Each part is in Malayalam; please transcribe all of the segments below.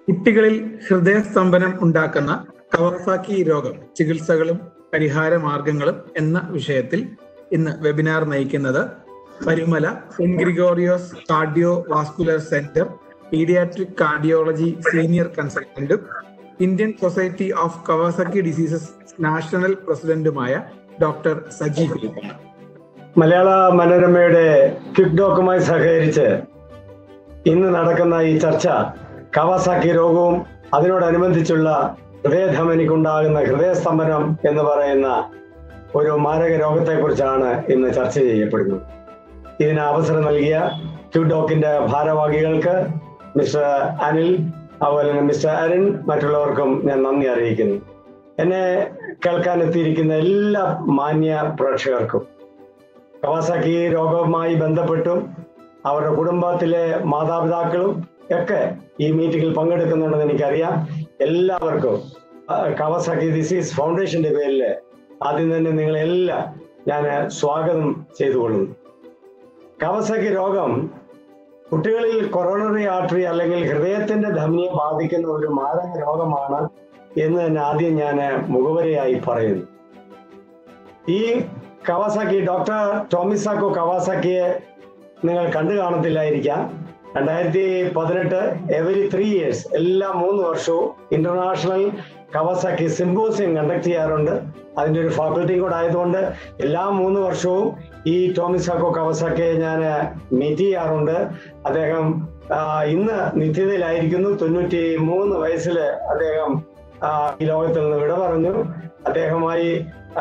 കുട്ടികളിൽ ഹൃദയസ്തംഭനം ഉണ്ടാക്കുന്ന കവാസാക്കി രോഗം ചികിത്സകളും പരിഹാര മാർഗങ്ങളും എന്ന വിഷയത്തിൽ ഇന്ന് വെബിനാർ നയിക്കുന്നത് Parumala saint Gregorios cardiovascular centre paediatric cardiology senior കൺസൾട്ടന്റും Indian society of Kawasaki diseases national പ്രസിഡന്റുമായ ഡോക്ടർ സജി ഫിലിപ്പാണ്. മലയാള മനോരമയുടെ ക്വിക്ക് ഡോക്കുമായി സഹകരിച്ച് ഇന്ന് നടക്കുന്ന ഈ ചർച്ച കവാസാക്കി രോഗവും അതിനോടനുബന്ധിച്ചുള്ള ഹൃദയധമനിക്കുണ്ടാകുന്ന ഹൃദയസ്തംഭനം എന്ന് പറയുന്ന ഒരു മാരക രോഗത്തെക്കുറിച്ചാണ് ഇന്ന് ചർച്ച ചെയ്യപ്പെടുന്നത്. ഇതിന് അവസരം നൽകിയ ക്വിക്ക് ഡോക്കിന്റെ ഭാരവാഹികൾക്ക് മിസ്റ്റർ അനിൽ, അതുപോലെ തന്നെ മിസ്റ്റർ അരുൺ, മറ്റുള്ളവർക്കും ഞാൻ നന്ദി അറിയിക്കുന്നു. എന്നെ കേൾക്കാനെത്തിയിരിക്കുന്ന എല്ലാ മാന്യ പ്രേക്ഷകർക്കും കവാസാക്കി രോഗവുമായി ബന്ധപ്പെട്ടും അവരുടെ കുടുംബത്തിലെ മാതാപിതാക്കളും ഒക്കെ ഈ മീറ്റിംഗിൽ പങ്കെടുക്കുന്നുണ്ടെന്ന് എനിക്കറിയാം. എല്ലാവർക്കും കവാസാക്കി ഡിസീസ് ഫൗണ്ടേഷന്റെ പേരിൽ ആദ്യം തന്നെ നിങ്ങളെല്ലാം ഞാൻ സ്വാഗതം ചെയ്തുകൊള്ളുന്നു. കവാസാക്കി രോഗം കുട്ടികളിൽ കൊറോണറി ആർട്ടറി അല്ലെങ്കിൽ ഹൃദയത്തിന്റെ ധമനിയെ ബാധിക്കുന്ന ഒരു മാരക രോഗമാണ് എന്ന് തന്നെ ആദ്യം ഞാൻ മുഖവരയായി പറയുന്നു. ഈ കവാസാക്കി ഡോക്ടർ ടോമിസാക്കോ കവാസാക്കിയെ നിങ്ങൾ കണ്ടു കാണത്തില്ലായിരിക്കാം. 2018 എവരി 3 years എല്ലാ 3 വർഷവും ഇന്റർനാഷണൽ കവാസാക്കി സിംപോസിയം കണ്ടക്ട് ചെയ്യാറുണ്ട്. അതിൻ്റെ ഒരു ഫാക്കൽറ്റി കൂടെ ആയതുകൊണ്ട് എല്ലാ 3 വർഷവും ഈ ടോമിസാക്കോ കവാസാക്കിയെ ഞാൻ മീറ്റ് ചെയ്യാറുണ്ട്. അദ്ദേഹം ഇന്ന് നിത്യതയിലായിരിക്കുന്നു. 93 വയസ്സിൽ അദ്ദേഹം ഈ ലോകത്തിൽ നിന്ന് വിട പറഞ്ഞു. അദ്ദേഹമായി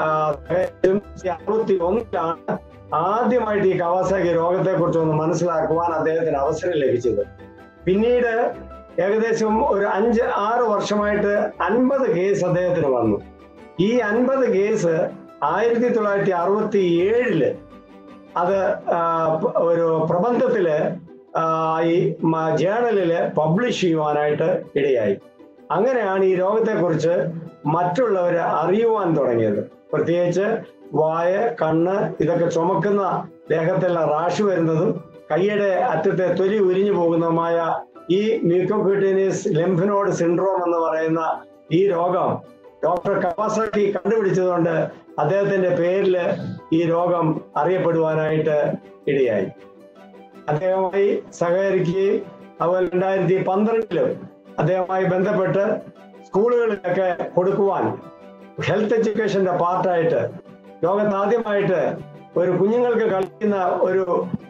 1961 ആദ്യമായിട്ട് ഈ കവാസാക്കി രോഗത്തെ കുറിച്ച് ഒന്ന് മനസ്സിലാക്കുവാൻ അദ്ദേഹത്തിന് അവസരം ലഭിച്ചത്. പിന്നീട് ഏകദേശം ഒരു 5-6 വർഷമായിട്ട് 50 കേസ് അദ്ദേഹത്തിന് വന്നു. ഈ 50 കേസ് 1967 അത് ഒരു പ്രബന്ധത്തില് ഈ ജേണലില് പബ്ലിഷ് ചെയ്യുവാനായിട്ട് ഇടയായി. അങ്ങനെയാണ് ഈ രോഗത്തെക്കുറിച്ച് മറ്റുള്ളവരെ അറിയുവാൻ തുടങ്ങിയത്. പ്രത്യേകിച്ച് വായ, കണ്ണ് ഇതൊക്കെ ചുമക്കുന്ന, ദേഹത്തെല്ലാം റാഷ് വരുന്നതും കൈയുടെ അറ്റത്തെ തൊലി ഉരിഞ്ഞു പോകുന്നതുമായ ഈ മ്യൂക്കോക്യൂട്ടേനിയസ് ലിംഫ് നോഡ് സിൻഡ്രോം എന്ന് പറയുന്ന ഈ രോഗം ഡോക്ടർ കവാസാക്കി കണ്ടുപിടിച്ചതുകൊണ്ട് അദ്ദേഹത്തിന്റെ പേരിൽ ഈ രോഗം അറിയപ്പെടുവാനായിട്ട് ഇടയായി. അദ്ദേഹവുമായി സഹകരിക്കുകയും അതുപോലെ 2012 അദ്ദേഹവുമായി ബന്ധപ്പെട്ട് സ്കൂളുകളിലൊക്കെ കൊടുക്കുവാൻ ഹെൽത്ത് എഡ്യൂക്കേഷന്റെ പാർട്ടായിട്ട് ലോകത്ത് ആദ്യമായിട്ട് ഒരു കുഞ്ഞുങ്ങൾക്ക് കളിക്കുന്ന ഒരു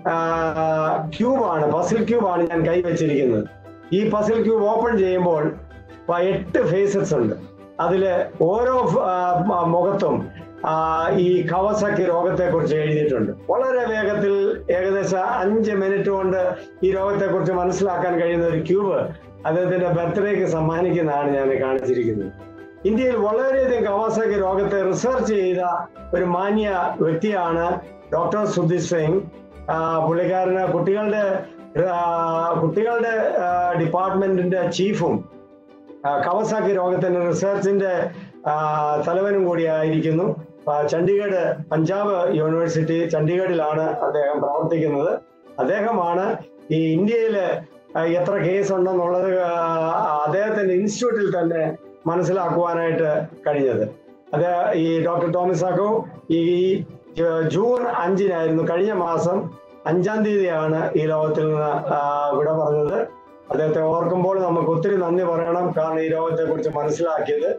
ക്യൂബാണ്, പസിൽ ക്യൂബാണ് ഞാൻ കൈവച്ചിരിക്കുന്നത്. ഈ പസിൽ ക്യൂബ് ഓപ്പൺ ചെയ്യുമ്പോൾ 8 ഫേസസ് ഉണ്ട്. അതില് ഓരോ മുഖത്തും ഈ കവാസാക്കി രോഗത്തെ കുറിച്ച് എഴുതിയിട്ടുണ്ട്. വളരെ വേഗത്തിൽ ഏകദേശം 5 മിനിറ്റ് കൊണ്ട് ഈ രോഗത്തെ കുറിച്ച് മനസ്സിലാക്കാൻ കഴിയുന്ന ഒരു ക്യൂബ് അദ്ദേഹത്തിന്റെ ബർത്ത്ഡേക്ക് സമ്മാനിക്കുന്നതാണ് ഞാൻ കാണിച്ചിരിക്കുന്നത്. ഇന്ത്യയിൽ വളരെയധികം കവാസാക്കി രോഗത്തെ റിസർച്ച് ചെയ്ത ഒരു മാന്യ വ്യക്തിയാണ് ഡോക്ടർ സുധീർ സിംഗ്. പുള്ളിക്കാരന് കുട്ടികളുടെ ഡിപ്പാർട്ട്മെന്റിന്റെ ചീഫും കവാസാക്കി രോഗത്തിന്റെ റിസർച്ചിന്റെ തലവനും കൂടിയായിരിക്കുന്നു. ചണ്ഡീഗഡ്, പഞ്ചാബ് യൂണിവേഴ്സിറ്റി ചണ്ഡീഗഡിലാണ് അദ്ദേഹം പ്രവർത്തിക്കുന്നത്. അദ്ദേഹമാണ് ഈ ഇന്ത്യയില് എത്ര കേസ് ഉണ്ടെന്നുള്ളത് അദ്ദേഹത്തിന്റെ ഇൻസ്റ്റിറ്റ്യൂട്ടിൽ തന്നെ മനസ്സിലാക്കുവാനായിട്ട് കഴിഞ്ഞത്. അത് ഈ ഡോക്ടർ ടോമിസാക്കോ ഈ ജൂൺ 5 കഴിഞ്ഞ മാസം 5-ാം തീയതിയാണ് ഈ ലോകത്തിൽ നിന്ന് വിട പറഞ്ഞത്. അദ്ദേഹത്തെ ഓർക്കുമ്പോൾ നമുക്ക് ഒത്തിരി നന്ദി പറയണം. കാരണം ഈ രോഗത്തെ കുറിച്ച് മനസ്സിലാക്കിയത്.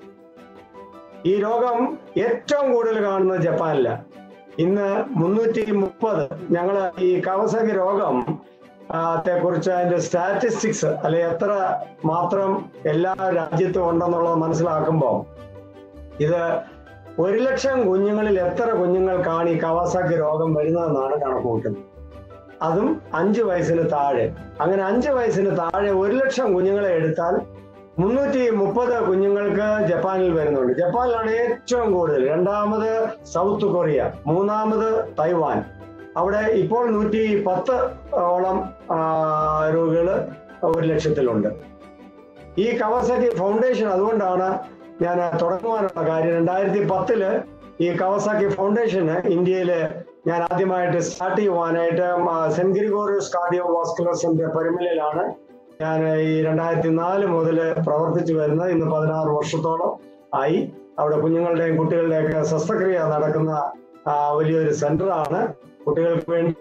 ഈ രോഗം ഏറ്റവും കൂടുതൽ കാണുന്നത് ജപ്പാനിലാണ്. ഇന്ന് 330 ഞങ്ങള് ഈ കവാസാക്കി രോഗം കുറിച്ച് അതിന്റെ സ്റ്റാറ്റിസ്റ്റിക്സ് അല്ലെ എത്ര മാത്രം എല്ലാ രാജ്യത്തും ഉണ്ടെന്നുള്ളത് മനസ്സിലാക്കുമ്പോൾ ഇത് 1,00,000 കുഞ്ഞുങ്ങളിൽ എത്ര കുഞ്ഞുങ്ങൾക്കാണ് ഈ കവാസാക്കി രോഗം വരുന്നതെന്നാണ് കണക്കുകൂട്ടുന്നത്. അതും 5 വയസ്സിന് താഴെ. അങ്ങനെ 5 വയസ്സിന് താഴെ 1,00,000 കുഞ്ഞുങ്ങളെ എടുത്താൽ 330 കുഞ്ഞുങ്ങൾക്ക് ജപ്പാനിൽ വരുന്നുണ്ട്. ജപ്പാനിലാണ് ഏറ്റവും കൂടുതൽ. 2ാമത് സൗത്ത് കൊറിയ, 3ാമത് തൈവാൻ. അവിടെ ഇപ്പോൾ 110ഓളം രോഗികൾ 1,00,000-ലുണ്ട്. ഈ കവാസാക്കി ഫൗണ്ടേഷൻ അതുകൊണ്ടാണ് ഞാൻ തുടങ്ങുവാനുള്ള കാര്യം. 2010 ഈ കവാസാക്കി ഫൗണ്ടേഷന് ഇന്ത്യയിൽ ഞാൻ ആദ്യമായിട്ട് സ്റ്റാർട്ട് ചെയ്യുവാനായിട്ട് saint Gregorios cardiovascular centre പരുമലയിലാണ് ഞാൻ ഈ 2004 മുതൽ പ്രവർത്തിച്ചു വരുന്ന ഇന്ന് 16 വർഷത്തോളം ആയി. അവിടെ കുഞ്ഞുങ്ങളുടെയും കുട്ടികളുടെയൊക്കെ ശസ്ത്രക്രിയ നടക്കുന്ന വലിയൊരു സെന്ററാണ്. കുട്ടികൾക്ക് വേണ്ടി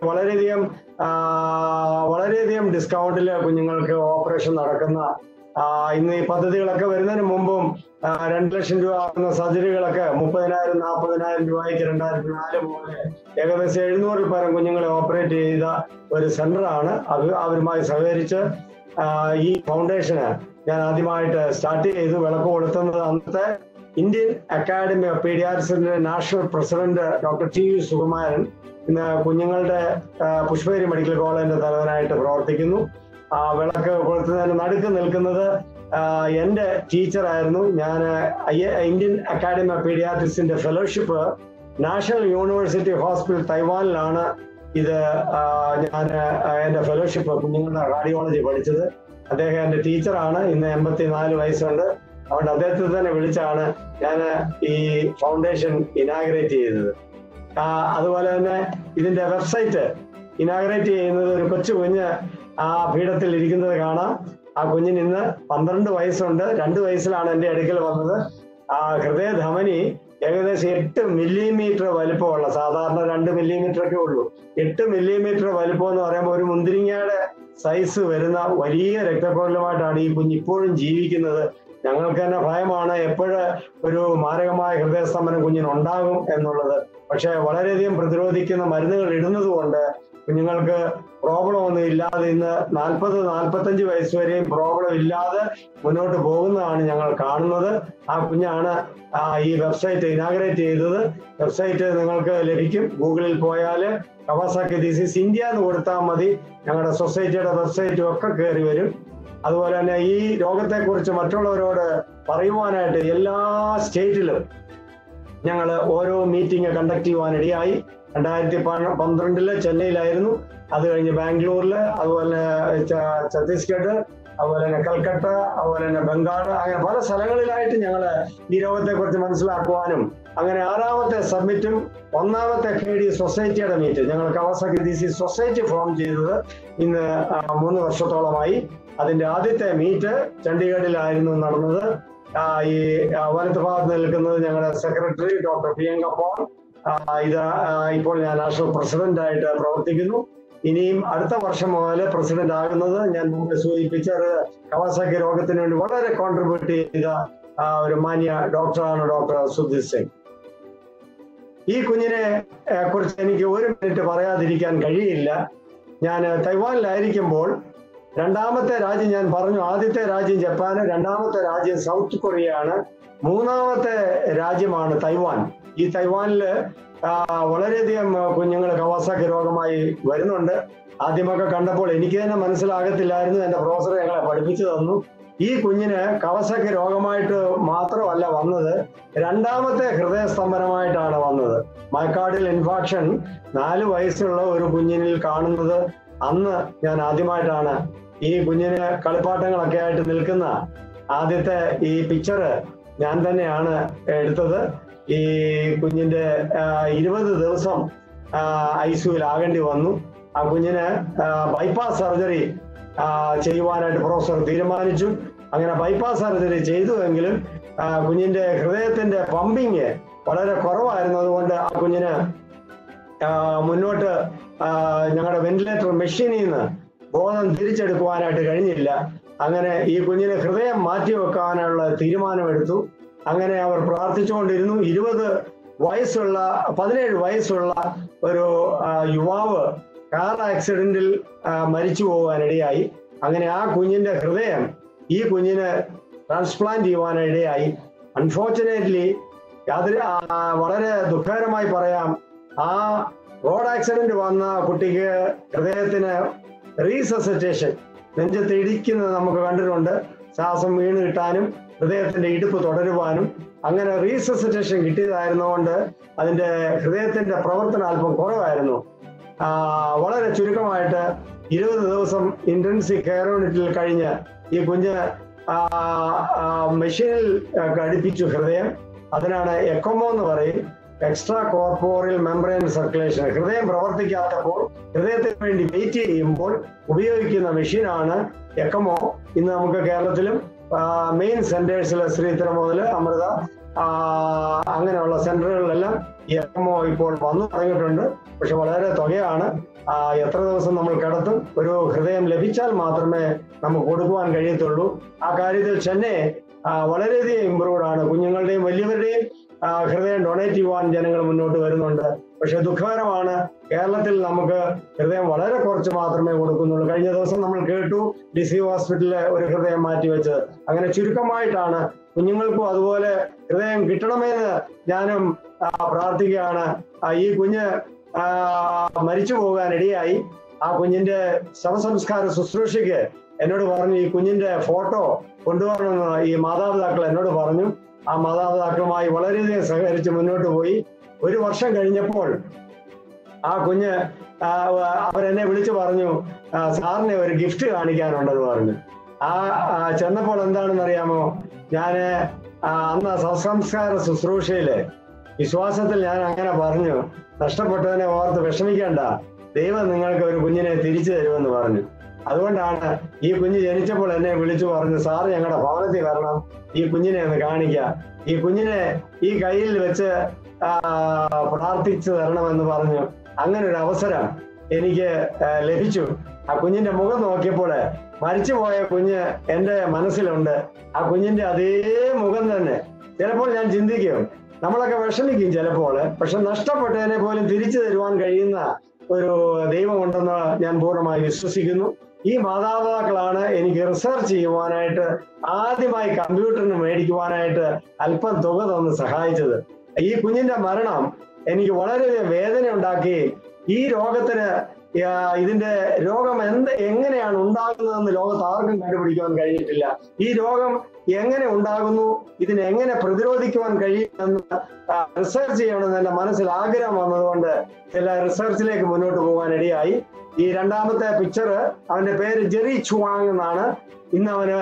വളരെയധികം ഡിസ്കൗണ്ടിൽ കുഞ്ഞുങ്ങൾക്ക് ഓപ്പറേഷൻ നടക്കുന്ന, ഇന്ന് ഈ പദ്ധതികളൊക്കെ വരുന്നതിന് മുമ്പും 2 ലക്ഷം രൂപ ആകുന്ന സർജറികളൊക്കെ 30,000-40,000 രൂപയ്ക്ക് 2004 മുതൽ ഏകദേശം 700-ൽ പരം കുഞ്ഞുങ്ങളെ ഓപ്പറേറ്റ് ചെയ്ത ഒരു സെന്ററാണ്. അവരുമായി സഹകരിച്ച് ഈ ഫൗണ്ടേഷന് ഞാൻ ആദ്യമായിട്ട് സ്റ്റാർട്ട് ചെയ്തു. വിളക്ക് കൊളുത്തുന്നത് അന്നത്തെ ഇന്ത്യൻ അക്കാഡമി ഓഫ് പീഡിയാട്രിക്സിന്റെ national president doctor T U. Sukumaran ഇന്ന് കുഞ്ഞുങ്ങളുടെ പുഷ്പഗിരി മെഡിക്കൽ കോളേജിന്റെ തലവനായിട്ട് പ്രവർത്തിക്കുന്നു. വിളക്ക് കൊളുത്തുന്നതിന് നടുക്ക് നിൽക്കുന്നത് എൻ്റെ ടീച്ചറായിരുന്നു. ഞാൻ ഇന്ത്യൻ അക്കാഡമി ഓഫ് പീഡിയാട്രിക്സിന്റെ ഫെലോഷിപ്പ് നാഷണൽ യൂണിവേഴ്സിറ്റി ഹോസ്പിറ്റൽ തൈവാനിലാണ് ഇത് ഞാൻ എൻ്റെ ഫെലോഷിപ്പ് കുഞ്ഞുങ്ങളുടെ കാർഡിയോളജി പഠിച്ചത്. അദ്ദേഹം എൻ്റെ ടീച്ചറാണ്. ഇന്ന് 84 വയസ്സുണ്ട്. അതുകൊണ്ട് അദ്ദേഹത്തെ തന്നെ വിളിച്ചാണ് ഞാൻ ഈ ഫൗണ്ടേഷൻ ഇനാഗ്രേറ്റ് ചെയ്തത്. അതുപോലെ തന്നെ ഇതിന്റെ വെബ്സൈറ്റ് ഇനാഗ്രേറ്റ് ചെയ്യുന്നത് ഒരു കൊച്ചു കുഞ്ഞ് ആ പീഠത്തിൽ ഇരിക്കുന്നത് കാണാം. ആ കുഞ്ഞിന് ഇന്ന് 12 വയസ്സുണ്ട്. 2 വയസ്സിലാണ് എൻ്റെ അടുക്കൽ വന്നത്. ഹൃദയധമനി ഏകദേശം 8 മില്ലിമീറ്റർ വലിപ്പമുള്ള, സാധാരണ 2 മില്ലിമീറ്ററൊക്കെ ഉള്ളൂ, 8 മില്ലിമീറ്റർ വലിപ്പം എന്ന് പറയുമ്പോൾ ഒരു മുന്തിരിങ്ങയുടെ സൈസ് വരുന്ന വലിയ രക്തക്കുഴലുമായിട്ടാണ് ഈ കുഞ്ഞ് ഇപ്പോഴും ജീവിക്കുന്നത്. ഞങ്ങൾക്ക് തന്നെ ഭയമാണ് എപ്പോഴും ഒരു മാരകമായ ഹൃദയസ്തംഭനം കുഞ്ഞിനുണ്ടാകും എന്നുള്ളത്. പക്ഷെ വളരെയധികം പ്രതിരോധിക്കുന്ന മരുന്നുകൾ ഇടുന്നത് കൊണ്ട് കുഞ്ഞുങ്ങൾക്ക് പ്രോബ്ലം ഒന്നും ഇല്ലാതെ ഇന്ന് 40-45 വയസ്സ് വരെയും പ്രോബ്ലം ഇല്ലാതെ മുന്നോട്ട് പോകുന്നതാണ് ഞങ്ങൾ കാണുന്നത്. ആ കുഞ്ഞാണ് ഈ വെബ്സൈറ്റ് ഇനാഗ്രേറ്റ് ചെയ്തത്. വെബ്സൈറ്റ് നിങ്ങൾക്ക് ലഭിക്കും. ഗൂഗിളിൽ പോയാൽ കവാസാക്കി ഡിസീസ് ഇന്ത്യ എന്ന് കൊടുത്താൽ മതി. ഞങ്ങളുടെ സൊസൈറ്റിയുടെ വെബ്സൈറ്റും ഒക്കെ കയറി വരും. അതുപോലെ തന്നെ ഈ രോഗത്തെക്കുറിച്ച് മറ്റുള്ളവരോട് പറയുവാനായിട്ട് എല്ലാ സ്റ്റേറ്റിലും ഞങ്ങൾ ഓരോ മീറ്റിംഗ് കണ്ടക്ട് ചെയ്യുവാനിടയായി. 2012 ചെന്നൈയിലായിരുന്നു, അത് കഴിഞ്ഞ് ബാംഗ്ലൂരിൽ, അതുപോലെ ഛത്തീസ്ഗഡ്, അതുപോലെ തന്നെ കൽക്കട്ട, അതുപോലെ തന്നെ ബംഗാൾ, അങ്ങനെ പല സ്ഥലങ്ങളിലായിട്ട് ഞങ്ങൾ ഈ രോഗത്തെക്കുറിച്ച് മനസ്സിലാക്കുവാനും അങ്ങനെ 6ാമത്തെ സബ്മിറ്റും 1ാമത്തെ KD സൊസൈറ്റിയുടെ മീറ്റ് ഞങ്ങൾ കവാസാക്കി ഡിസീസ് സൊസൈറ്റി ഫോം ചെയ്തത് ഇന്ന് 3 വർഷത്തോളമായി. അതിന്റെ ആദ്യത്തെ മീറ്റ് ചണ്ഡീഗഡിലായിരുന്നു നടന്നത്. ഈ വലത്ത് ഭാഗത്ത് നിൽക്കുന്നത് ഞങ്ങളുടെ സെക്രട്ടറി ഡോക്ടർ പ്രിയങ്ക പോൾ. ഇത് ഇപ്പോൾ ഞാൻ നാഷണൽ പ്രസിഡന്റ് ആയിട്ട് പ്രവർത്തിക്കുന്നു. ഇനിയും അടുത്ത വർഷം മുതൽ പ്രസിഡന്റ് ആകുന്നത് ഞാൻ മുമ്പ് സൂചിപ്പിച്ച കവാസാക്കി രോഗത്തിന് വേണ്ടി വളരെ കോൺട്രിബ്യൂട്ട് ചെയ്ത ഒരു മാന്യ ഡോക്ടറാണ് ഡോക്ടർ സുജിത് സിംഗ്. ഈ കുഞ്ഞിനെ കുറിച്ച് എനിക്ക് 1 മിനിറ്റ് പറയാതിരിക്കാൻ കഴിയില്ല. ഞാൻ തൈവാനിലായിരിക്കുമ്പോൾ 2ാമത്തെ രാജ്യം ഞാൻ പറഞ്ഞു, ആദ്യത്തെ രാജ്യം ജപ്പാന്, 2ാമത്തെ രാജ്യം സൗത്ത് കൊറിയയാണ്, 3ാമത്തെ രാജ്യമാണ് തൈവാൻ. ഈ തൈവാനില് വളരെയധികം കുഞ്ഞുങ്ങൾ കവാസാക്കി രോഗമായി വരുന്നുണ്ട്. ആദ്യമൊക്കെ കണ്ടപ്പോൾ എനിക്ക് തന്നെ മനസ്സിലാകത്തില്ലായിരുന്നു. എൻ്റെ പ്രൊഫസർ ഞങ്ങളെ പഠിപ്പിച്ചു തന്നു. ഈ കുഞ്ഞിന് കവാസാക്കി രോഗമായിട്ട് മാത്രമല്ല വന്നത്, 2ാമത്തെ ഹൃദയസ്തംഭനമായിട്ടാണ് വന്നത്. മയോകാർഡിയൽ ഇൻഫാക്ഷൻ 4 വയസ്സുള്ള ഒരു കുഞ്ഞിനിൽ കാണുന്നത് അന്ന് ഞാൻ ആദ്യമായിട്ടാണ്. ഈ കുഞ്ഞിന് കളിപ്പാട്ടങ്ങളൊക്കെ ആയിട്ട് നിൽക്കുന്ന ആദ്യത്തെ ഈ പിക്ചർ ഞാൻ തന്നെയാണ് എടുത്തത്. ഈ കുഞ്ഞിന്റെ 20 ദിവസം ICUവിൽ ആകേണ്ടി വന്നു. ആ കുഞ്ഞിന് ബൈപ്പാസ് സർജറി ചെയ്യുവാനായിട്ട് പ്രൊഫസർ തീരുമാനിച്ചു. അങ്ങനെ ബൈപ്പാസ് സർജറി ചെയ്തുവെങ്കിലും കുഞ്ഞിന്റെ ഹൃദയത്തിന്റെ പമ്പിങ് വളരെ കുറവായിരുന്നു. അതുകൊണ്ട് ആ കുഞ്ഞിന് മുന്നോട്ട് ഞങ്ങളുടെ വെന്റിലേറ്റർ മെഷീനിൽ നിന്ന് ബോധം തിരിച്ചെടുക്കുവാനായിട്ട് കഴിഞ്ഞില്ല. അങ്ങനെ ഈ കുഞ്ഞിന് ഹൃദയം മാറ്റിവെക്കാനുള്ള തീരുമാനമെടുത്തു. അങ്ങനെ അവർ പ്രാർത്ഥിച്ചുകൊണ്ടിരുന്നു. 17 വയസ്സുള്ള ഒരു യുവാവ് കാർ ആക്സിഡന്റിൽ മരിച്ചു പോകാനിടയായി. അങ്ങനെ ആ കുഞ്ഞിന്റെ ഹൃദയം ഈ കുഞ്ഞിന് ട്രാൻസ്പ്ലാന്റ് ചെയ്യുവാനിടയായി. അൺഫോർച്ചുനേറ്റ്ലി വളരെ ദുഃഖകരമായി പറയാം, ആ റോഡ് ആക്സിഡന്റ് വന്ന കുട്ടിക്ക് ഹൃദയത്തിന് റീസസിറ്റേഷൻ, നെഞ്ചത്ത് ഇടിക്കുന്നത് നമുക്ക് കണ്ടിട്ടുണ്ട്, ശ്വാസം വീണ് കിട്ടാനും ഹൃദയത്തിന്റെ ഇടുപ്പ് തുടരുവാനും. അങ്ങനെ റീസസിറ്റേഷൻ കിട്ടിയതായിരുന്നുകൊണ്ട് അതിന്റെ ഹൃദയത്തിന്റെ പ്രവർത്തനം അല്പം കുറവായിരുന്നു. വളരെ ചുരുക്കമായിട്ട് 20 ദിവസം ഇന്റൻസീവ് കെയർ യൂണിറ്റിൽ കഴിഞ്ഞ് ഈ കുഞ്ഞ് മെഷീനിൽ ഘടിപ്പിച്ചു ഹൃദയം. അതിനാണ് എക്കോമോ എന്ന് പറയും. Extracorporeal membrane circulation. ഹൃദയം പ്രവർത്തിക്കാത്തപ്പോൾ ഹൃദയത്തിന് വേണ്ടി വെയിറ്റ് ചെയ്യുമ്പോൾ ഉപയോഗിക്കുന്ന മെഷീനാണ് എക്കമോ. ഇന്ന് നമുക്ക് കേരളത്തിലും മെയിൻ സെന്റേഴ്സിൽ ശ്രീധര മുതൽ അമൃത അങ്ങനെയുള്ള സെന്ററുകളിലെല്ലാം ഈ എക്കമോ ഇപ്പോൾ വന്നു തുടങ്ങിയിട്ടുണ്ട്. പക്ഷെ വളരെ തുകയാണ്. എത്ര ദിവസം നമ്മൾ കിടത്തും? ഒരു ഹൃദയം ലഭിച്ചാൽ മാത്രമേ നമുക്ക് കൊടുക്കുവാൻ കഴിയത്തുള്ളൂ. ആ കാര്യത്തിൽ ചെന്നൈ വളരെയധികം ഇമ്പ്രൂവ്ഡ് ആണ്. കുഞ്ഞുങ്ങളുടെയും വലിയവരുടെയും ഹൃദയം ഡൊണേറ്റ് ചെയ്യുവാൻ ജനങ്ങൾ മുന്നോട്ട് വരുന്നുണ്ട്. പക്ഷെ ദുഃഖകരമാണ്, കേരളത്തിൽ നമുക്ക് ഹൃദയം വളരെ കുറച്ച് മാത്രമേ കൊടുക്കുന്നുള്ളൂ. കഴിഞ്ഞ ദിവസം നമ്മൾ കേട്ടു ഡിസി ഹോസ്പിറ്റലിലെ ഒരു ഹൃദയം മാറ്റിവെച്ചത്. അങ്ങനെ ചുരുക്കമായിട്ടാണ്. കുഞ്ഞുങ്ങൾക്കും അതുപോലെ ഹൃദയം കിട്ടണമെന്ന് ഞാനും പ്രാർത്ഥിക്കുകയാണ്. ഈ കുഞ്ഞ് മരിച്ചു പോകാനിടയായി. ആ കുഞ്ഞിന്റെ ശവസംസ്കാര ശുശ്രൂഷയ്ക്ക് എന്നോട് പറഞ്ഞു ഈ കുഞ്ഞിന്റെ ഫോട്ടോ കൊണ്ടുവരണമെന്ന് ഈ മാതാപിതാക്കൾ എന്നോട് പറഞ്ഞു. ആ മാതാപിതാക്കളുമായി വളരെയധികം സഹകരിച്ച് മുന്നോട്ട് പോയി. 1 വർഷം കഴിഞ്ഞപ്പോൾ ആ കുഞ്ഞ് അവരെന്നെ വിളിച്ചു പറഞ്ഞു, സാറിനെ ഒരു ഗിഫ്റ്റ് കാണിക്കാനുണ്ടെന്ന് പറഞ്ഞു. ചെന്നപ്പോൾ എന്താണെന്ന് അറിയാമോ? ഞാന് അന്ന് ശവസംസ്കാര ശുശ്രൂഷയില് വിശ്വാസത്തിൽ ഞാൻ അങ്ങനെ പറഞ്ഞു, നഷ്ടപ്പെട്ടതിനെ ഓർത്ത് വിഷമിക്കേണ്ട, ദൈവം നിങ്ങൾക്ക് ഒരു കുഞ്ഞിനെ തിരിച്ചു തരുമെന്ന് പറഞ്ഞു. അതുകൊണ്ടാണ് ഈ കുഞ്ഞ് ജനിച്ചപ്പോൾ എന്നെ വിളിച്ചു പറഞ്ഞു, സാറ് ഞങ്ങളുടെ ഭവനത്തിൽ വരണം, ഈ കുഞ്ഞിനെ ഒന്ന് കാണിക്കാം, ഈ കുഞ്ഞിനെ ഈ കയ്യിൽ വെച്ച് പ്രാർത്ഥിച്ചു തരണമെന്ന് പറഞ്ഞു. അങ്ങനെ ഒരു അവസരം എനിക്ക് ലഭിച്ചു. ആ കുഞ്ഞിന്റെ മുഖം നോക്കിയപ്പോൾ മരിച്ചുപോയ കുഞ്ഞ് എന്റെ മനസ്സിലുണ്ട്. ആ കുഞ്ഞിന്റെ അതേ മുഖം തന്നെ. ചിലപ്പോൾ ഞാൻ ചിന്തിക്കും, നമ്മളൊക്കെ വിഷമിക്കും ചിലപ്പോൾ, പക്ഷെ നഷ്ടപ്പെട്ടതിനെ പോലും തിരിച്ചു തരുവാൻ കഴിയുന്ന ഒരു ദൈവമുണ്ടെന്ന് ഞാൻ പൂർണ്ണമായി വിശ്വസിക്കുന്നു. ഈ മാതാപിതാക്കളാണ് എനിക്ക് റിസർച്ച് ചെയ്യുവാനായിട്ട് ആദ്യമായി കമ്പ്യൂട്ടറിന് മേടിക്കുവാനായിട്ട് അല്പം തുക തന്ന് സഹായിച്ചത്. ഈ കുഞ്ഞിന്റെ മരണം എനിക്ക് വളരെ വേദന ഉണ്ടാക്കി. ഈ രോഗത്തിന് ഇതിന്റെ രോഗം എങ്ങനെയാണ് ഉണ്ടാകുന്നതെന്ന് ലോകത്ത് ആർക്കും കണ്ടുപിടിക്കുവാൻ കഴിഞ്ഞിട്ടില്ല. ഈ രോഗം എങ്ങനെ ഉണ്ടാകുന്നു, ഇതിനെ എങ്ങനെ പ്രതിരോധിക്കുവാൻ കഴിയുമെന്ന് റിസർച്ച് ചെയ്യണമെന്ന് എന്റെ മനസ്സിൽ ആഗ്രഹം വന്നതുകൊണ്ട് ചില റിസർച്ചിലേക്ക് മുന്നോട്ട് പോകാൻ ഇടയായി. ഈ രണ്ടാമത്തെ പിക്ചർ, അവന്റെ പേര് ജെറി ചുവാങ് എന്നാണ്. ഇന്ന് അവന്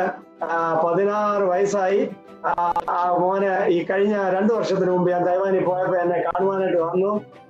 16 വയസ്സായി. മോന് ഈ കഴിഞ്ഞ 2 വർഷത്തിന് മുമ്പ് ഞാൻ തൈവാനിൽ പോയപ്പോ എന്നെ കാണുവാനായിട്ട് വന്നു.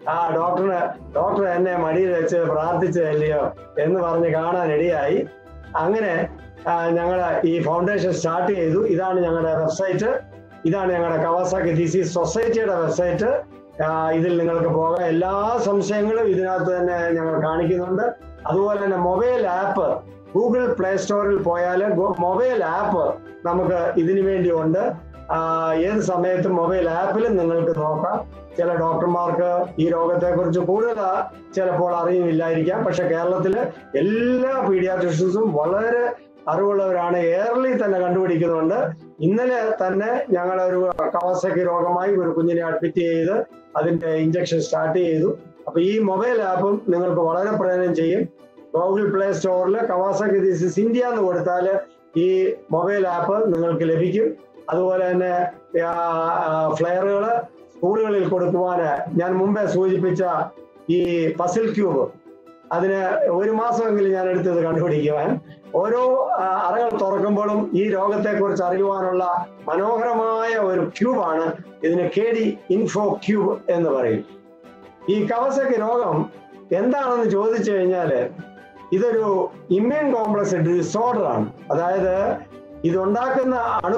ഡോക്ടർ എന്നെ മടിയിൽ വെച്ച് പ്രാർത്ഥിച്ചതല്ലയോ എന്ന് പറഞ്ഞ് കാണാനിടയായി. അങ്ങനെ ഞങ്ങൾ ഈ ഫൗണ്ടേഷൻ സ്റ്റാർട്ട് ചെയ്തു. ഇതാണ് ഞങ്ങളുടെ വെബ്സൈറ്റ്, ഇതാണ് ഞങ്ങളുടെ കവാസാക്കി ഡിസീസ് സൊസൈറ്റിയുടെ വെബ്സൈറ്റ്. ഇതിൽ നിങ്ങൾക്ക് പോകാം. എല്ലാ സംശയങ്ങളും ഇതിനകത്ത് തന്നെ ഞങ്ങൾ കാണിക്കുന്നുണ്ട്. അതുപോലെ തന്നെ മൊബൈൽ ആപ്പ് ഗൂഗിൾ പ്ലേ സ്റ്റോറിൽ പോയാൽ മൊബൈൽ ആപ്പ് നമുക്ക് ഇതിനു വേണ്ടി ഉണ്ട്. ഏത് സമയത്തും മൊബൈൽ ആപ്പിലും നിങ്ങൾക്ക് നോക്കാം. ചില ഡോക്ടർമാർക്ക് ഈ രോഗത്തെക്കുറിച്ച് കൂടുതൽ ചിലപ്പോൾ അറിയില്ലായിരിക്കാം. പക്ഷെ കേരളത്തിലെ എല്ലാ പീഡിയാട്രിഷ്യൻസും വളരെ അറിവുള്ളവരാണ്. എയർലി തന്നെ കണ്ടുപിടിക്കുന്നുണ്ട്. ഇന്നലെ തന്നെ ഞങ്ങളൊരു കവാസാക്കി രോഗമായി ഒരു കുഞ്ഞിനെ അഡ്മിറ്റ് ചെയ്ത് അതിന്റെ ഇഞ്ചക്ഷൻ സ്റ്റാർട്ട് ചെയ്തു. അപ്പൊ ഈ മൊബൈൽ ആപ്പും നിങ്ങൾക്ക് വളരെ പ്രയോജനം ചെയ്യും. ഗൂഗിൾ പ്ലേ സ്റ്റോറിൽ കവാസാക്കി ഡിസീസ് ഇന്ത്യ എന്ന് കൊടുത്താൽ ഈ മൊബൈൽ ആപ്പ് നിങ്ങൾക്ക് ലഭിക്കും. അതുപോലെ തന്നെ ഫ്ലെയറുകൾ സ്കൂളുകളിൽ കൊടുക്കുവാന് ഞാൻ മുമ്പേ സൂചിപ്പിച്ച ഈ പസിൽ ക്യൂബ്, അതിന് 1 മാസമെങ്കിലും ഞാൻ എടുത്തത് കണ്ടുപിടിക്കുവാൻ. ഓരോ അറകൾ തുറക്കുമ്പോഴും ഈ രോഗത്തെക്കുറിച്ച് അറിയുവാനുള്ള മനോഹരമായ ഒരു ക്യൂബാണ്. ഇതിന് KD ഇൻഫോ ക്യൂബ് എന്ന് പറയും. ഈ കവാസാക്കി രോഗം എന്താണെന്ന് ചോദിച്ചു കഴിഞ്ഞാല് ഇതൊരു ഇമ്മ്യൂൺ കോംപ്ലക്സ് ഡിസോർഡർ ആണ്. അതായത് ഇതുണ്ടാക്കുന്ന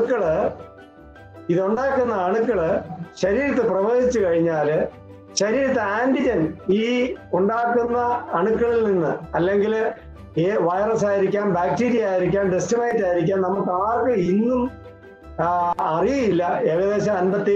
അണുക്കള് ശരീരത്തിൽ പ്രവഹിച്ചു കഴിഞ്ഞാൽ ശരീരത്തെ ആന്റിജൻ ഈ ഉണ്ടാക്കുന്ന അണുക്കളിൽ നിന്ന്, അല്ലെങ്കിൽ വൈറസ് ആയിരിക്കാം, ബാക്ടീരിയ ആയിരിക്കാം, ഡെസ്റ്റിമൈറ്റ് ആയിരിക്കാം, നമുക്ക് ആർക്കും ഇന്നും അറിയില്ല. ഏകദേശം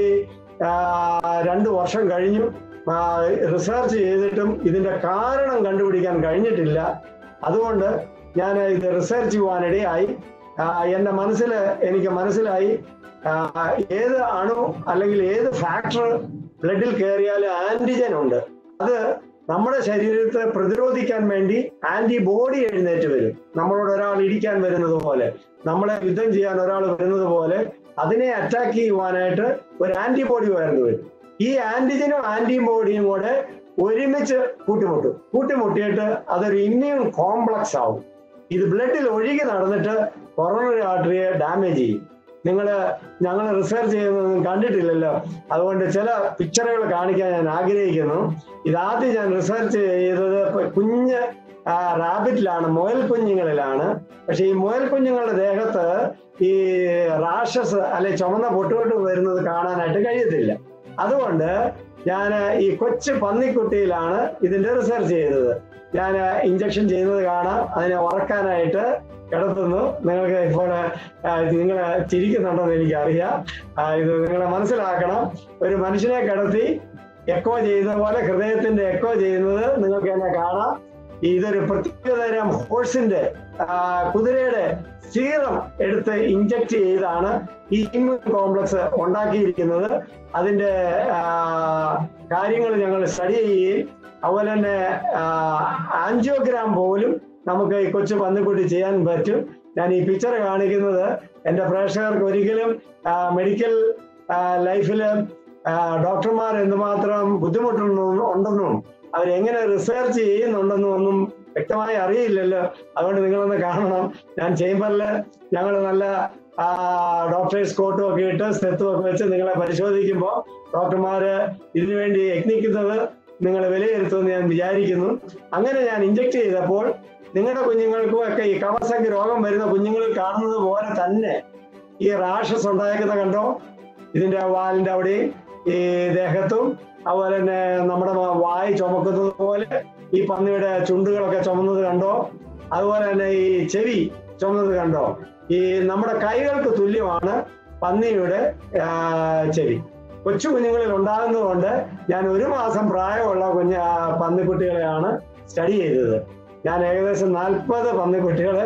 52 വർഷം കഴിഞ്ഞു റിസർച്ച് ചെയ്തിട്ടും ഇതിന്റെ കാരണം കണ്ടുപിടിക്കാൻ കഴിഞ്ഞിട്ടില്ല. അതുകൊണ്ട് ഞാൻ ഇത് റിസർച്ച് ചെയ്യുവാനിടയായി. എനിക്ക് മനസ്സിലായി ഏത് അണു അല്ലെങ്കിൽ ഏത് ഫാക്ടർ ബ്ലഡിൽ കയറിയാൽ ആന്റിജൻ ഉണ്ട്. അത് നമ്മുടെ ശരീരത്തെ പ്രതിരോധിക്കാൻ വേണ്ടി ആന്റിബോഡി എഴുന്നേറ്റ് വരും. നമ്മളോട് ഒരാൾ ഇടിക്കാൻ വരുന്നത് പോലെ, നമ്മളെ യുദ്ധം ചെയ്യാൻ ഒരാൾ വരുന്നത് പോലെ അതിനെ അറ്റാക്ക് ചെയ്യുവാനായിട്ട് ഒരു ആന്റിബോഡി ഉയർന്നു വരും. ഈ ആന്റിജനും ആന്റിബോഡിയും കൂടെ ഒരുമിച്ച് കൂട്ടിമുട്ടിയിട്ട് അതൊരു ഇമ്മ്യൂൺ കോംപ്ലക്സ് ആവും. ഇത് ബ്ലഡിൽ ഒഴുകി നടന്നിട്ട് കൊറോണറി ആർട്ടറിയെ ഡാമേജ് ചെയ്യും. ഞങ്ങൾ റിസർച്ച് ചെയ്യുന്നതൊന്നും കണ്ടിട്ടില്ലല്ലോ. അതുകൊണ്ട് ചില പിക്ചറുകൾ കാണിക്കാൻ ഞാൻ ആഗ്രഹിക്കുന്നു. ഇതാദ്യം ഞാൻ റിസർച്ച് ചെയ്തത് കുഞ്ഞ് റാബിറ്റിലാണ്, മുയൽ കുഞ്ഞുങ്ങളിലാണ്. പക്ഷെ ഈ മുയൽ കുഞ്ഞുങ്ങളുടെ ദേഹത്ത് ഈ റാഷസ് അല്ലെ ചുമന്ന പൊട്ടുപൊട്ട് വരുന്നത് കാണാനായിട്ട് കഴിയത്തില്ല. അതുകൊണ്ട് ഞാൻ ഈ കൊച്ചു പന്നിക്കുട്ടിയിലാണ് ഇതിന്റെ റിസർച്ച് ചെയ്തത്. ഞാൻ ഇഞ്ചക്ഷൻ ചെയ്യുന്നത് കാണാം, അതിനെ ഉറക്കാനായിട്ട് കിടത്തുന്നു. നിങ്ങൾക്ക് ഇപ്പോൾ നിങ്ങൾ ചിരിക്കുന്നുണ്ടെന്ന് എനിക്കറിയാം. ഇത് നിങ്ങൾ മനസ്സിലാക്കണം. ഒരു മനുഷ്യനെ കിടത്തി എക്കോ ചെയ്യുന്ന പോലെ ഹൃദയത്തിന്റെ എക്കോ ചെയ്യുന്നത് നിങ്ങൾക്ക് തന്നെ കാണാം. ഇതൊരു പ്രത്യേകതരം ഹോഴ്സിന്റെ കുതിരയുടെ സീറം എടുത്ത് ഇഞ്ചക്ട് ചെയ്താണ് ഈ ഇമ്മ്യൂൺ കോംപ്ലക്സ് ഉണ്ടാക്കിയിരിക്കുന്നത്. അതിന്റെ കാര്യങ്ങൾ ഞങ്ങൾ സ്റ്റഡി ചെയ്യുകയും അതുപോലെ തന്നെ ആൻജിയോഗ്രാം പോലും നമുക്ക് ഈ കൊച്ചു പന്നിക്കുട്ടി ചെയ്യാൻ പറ്റും. ഞാൻ ഈ പിക്ചർ കാണിക്കുന്നത് എൻ്റെ പ്രേക്ഷകർക്ക് ഒരിക്കലും മെഡിക്കൽ ലൈഫിൽ ഡോക്ടർമാർ എന്തുമാത്രം ബുദ്ധിമുട്ടുണ്ടെന്നും അവരെങ്ങനെ റിസർച്ച് ചെയ്യുന്നുണ്ടെന്നും ഒന്നും വ്യക്തമായി അറിയില്ലല്ലോ. അതുകൊണ്ട് നിങ്ങളൊന്ന് കാണണം. ഞാൻ ചേംബറിൽ ഞങ്ങൾ നല്ല ഡോക്ടേഴ്സ് കോട്ടും ഒക്കെ ഇട്ട് സ്റ്റെത്തും ഒക്കെ വെച്ച് നിങ്ങളെ പരിശോധിക്കുമ്പോൾ ഡോക്ടർമാര് ഇതിനു വേണ്ടി യത്നിക്കുന്നത് നിങ്ങൾ വിലയിരുത്തുമെന്ന് ഞാൻ വിചാരിക്കുന്നു. അങ്ങനെ ഞാൻ ഇഞ്ചക്ട് ചെയ്തപ്പോൾ നിങ്ങളുടെ കുഞ്ഞുങ്ങൾക്കും ഒക്കെ ഈ കവാസാക്കി രോഗം വരുന്ന കുഞ്ഞുങ്ങളിൽ കാണുന്നത് പോലെ തന്നെ ഈ റാഷസ് ഉണ്ടായിരിക്കുന്ന കണ്ടോ? ഇതിന്റെ വാലിന്റെ അവിടെയും ഈ ദേഹത്തും അതുപോലെ തന്നെ നമ്മുടെ വായ് ചുമക്കുന്നത് പോലെ ഈ പന്നിയുടെ ചുണ്ടുകളൊക്കെ ചുമന്നത് കണ്ടോ? അതുപോലെ തന്നെ ഈ ചെവി ചുമന്നത് കണ്ടോ? ഈ നമ്മുടെ കൈകൾക്ക് തുല്യമാണ് പന്നിയുടെ ചെവി. കൊച്ചു കുഞ്ഞുങ്ങളിൽ ഉണ്ടാകുന്നതുകൊണ്ട് ഞാൻ 1 മാസം പ്രായമുള്ള പന്നിക്കുട്ടികളെയാണ് സ്റ്റഡി ചെയ്തത്. ഞാൻ ഏകദേശം 40 പന്നിക്കുട്ടികളെ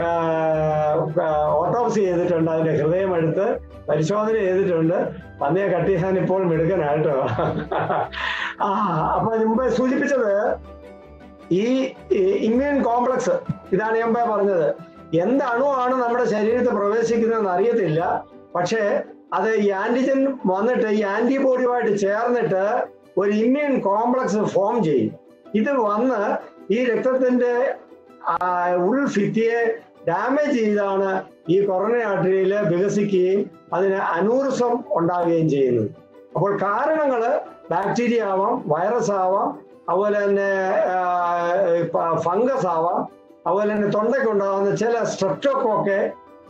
ഓട്ടോപ്സി ചെയ്തിട്ടുണ്ട്. അതിന്റെ ഹൃദയം എടുത്ത് പരിശോധന ചെയ്തിട്ടുണ്ട്. പന്നിയെ കട്ട് ചെയ്യാൻ ഇപ്പോൾ മിടുക്കനായിട്ടോ. അപ്പൊ മുമ്പേ സൂചിപ്പിച്ചത് ഈ ഇമ്മ്യൂൺ കോംപ്ലക്സ്, ഇതാണ് മുമ്പേ പറഞ്ഞത്. എന്തണുവാണ് നമ്മുടെ ശരീരത്തിൽ പ്രവേശിക്കുന്നതെന്ന് അറിയത്തില്ല. പക്ഷേ അത് ഈ ആന്റിജൻ വന്നിട്ട് ഈ ആന്റിബോഡിയുമായിട്ട് ചേർന്നിട്ട് ഒരു ഇമ്മ്യൂൺ കോംപ്ലക്സ് ഫോം ചെയ്യും. ഇത് വന്ന് ഈ രക്തത്തിന്റെ ഉൾഭിത്തിയെ ഡാമേജ് ചെയ്താണ് ഈ കൊറോണറി ആർട്ടറിയിൽ വികസിക്കുകയും അതിന് അനൂറിസം ഉണ്ടാവുകയും ചെയ്യുന്നത്. അപ്പോൾ കാരണങ്ങള് ബാക്ടീരിയ ആവാം, വൈറസ് ആവാം, അതുപോലെ തന്നെ ഫംഗസ് ആവാം, അതുപോലെ തന്നെ തൊണ്ടയ്ക്കുണ്ടാകുന്ന ചില സ്ട്രെപ്റ്റോക്കോക്കെ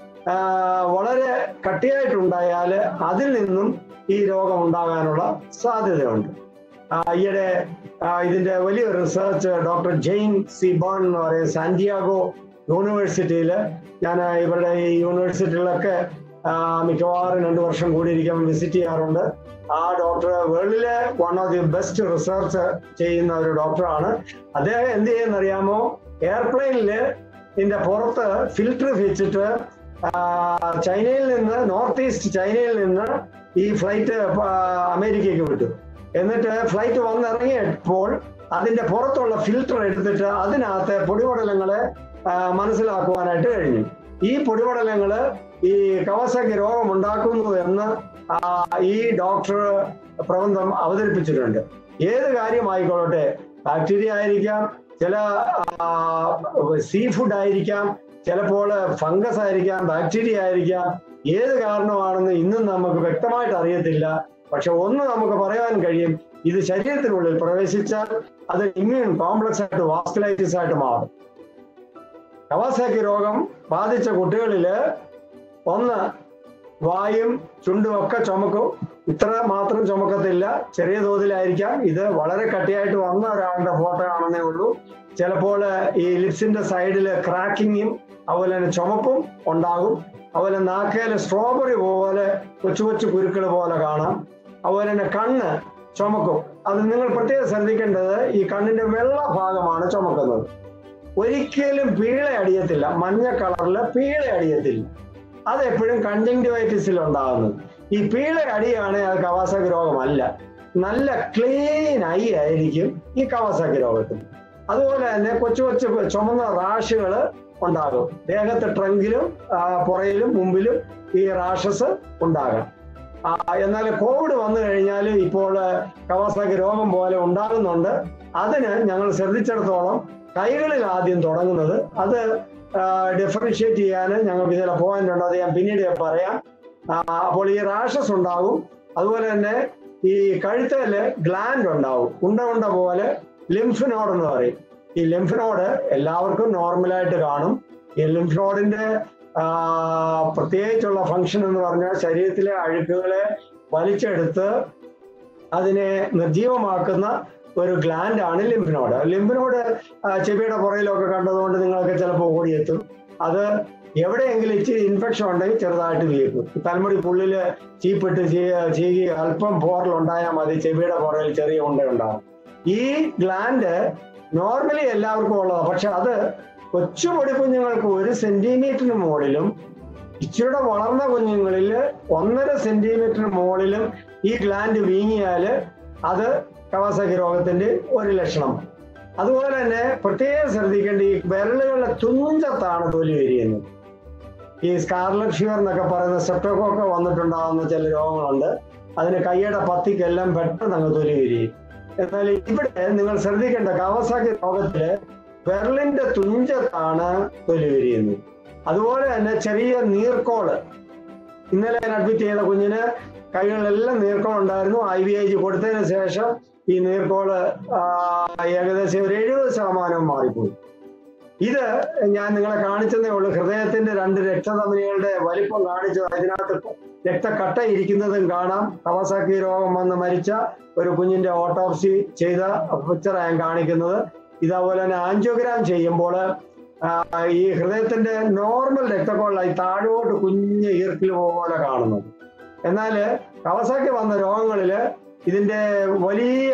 വളരെ കട്ടിയായിട്ടുണ്ടായാൽ അതിൽ നിന്നും ഈ രോഗം ഉണ്ടാകാനുള്ള സാധ്യതയുണ്ട്. ഈയിടെ ഇതിന്റെ വലിയൊരു research doctor Jane C Burn എന്ന് പറയുന്ന സാന്റിയാഗോ യൂണിവേഴ്സിറ്റിയിൽ, ഞാൻ ഇവരുടെ ഈ യൂണിവേഴ്സിറ്റികളിലൊക്കെ മിക്കവാറും 2 വർഷം കൂടിയിരിക്കാൻ വിസിറ്റ് ചെയ്യാറുണ്ട്. ആ ഡോക്ടർ വേൾഡിലെ one of the best research ചെയ്യുന്ന ഒരു ഡോക്ടറാണ്. അദ്ദേഹം എന്ത് ചെയ്യുന്നറിയാമോ? എയർപ്ലെയിനില് ഇതിന്റെ പുറത്ത് ഫിൽറ്റർ വെച്ചിട്ട് ചൈനയിൽ നിന്ന്, നോർത്ത് ഈസ്റ്റ് ചൈനയിൽ നിന്ന് ഈ ഫ്ലൈറ്റ് അമേരിക്കയ്ക്ക് വിട്ടു. എന്നിട്ട് ഫ്ലൈറ്റ് വന്നിറങ്ങിയപ്പോൾ അതിന്റെ പുറത്തുള്ള ഫിൽറ്റർ എടുത്തിട്ട് അതിനകത്തെ പൊടിപടലങ്ങളെ മനസ്സിലാക്കുവാനായിട്ട് കഴിഞ്ഞു. ഈ പൊടിപടലങ്ങള് ഈ കവാസാക്കി രോഗം ഉണ്ടാക്കുന്നു എന്ന് ഈ ഡോക്ടർ പ്രബന്ധം അവതരിപ്പിച്ചിട്ടുണ്ട്. ഏത് കാര്യമായിക്കൊള്ളട്ടെ, ബാക്ടീരിയ ആയിരിക്കാം, ചില സീ ഫുഡ് ആയിരിക്കാം, ചിലപ്പോൾ ഫംഗസ് ആയിരിക്കാം, ബാക്ടീരിയ ആയിരിക്കാം. ഏത് കാരണമാണെന്ന് ഇന്നും നമുക്ക് വ്യക്തമായിട്ട് അറിയത്തില്ല. പക്ഷെ ഒന്ന് നമുക്ക് പറയാൻ കഴിയും, ഇത് ശരീരത്തിനുള്ളിൽ പ്രവേശിച്ചാൽ അത് ഇമ്മ്യൂൺ കോംപ്ലക്സ് ആയിട്ട് വാസ്കുലൈറ്റിസ് ആയിട്ട് മാറും. കവാസാക്കി രോഗം ബാധിച്ച കുട്ടികളില് ഒന്ന് വായും ചുണ്ടും ഒക്കെ ചുമക്കും. ഇത്ര മാത്രം ചുമക്കത്തില്ല, ചെറിയ തോതിലായിരിക്കാം. ഇത് വളരെ കട്ടിയായിട്ട് വന്ന ഒരാളുടെ ഫോട്ടോ ആണെന്നേ ഉള്ളൂ. ചിലപ്പോൾ ഈ ലിപ്സിന്റെ സൈഡില് ക്രാക്കിങ്ങും അതുപോലെ തന്നെ ചുമപ്പും ഉണ്ടാകും. അതുപോലെ നാക്കയില് സ്ട്രോബെറി പോലെ കൊച്ചു കൊച്ചു കുരുക്കൾ പോലെ കാണാം. അതുപോലെ തന്നെ കണ്ണ് ചുമക്കും. അത് നിങ്ങൾ പ്രത്യേകം ശ്രദ്ധിക്കേണ്ടത്, ഈ കണ്ണിന്റെ വെള്ള ഭാഗമാണ് ചുമക്കുന്നത്. ഒരിക്കലും പീള അടിയത്തില്ല, മഞ്ഞ കളറില് പീള അടിയത്തില്ല. അതെപ്പോഴും കൺജങ്ക്റ്റിവൈറ്റിസിൽ ഉണ്ടാകുന്നത്. ഈ പീള അടിയാണ് അത് കവാസാക്കി രോഗമല്ല. നല്ല ക്ലീൻ ഐ ആയിരിക്കും ഈ കവാസാക്കി രോഗത്തിന്. അതുപോലെ തന്നെ കൊച്ചു കൊച്ചു ചുമന്ന റാഷുകൾ ഉണ്ടാകും. ദേഹത്തെ ട്രങ്കിലും പുറയിലും മുമ്പിലും ഈ റാഷസ് ഉണ്ടാകാം. എന്നാൽ കോവിഡ് വന്നു കഴിഞ്ഞാൽ ഇപ്പോൾ കവാസാക്കി രോഗം പോലെ ഉണ്ടാകുന്നുണ്ട്. അതിന് ഞങ്ങൾ ശ്രദ്ധിച്ചിടത്തോളം കൈകളിൽ ആദ്യം തുടങ്ങുന്നത്. അത് ഡിഫറൻഷിയേറ്റ് ചെയ്യാൻ ഞങ്ങൾക്ക് ചില പോയിന്റ് ഉണ്ട്, അത് ഞാൻ പിന്നീട് പറയാം. അപ്പോൾ ഈ റാഷസ് ഉണ്ടാകും. അതുപോലെ തന്നെ ഈ കഴുത്തേല് ഗ്ലാൻഡ് ഉണ്ടാവും, ഉണ്ട പോലെ ലിംഫ് നോഡ് എന്ന് പറയും. ഈ ലിംഫ് നോഡ് എല്ലാവർക്കും നോർമലായിട്ട് കാണും. ഈ ലിംഫ് നോഡിന്റെ പ്രത്യേകിച്ചുള്ള ഫങ്ഷൻ എന്ന് പറഞ്ഞാൽ ശരീരത്തിലെ അഴുക്കുകളെ വലിച്ചെടുത്ത് അതിനെ നിർജീവമാക്കുന്ന ഒരു ഗ്ലാൻഡ് ആണ് ലിംഫ് നോഡ്. ലിംഫ് നോഡ് ചെവിയുടെ പുറയിലൊക്കെ കണ്ടതുകൊണ്ട് നിങ്ങൾക്ക് ചിലപ്പോൾ ഓടിയെത്തും. അത് എവിടെയെങ്കിലും ഇച്ചിരി ഇൻഫെക്ഷൻ ഉണ്ടെങ്കിൽ ചെറുതായിട്ട് വീക്കും. തലമുടി പുള്ളില് ചീപ്പിട്ട് ചീകി അല്പം പോറലുണ്ടായാൽ മതി, ചെവിയുടെ പുറയിൽ ചെറിയ ഉണ്ടയുണ്ടാകും. ഈ ഗ്ലാൻഡ് നോർമലി എല്ലാവർക്കും ഉള്ളതാണ്. പക്ഷെ അത് കൊച്ചു പൊടി കുഞ്ഞുങ്ങൾക്ക് 1 സെന്റിമീറ്ററിന് മുകളിലും ഇച്ചിരിയുടെ വളർന്ന കുഞ്ഞുങ്ങളിൽ 1.5 സെന്റിമീറ്ററിന് മുകളിലും ഈ ഗ്ലാൻഡ് വീങ്ങിയാല് അത് കവാസാക്കി രോഗത്തിന്റെ ഒരു ലക്ഷണം. അതുപോലെ തന്നെ പ്രത്യേകം ശ്രദ്ധിക്കേണ്ട ഈ വിരലുകളുടെ തുഞ്ചത്താണ് തൊലി വിരിയുന്നത്. ഈ സ്കാർലറ്റ് ഫീവർ എന്നൊക്കെ പറയുന്ന സെപ്റ്റോകോക്ക വന്നിട്ടുണ്ടാകുന്ന ചില രോഗങ്ങളുണ്ട്. അതിന് കൈയുടെ പത്തിക്കെല്ലാം പെട്ടെന്ന് അങ്ങ് തൊലി വിരിയും. എന്നാൽ ഇവിടെ നിങ്ങൾ ശ്രദ്ധിക്കേണ്ട കവാസാക്കി രോഗത്തില് വിരലിന്റെ തുഞ്ചത്താണ് തൊലി വിരിയുന്നത്. അതുപോലെ തന്നെ ചെറിയ നീർക്കോള്, ഇന്നലെ ഞാൻ അഡ്മിറ്റ് ചെയ്ത കുഞ്ഞിന് കൈകളിലെല്ലാം നീർക്കോൾ ഉണ്ടായിരുന്നു. IVIG കൊടുത്തതിന് ശേഷം ഈ നീർക്കോള് ഏകദേശം ഒരു 70% മാറിപ്പോയി. ഇത് ഞാൻ നിങ്ങളെ കാണിച്ചതേ ഉള്ളൂ. ഹൃദയത്തിന്റെ 2 രക്തധമനികളുടെ വലിപ്പം കാണിച്ചത്. അതിനകത്ത് രക്തക്കട്ട ഇരിക്കുന്നതും കാണാം. കവാസാക്കി രോഗം വന്ന് മരിച്ച ഒരു കുഞ്ഞിന്റെ ഓട്ടോപ്സി ചെയ്ത പിക്ചർ ഞാൻ കാണിക്കുന്നത്. ഇതേപോലെ തന്നെ ആൻജിയോഗ്രാം ചെയ്യുമ്പോൾ ഈ ഹൃദയത്തിന്റെ നോർമൽ രക്തക്കൊള്ളായി താഴോട്ട് കുഞ്ഞ് ഈർക്കിൽ പോലെ കാണുന്നത്. എന്നാൽ കവാസാക്കി വന്ന രോഗങ്ങളില് ഇതിന്റെ വലിയ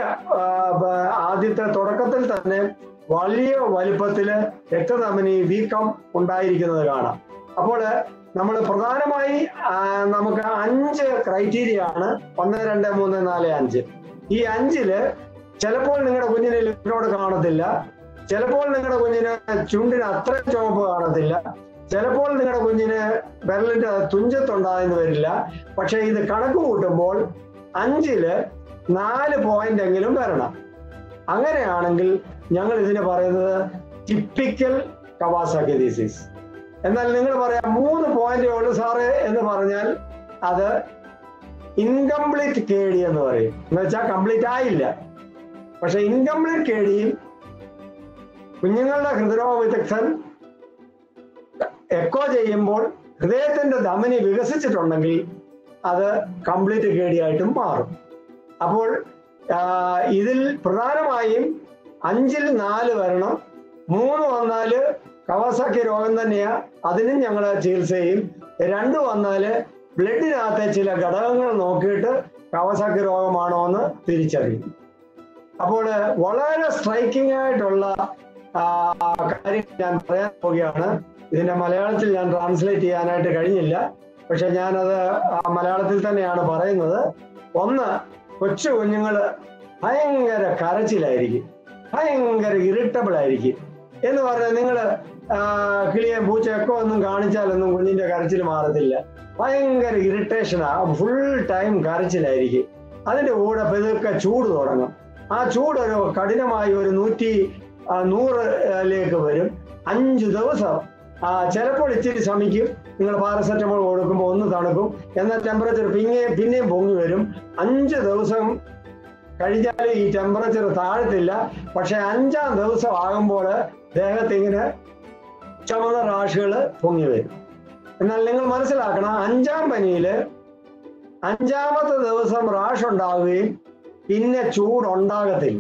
ആദ്യത്തെ തുടക്കത്തിൽ തന്നെ വലിയ വലിപ്പത്തില് രക്തധമനി വീക്കം ഉണ്ടായിരിക്കുന്നത് കാണാം. അപ്പോൾ നമ്മൾ പ്രധാനമായി നമുക്ക് 5 ക്രൈറ്റീരിയ ആണ്. 1, 2, 3, 4, 5. ഈ 5-ല് ചിലപ്പോൾ നിങ്ങളുടെ കുഞ്ഞിന് ലിംഫ് നോഡ് കാണത്തില്ല, ചിലപ്പോൾ നിങ്ങളുടെ കുഞ്ഞിന് ചുണ്ടിന് അത്ര ചുവപ്പ് കാണത്തില്ല, ചിലപ്പോൾ നിങ്ങളുടെ കുഞ്ഞിന് വിരലിന്റെ തുഞ്ചത്തുണ്ടായെന്ന് വരില്ല. പക്ഷെ ഇത് കണക്ക് കൂട്ടുമ്പോൾ 5-ല് 4 പോയിന്റ് എങ്കിലും വരണം. അങ്ങനെയാണെങ്കിൽ ഞങ്ങൾ ഇതിന് പറയുന്നത് ടിപ്പിക്കൽ കവാസാക്കി ഡിസീസ്. എന്നാൽ നിങ്ങൾ പറയാം 3 പോയിന്റേ ഉള്ളൂ സാറേ എന്ന് പറഞ്ഞാൽ അത് ഇൻകംപ്ലീറ്റ് KD എന്ന് പറയും. എന്ന് വെച്ചാൽ കംപ്ലീറ്റ് ആയില്ല. പക്ഷെ ഇൻകംപ്ലീറ്റ് KDയും കുഞ്ഞുങ്ങളുടെ ഹൃദ്രോഗ വിദഗ്ധൻ എക്കോ ചെയ്യുമ്പോൾ ഹൃദയത്തിന്റെ ധമനി വികസിച്ചിട്ടുണ്ടെങ്കിൽ അത് കംപ്ലീറ്റ് KD ആയിട്ടും മാറും. അപ്പോൾ ഇതിൽ പ്രധാനമായും 5-ൽ 4 വരണം. 3 വന്നാല് കവാസാക്കി രോഗം തന്നെയാ, അതിനും ഞങ്ങൾ ചികിത്സ ചെയ്യും. 2 വന്നാല് ബ്ലഡിനകത്തെ ചില ഘടകങ്ങൾ നോക്കിയിട്ട് കവാസാക്കി രോഗമാണോ എന്ന് തിരിച്ചറിയും. അപ്പോൾ വളരെ സ്ട്രൈക്കിംഗ് ആയിട്ടുള്ള കാര്യം ഞാൻ പറയാൻ പോവുകയാണ്. ഇതിന്റെ മലയാളത്തിൽ ഞാൻ ട്രാൻസ്ലേറ്റ് ചെയ്യാനായിട്ട് കഴിഞ്ഞില്ല, പക്ഷെ ഞാനത് മലയാളത്തിൽ തന്നെയാണ് പറയുന്നത്. 1, കൊച്ചു കുഞ്ഞുങ്ങള് ഭയങ്കര കരച്ചിലായിരിക്കും, ഭയങ്കര ഇറിറ്റബിൾ ആയിരിക്കും. എന്ന് പറഞ്ഞാൽ നിങ്ങള് കിളിയെ പൂച്ചയൊക്കെ ഒന്നും കാണിച്ചാലൊന്നും കുഞ്ഞിന്റെ കരച്ചിൽ മാറത്തില്ല. ഭയങ്കര ഇറിറ്റേഷനാ, ഫുൾ ടൈം കരച്ചിലായിരിക്കും. അതിന്റെ കൂടെ പതുക്കെ ചൂട് തുടങ്ങും. ആ ചൂട് ഒരു കഠിനമായി ഒരു 100-ലേക്ക് വരും. 5 ദിവസം ചിലപ്പോൾ ഇച്ചിരി ശമിക്കും. നിങ്ങൾ പാരസെറ്റമോൾ കൊടുക്കുമ്പോൾ ഒന്ന് തണുക്കും, എന്നാൽ ടെമ്പറേച്ചർ പിന്നെയും പൊങ്ങി വരും. 5 ദിവസം കഴിഞ്ഞാൽ ഈ ടെമ്പറേച്ചർ താഴത്തില്ല. പക്ഷെ 5-ാം ദിവസം ആകുമ്പോൾ ദേഹത്തിങ്ങനെ ചുമന്ന റാഷുകൾ പൊങ്ങി വരും. എന്നാൽ നിങ്ങൾ മനസ്സിലാക്കണം, 5-ാം പനിയില് 5-ാമത്തെ ദിവസം റാഷ് ഉണ്ടാവുകയും പിന്നെ ചൂടുണ്ടാകത്തില്ല,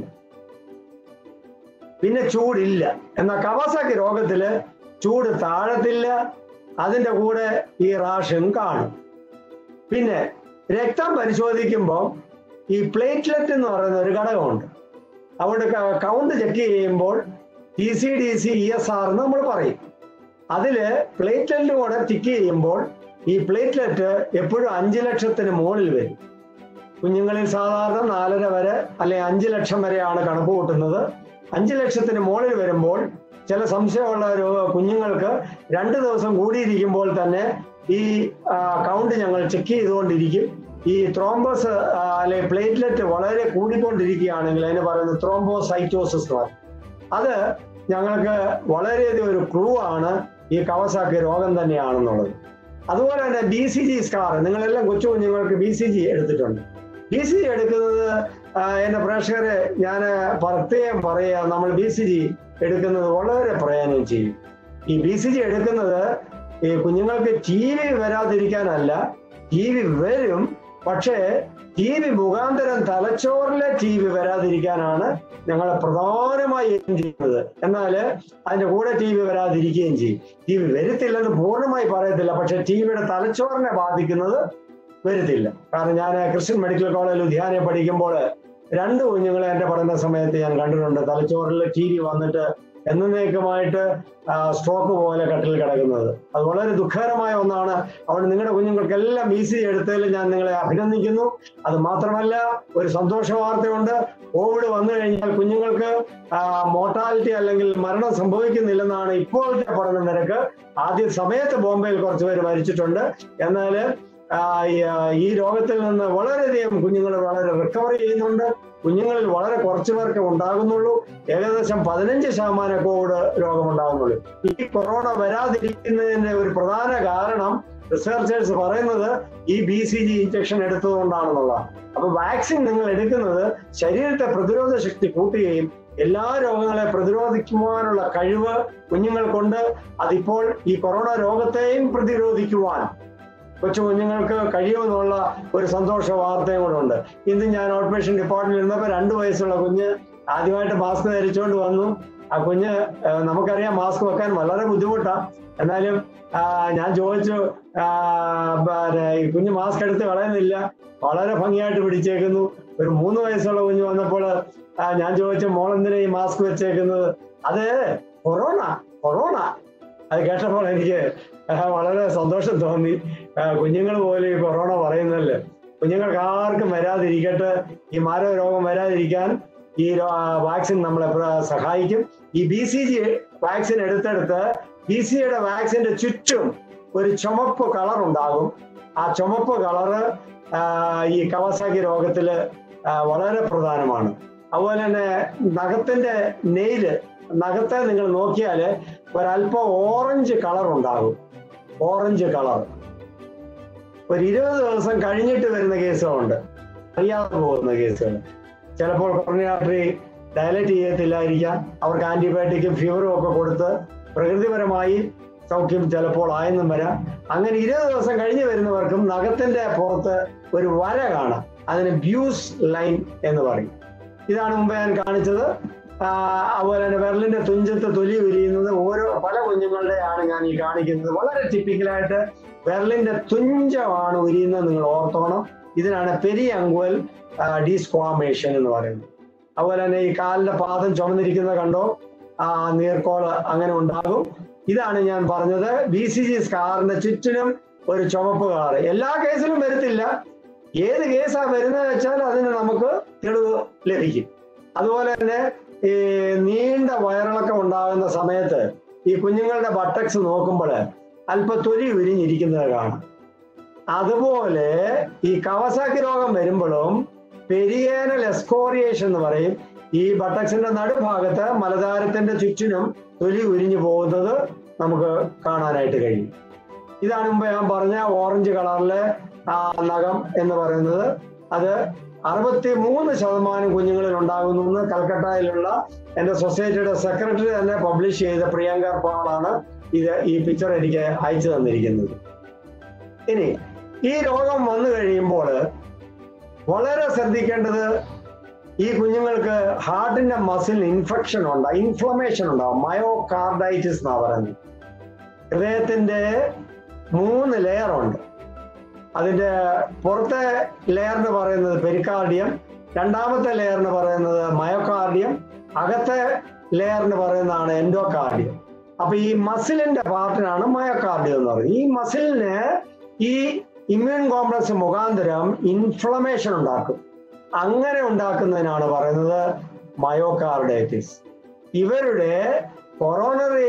പിന്നെ ചൂടില്ല. എന്നാൽ കവാസാക്കി രോഗത്തില് ചൂട് താഴത്തില്ല, അതിന്റെ കൂടെ ഈ റാഷും കാണും. പിന്നെ രക്തം പരിശോധിക്കുമ്പോൾ ഈ പ്ലേറ്റ്ലെറ്റ് എന്ന് പറയുന്ന ഒരു ഘടകമുണ്ട്. അതുകൊണ്ട് കൗണ്ട് ചെക്ക് ചെയ്യുമ്പോൾ TCDC ESR എന്ന് നമ്മൾ പറയും. അതില് പ്ലേറ്റ്ലെറ്റ് കൂടെ ചെക്ക് ചെയ്യുമ്പോൾ ഈ പ്ലേറ്റ്ലെറ്റ് എപ്പോഴും 5 ലക്ഷത്തിന് മുകളിൽ വരും. കുഞ്ഞുങ്ങളിൽ സാധാരണ 4.5 വരെ അല്ലെങ്കിൽ 5 ലക്ഷം വരെയാണ് കണക്ക് കൂട്ടുന്നത്. 5 ലക്ഷത്തിന് മുകളിൽ വരുമ്പോൾ ചില സംശയമുള്ള കുഞ്ഞുങ്ങൾക്ക് 2 ദിവസം കൂടിയിരിക്കുമ്പോൾ തന്നെ ഈ കൗണ്ട് ഞങ്ങൾ ചെക്ക് ചെയ്തുകൊണ്ടിരിക്കും. ഈ ത്രോംബോസ് അല്ലെ പ്ലേറ്റ്ലെറ്റ് വളരെ കൂടിക്കൊണ്ടിരിക്കുകയാണെങ്കിൽ അതിന് പറയുന്നത് ത്രോംബോസൈറ്റോസിസ് എന്ന് പറയും. അത് ഞങ്ങൾക്ക് വളരെയധികം ഒരു ക്ലൂ ആണ് ഈ കവാസാക്കി രോഗം തന്നെയാണെന്നുള്ളത്. അതുപോലെ തന്നെ BCG സ്കാർ, നിങ്ങളെല്ലാം കൊച്ചു കുഞ്ഞുങ്ങൾക്ക് BCG എടുത്തിട്ടുണ്ട്. BCG എടുക്കുന്നത് എന്റെ പ്രേക്ഷകരെ ഞാൻ പ്രത്യേകം പറയുക, നമ്മൾ BCG എടുക്കുന്നത് വളരെ പ്രയോജനം ചെയ്യും. ഈ BCG എടുക്കുന്നത് ഈ കുഞ്ഞുങ്ങൾക്ക് TV വരാതിരിക്കാനല്ല, TV വരും, പക്ഷേ TV മുഖാന്തരം തലച്ചോറിലെ TV വരാതിരിക്കാനാണ് ഞങ്ങൾ പ്രധാനമായി ചെയ്യുന്നത്. എന്നാൽ അതിന്റെ കൂടെ TV വരാതിരിക്കുകയും ചെയ്യും. TV വരത്തില്ലെന്ന് പൂർണ്ണമായി പറയത്തില്ല, പക്ഷെ TVയുടെ തലച്ചോറിനെ ബാധിക്കുന്നത് വരത്തില്ല. കാരണം ഞാൻ ക്രിസ്ത്യൻ മെഡിക്കൽ കോളേജ് ലുധിയാനയെ പഠിക്കുമ്പോൾ 2 കുഞ്ഞുങ്ങളെ എന്റെ പഠന സമയത്ത് ഞാൻ കണ്ടിട്ടുണ്ട്. തലച്ചോറിൽ TV വന്നിട്ട് എന്നേക്കുമായിട്ട് സ്ട്രോക്ക് പോലെ കട്ടിൽ കിടക്കുന്നത്. അത് വളരെ ദുഃഖകരമായ ഒന്നാണ്. അവിടെ നിങ്ങളുടെ കുഞ്ഞുങ്ങൾക്കെല്ലാം BCG എടുത്തതിൽ ഞാൻ നിങ്ങളെ അഭിനന്ദിക്കുന്നു. അത് മാത്രമല്ല, ഒരു സന്തോഷ വാർത്തയുണ്ട്. കോവിഡ് വന്നു കഴിഞ്ഞാൽ കുഞ്ഞുങ്ങൾക്ക് മോർട്ടാലിറ്റി അല്ലെങ്കിൽ മരണം സംഭവിക്കുന്നില്ലെന്നാണ് ഇപ്പോഴത്തെ പഠന നിരക്ക്. ആദ്യ സമയത്ത് ബോംബെയിൽ കുറച്ചുപേര് മരിച്ചിട്ടുണ്ട്. എന്നാൽ ഈ രോഗത്തിൽ നിന്ന് വളരെയധികം കുഞ്ഞുങ്ങൾ വളരെ റിക്കവർ ചെയ്യുന്നുണ്ട്. കുഞ്ഞുങ്ങളിൽ വളരെ കുറച്ചു പേർക്ക് ഉണ്ടാകുന്നുള്ളൂ. ഏകദേശം 15% കോവിഡ് രോഗമുണ്ടാകുന്നുള്ളൂ. ഈ കൊറോണ വരാതിരിക്കുന്നതിന്റെ ഒരു പ്രധാന കാരണം റിസർച്ചേഴ്സ് പറയുന്നത് ഈ BCG ഇഞ്ചക്ഷൻ എടുത്തതുകൊണ്ടാണെന്നുള്ളതാണ്. അപ്പൊ വാക്സിൻ നിങ്ങൾ എടുക്കുന്നത് ശരീരത്തെ പ്രതിരോധ ശക്തി കൂട്ടുകയും എല്ലാ രോഗങ്ങളെ പ്രതിരോധിക്കുവാനുള്ള കഴിവ് കുഞ്ഞുങ്ങൾക്കുണ്ട്. അതിപ്പോൾ ഈ കൊറോണ രോഗത്തെയും പ്രതിരോധിക്കുവാൻ കൊച്ചു കുഞ്ഞുങ്ങൾക്ക് കഴിയുമെന്നുള്ള ഒരു സന്തോഷ വാർത്തയും കൂടെ ഉണ്ട്. ഇന്ന് ഞാൻ ഔട്ട് പേഷ്യന്റ് ഡിപ്പാർട്ട്മെന്റിൽ ഇരുന്നപ്പോൾ 2 വയസ്സുള്ള കുഞ്ഞ് ആദ്യമായിട്ട് മാസ്ക് ധരിച്ചുകൊണ്ട് വന്നു. ആ കുഞ്ഞ്, നമുക്കറിയാം മാസ്ക് വെക്കാൻ വളരെ ബുദ്ധിമുട്ടാണ്, എന്നാലും ഞാൻ ചോദിച്ചു, ഈ കുഞ്ഞ് മാസ്ക് എടുത്ത് കളയുന്നില്ല, വളരെ ഭംഗിയായിട്ട് പിടിച്ചേക്കുന്നു. ഒരു 3 വയസ്സുള്ള കുഞ്ഞ് വന്നപ്പോൾ ഞാൻ ചോദിച്ചു, മോളെന്തിനാ ഈ മാസ്ക് വെച്ചേക്കുന്നത്? അത് കൊറോണ. അത് കേട്ടപ്പോൾ എനിക്ക് വളരെ സന്തോഷം തോന്നി. കുഞ്ഞുങ്ങൾ പോലും ഈ കൊറോണ പറയുന്നല്ലേ. കുഞ്ഞുങ്ങൾക്ക് ആർക്കും വരാതിരിക്കട്ടെ, ഈ മാരകരോഗം വരാതിരിക്കാൻ ഈ വാക്സിൻ നമ്മളെ സഹായിക്കും. ഈ BCG വാക്സിൻ എടുത്തെടുത്ത് BCGയുടെ വാക്സിന്റെ ചുറ്റും ഒരു ചുമപ്പ് കളർ ഉണ്ടാകും. ആ ചുമപ്പ് കളറ് ഈ കവാസാക്കി രോഗത്തില് വളരെ പ്രധാനമാണ്. അതുപോലെ തന്നെ നഖത്തിന്റെ നഖത്തെ നിങ്ങൾ നോക്കിയാല് ഒരല്പം ഓറഞ്ച് കളർ ഉണ്ടാകും. ഓറഞ്ച് കളർ ഒരു 20 ദിവസം കഴിഞ്ഞിട്ട് വരുന്ന കേസുകളുണ്ട്, അറിയാതെ പോകുന്ന കേസുകൾ. ചിലപ്പോൾ കൊറോണറി ആർട്ടറി ഡയലറ്റ് ചെയ്യത്തില്ലായിരിക്കാം. അവർക്ക് ആന്റിബയോട്ടിക്കും ഫീവറും ഒക്കെ കൊടുത്ത് പ്രകൃതിപരമായി സൗഖ്യം ചിലപ്പോൾ ആയെന്നും വരാം. അങ്ങനെ 20 ദിവസം കഴിഞ്ഞ് വരുന്നവർക്കും നഖത്തിന്റെ പുറത്ത് ഒരു വര കാണാം. അതിന് ബ്യൂസ് ലൈൻ എന്ന് പറയും. ഇതാണ് മുമ്പ് ഞാൻ കാണിച്ചത്. അതുപോലെ തന്നെ വിരലിന്റെ തുഞ്ചത്ത് തൊലി ഉരിയുന്നത് പല കുഞ്ഞുങ്ങളുടെയാണ് ഞാൻ ഈ കാണിക്കുന്നത്. വളരെ ടിപ്പിക്കലായിട്ട് വിരലിന്റെ തുഞ്ചമാണ് ഉരിയുന്നത്, നിങ്ങൾ ഓർത്തോണം. ഇതിനാണ് പെരിഅങ്കുവൽ ഡിസ്ക്വാമേഷൻ എന്ന് പറയുന്നത്. അതുപോലെ തന്നെ ഈ കാലിന്റെ പാദം ചുമന്നിരിക്കുന്നത് കണ്ടോ, നീർക്കോള് അങ്ങനെ ഉണ്ടാകും. ഇതാണ് ഞാൻ പറഞ്ഞത്, BCG സ്കാറിന്റെ ചുറ്റിനും ഒരു ചുവപ്പ് കളർ. എല്ലാ കേസിലും വരത്തില്ല. ഏത് കേസാ വരുന്നത് വെച്ചാൽ അതിന് നമുക്ക് തെളിവ് ലഭിക്കും. അതുപോലെ തന്നെ ഈ നീണ്ട വയറിളക്കം ഉണ്ടാകുന്ന സമയത്ത് ഈ കുഞ്ഞുങ്ങളുടെ ബട്ടക്സ് നോക്കുമ്പോൾ അല്പം തൊലി ഉരിഞ്ഞിരിക്കുന്നത് കാണാം. അതുപോലെ ഈ കവാസാക്കി രോഗം വരുമ്പോഴും പെരിയേനൽ എസ്കോറിയേഷൻ എന്ന് പറയും. ഈ ബട്ടക്സിന്റെ നടുഭാഗത്ത് മലദ്വാരത്തിന്റെ ചുറ്റിനും തൊലി ഉരിഞ്ഞു പോകുന്നത് നമുക്ക് കാണാനായിട്ട് കഴിയും. ഇതാണ് മുമ്പ് ഞാൻ പറഞ്ഞ ഓറഞ്ച് കളറിലെ നഖം എന്ന് പറയുന്നത്. അത് 63% കുഞ്ഞുങ്ങളിൽ ഉണ്ടാകുന്നു. കൽക്കട്ടയിലുള്ള എന്റെ സൊസൈറ്റിയുടെ സെക്രട്ടറി തന്നെ പബ്ലിഷ് ചെയ്ത പ്രിയങ്ക പാളാണ് ഈ പിക്ചർ എനിക്ക് അയച്ചു തന്നിരിക്കുന്നത്. ഇനി ഈ രോഗം വന്നു കഴിയുമ്പോൾ വളരെ ശ്രദ്ധിക്കേണ്ടത്, ഈ കുഞ്ഞുങ്ങൾക്ക് ഹാർട്ടിന്റെ മസിൽ ഇൻഫ്ലമേഷൻ ഉണ്ടാവും. മയോകാർഡൈറ്റിസ് എന്നാ പറയുന്നത്. ഹൃദയത്തിന്റെ 3 ലെയർ ഉണ്ട്. അതിന്റെ പുറത്തെ ലെയറിന് പറയുന്നത് പെരിക്കാർഡിയം, രണ്ടാമത്തെ ലെയറിന് പറയുന്നത് മയോകാർഡിയം, അകത്തെ ലെയറിന് പറയുന്നതാണ് എൻഡോകാർഡിയം. അപ്പൊ ഈ മസിലിന്റെ പാർട്ടിനാണ് മയോകാർഡിയം എന്ന് പറയുന്നത്. ഈ മസിലിന് ഈ ഇമ്മ്യൂൺ കോംപ്ലക്സ് മുഖാന്തരം ഇൻഫ്ലമേഷൻ ഉണ്ടാക്കും. അങ്ങനെ ഉണ്ടാക്കുന്നതിനാണ് പറയുന്നത് മയോകാർഡൈറ്റിസ്. ഇവരുടെ കൊറോണറി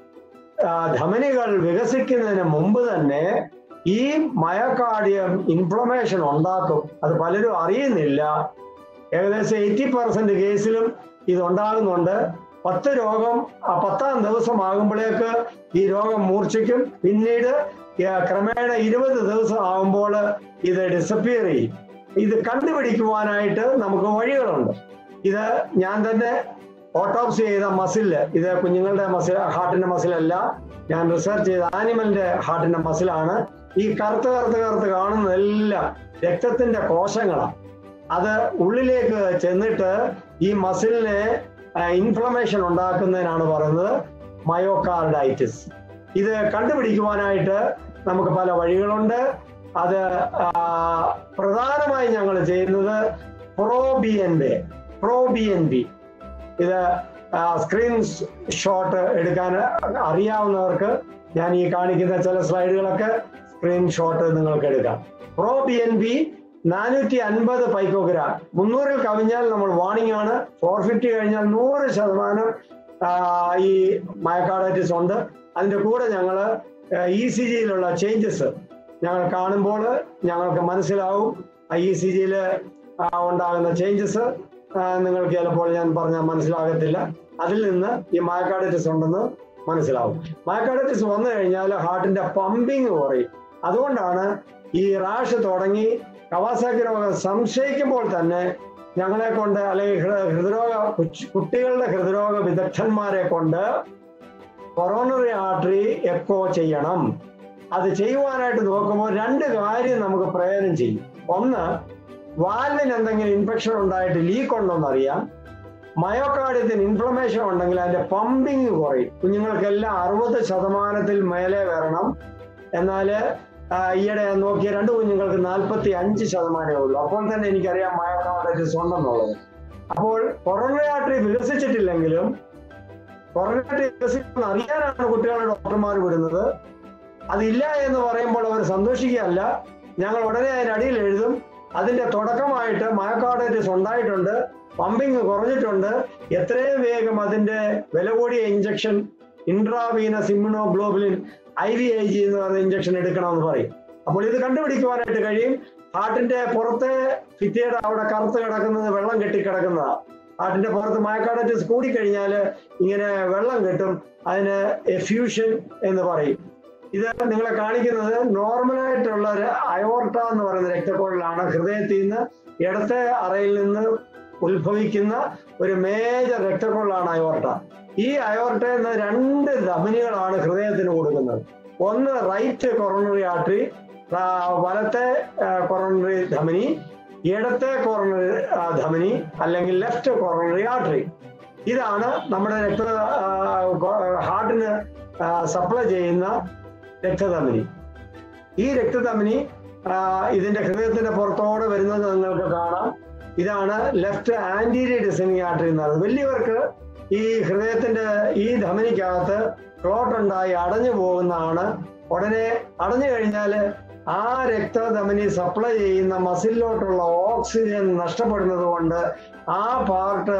ധമനികൾ വികസിക്കുന്നതിന് മുമ്പ് തന്നെ ഈ മയോകാർഡിയം ഇൻഫ്ലമേഷൻ ഉണ്ടാക്കും. അത് പലരും അറിയുന്നില്ല. ഏകദേശം 80% കേസിലും ഇതുണ്ടാകുന്നുണ്ട്. 10 ദിവസം ആകുമ്പോഴേക്ക് ഈ രോഗം മൂർച്ഛിക്കും. പിന്നീട് ക്രമേണ 20 ദിവസം ആകുമ്പോൾ ഇത് ഡിസപ്പിയർ ചെയ്യും. ഇത് കണ്ടുപിടിക്കുവാനായിട്ട് നമുക്ക് വഴികളുണ്ട്. ഇത് ഞാൻ തന്നെ ഓട്ടോപ്സി ചെയ്ത മസില്, ഇത് കുഞ്ഞുങ്ങളുടെ മസിൽ, ഹാർട്ടിന്റെ മസിലല്ല, ഞാൻ റിസർച്ച് ചെയ്ത ആനിമലിന്റെ ഹാർട്ടിന്റെ മസിലാണ്. ഈ കറുത്ത് കാണുന്നതെല്ലാം രക്തത്തിന്റെ കോശങ്ങളാണ്. അത് ഉള്ളിലേക്ക് ചെന്നിട്ട് ഈ മസിലിനെ ഇൻഫ്ലമേഷൻ ഉണ്ടാക്കുന്നതിനാണ് പറയുന്നത് മയോകാർഡൈറ്റിസ്. ഇത് കണ്ടുപിടിക്കുവാനായിട്ട് നമുക്ക് പല വഴികളുണ്ട്. അത് പ്രധാനമായി ഞങ്ങൾ ചെയ്യുന്നത് ProBNP. ഇത് സ്ക്രീൻ ഷോട്ട് എടുക്കാൻ അറിയാവുന്നവർക്ക് ഞാൻ ഈ കാണിക്കുന്ന ചില സ്ലൈഡുകളൊക്കെ സ്ക്രീൻ ഷോട്ട് നിങ്ങൾക്ക് എടുക്കാം. ProBNP 450 പൈക്കോഗ്രാം, 300 കവിഞ്ഞാൽ നമ്മൾ വാണിംഗ് ആണ്. 450 കഴിഞ്ഞാൽ 100% ഈ മയോകാർഡൈറ്റിസ് ഉണ്ട്. അതിന്റെ കൂടെ ഞങ്ങൾ ECGയിലുള്ള ചേഞ്ചസ് ഞങ്ങൾ കാണുമ്പോൾ ഞങ്ങൾക്ക് മനസ്സിലാവും. ECGയിൽ ഉണ്ടാകുന്ന ചേഞ്ചസ് നിങ്ങൾക്ക് ചിലപ്പോൾ ഞാൻ പറഞ്ഞാൽ മനസ്സിലാകത്തില്ല. അതിൽ നിന്ന് ഈ മയോകാർഡൈറ്റിസ് ഉണ്ടെന്ന് മനസ്സിലാവും. മയോകാർഡൈറ്റിസ് വന്നു കഴിഞ്ഞാൽ ഹാർട്ടിന്റെ പമ്പിങ് കുറയും. അതുകൊണ്ടാണ് ഈ റാഷ് തുടങ്ങി കവാസാക്കി രോഗം സംശയിക്കുമ്പോൾ തന്നെ ഞങ്ങളെ കൊണ്ട്, അല്ലെങ്കിൽ കുട്ടികളുടെ ഹൃദ്രോഗ വിദഗ്ധന്മാരെ കൊണ്ട് കൊറോണറി ആർട്ടറി എക്കോ ചെയ്യണം. അത് ചെയ്യുവാനായിട്ട് നോക്കുമ്പോൾ 2 കാര്യം നമുക്ക് പ്രയോജനം ചെയ്യും. ഒന്ന്, വാൽവിന് എന്തെങ്കിലും ഇൻഫെക്ഷൻ ഉണ്ടായിട്ട് ലീക്ക് ഉണ്ടോന്ന് അറിയാം. മയോകാർഡിയത്തിന് ഇൻഫ്ലമേഷൻ ഉണ്ടെങ്കിൽ അതിന്റെ പമ്പിങ് കുറയും. കുഞ്ഞുങ്ങൾക്കെല്ലാം 60% മേലെ വരണം. എന്നാൽ ഈയിടെ നോക്കിയ 2 കുഞ്ഞുങ്ങൾക്ക് 45% ഉള്ളൂ. അപ്പോൾ തന്നെ എനിക്കറിയാം മയോകാർഡൈറ്റിസ് ഉണ്ടെന്നുള്ളത്. അപ്പോൾ കൊറോണറി ആർട്ടറി വികസിച്ചിട്ടില്ലെങ്കിലും കൊറോണറി ആർട്ടറി വികസിക്കുന്ന അറിയാനാണ് കുട്ടികളുടെ ഡോക്ടർമാർ വിടുന്നത്. അതില്ല എന്ന് പറയുമ്പോൾ അവർ സന്തോഷിക്കുകയല്ല, ഞങ്ങൾ ഉടനെ അതിനടിയിൽ എഴുതും. അതിന്റെ തുടക്കമായിട്ട് മയോകാർഡൈറ്റിസ് ഉണ്ടായിട്ടുണ്ട്, പമ്പിങ് കുറഞ്ഞിട്ടുണ്ട്, എത്രയും വേഗം അതിന്റെ വില കൂടിയ ഇഞ്ചക്ഷൻ ഇൻട്രാവീനസ് ഇമ്മ്യൂണോഗ്ലോബുലിൻ IVIG എന്ന് പറയുന്ന ഇഞ്ചക്ഷൻ എടുക്കണമെന്ന് പറയും. അപ്പോൾ ഇത് കണ്ടുപിടിക്കുവാനായിട്ട് കഴിയും. ഹാർട്ടിന്റെ പുറത്തെ ഭിത്തിയുടെ അവിടെ കറുത്ത് കിടക്കുന്നത് വെള്ളം കെട്ടിക്കിടക്കുന്നതാണ്. ഹാർട്ടിന്റെ പുറത്ത് മയോകാർഡൈറ്റിസ് കൂടിക്കഴിഞ്ഞാൽ ഇങ്ങനെ വെള്ളം കെട്ടും. അതിന് എഫ്യൂഷൻ എന്ന് പറയും. ഇത് നിങ്ങളെ കാണിക്കുന്നത് നോർമലായിട്ടുള്ള ഒരു അയോർട്ട എന്ന് പറയുന്ന രക്തക്കുഴലാണ്. ഹൃദയത്തിൽ നിന്ന് ഇടത്തെ അറയിൽ നിന്ന് ഉത്ഭവിക്കുന്ന ഒരു മേജർ രക്തക്കുഴലാണ് അയോർട്ട. ഈ അയോർട്ടയിൽ നിന്ന് 2 ധമനികളാണ് ഹൃദയത്തിന് കൊടുക്കുന്നത്. ഒന്ന് റൈറ്റ് കൊറോണറി ആർട്ടറി, വലത്തെ കൊറോണറി ധമനി, ഇടത്തെ കൊറോണറി ധമനി അല്ലെങ്കിൽ ലെഫ്റ്റ് കൊറോണറി ആർട്ടറി. ഇതാണ് നമ്മുടെ ഹാർട്ടിന് സപ്ലൈ ചെയ്യുന്ന രക്തധമനി. ഈ രക്തധമനി ഇതിന്റെ ഹൃദയത്തിന്റെ പുറത്തോടെ വരുന്നത് നിങ്ങൾക്ക് കാണാം. ഇതാണ് ലെഫ്റ്റ് ആന്റീരിയർ ഡിസെൻഡിങ് ആർട്ടറി എന്ന് പറയുന്നത്. വലിയവർക്ക് ഈ ഹൃദയത്തിന്റെ ഈ ധമനിക്കകത്ത് ക്ലോട്ട് ഉണ്ടായി അടഞ്ഞു പോകുന്നതാണ്. ഉടനെ അടഞ്ഞു കഴിഞ്ഞാൽ ആ രക്തധമനി സപ്ലൈ ചെയ്യുന്ന മസിലിലോട്ടുള്ള ഓക്സിജൻ നഷ്ടപ്പെടുന്നത് കൊണ്ട് ആ പാർട്ട്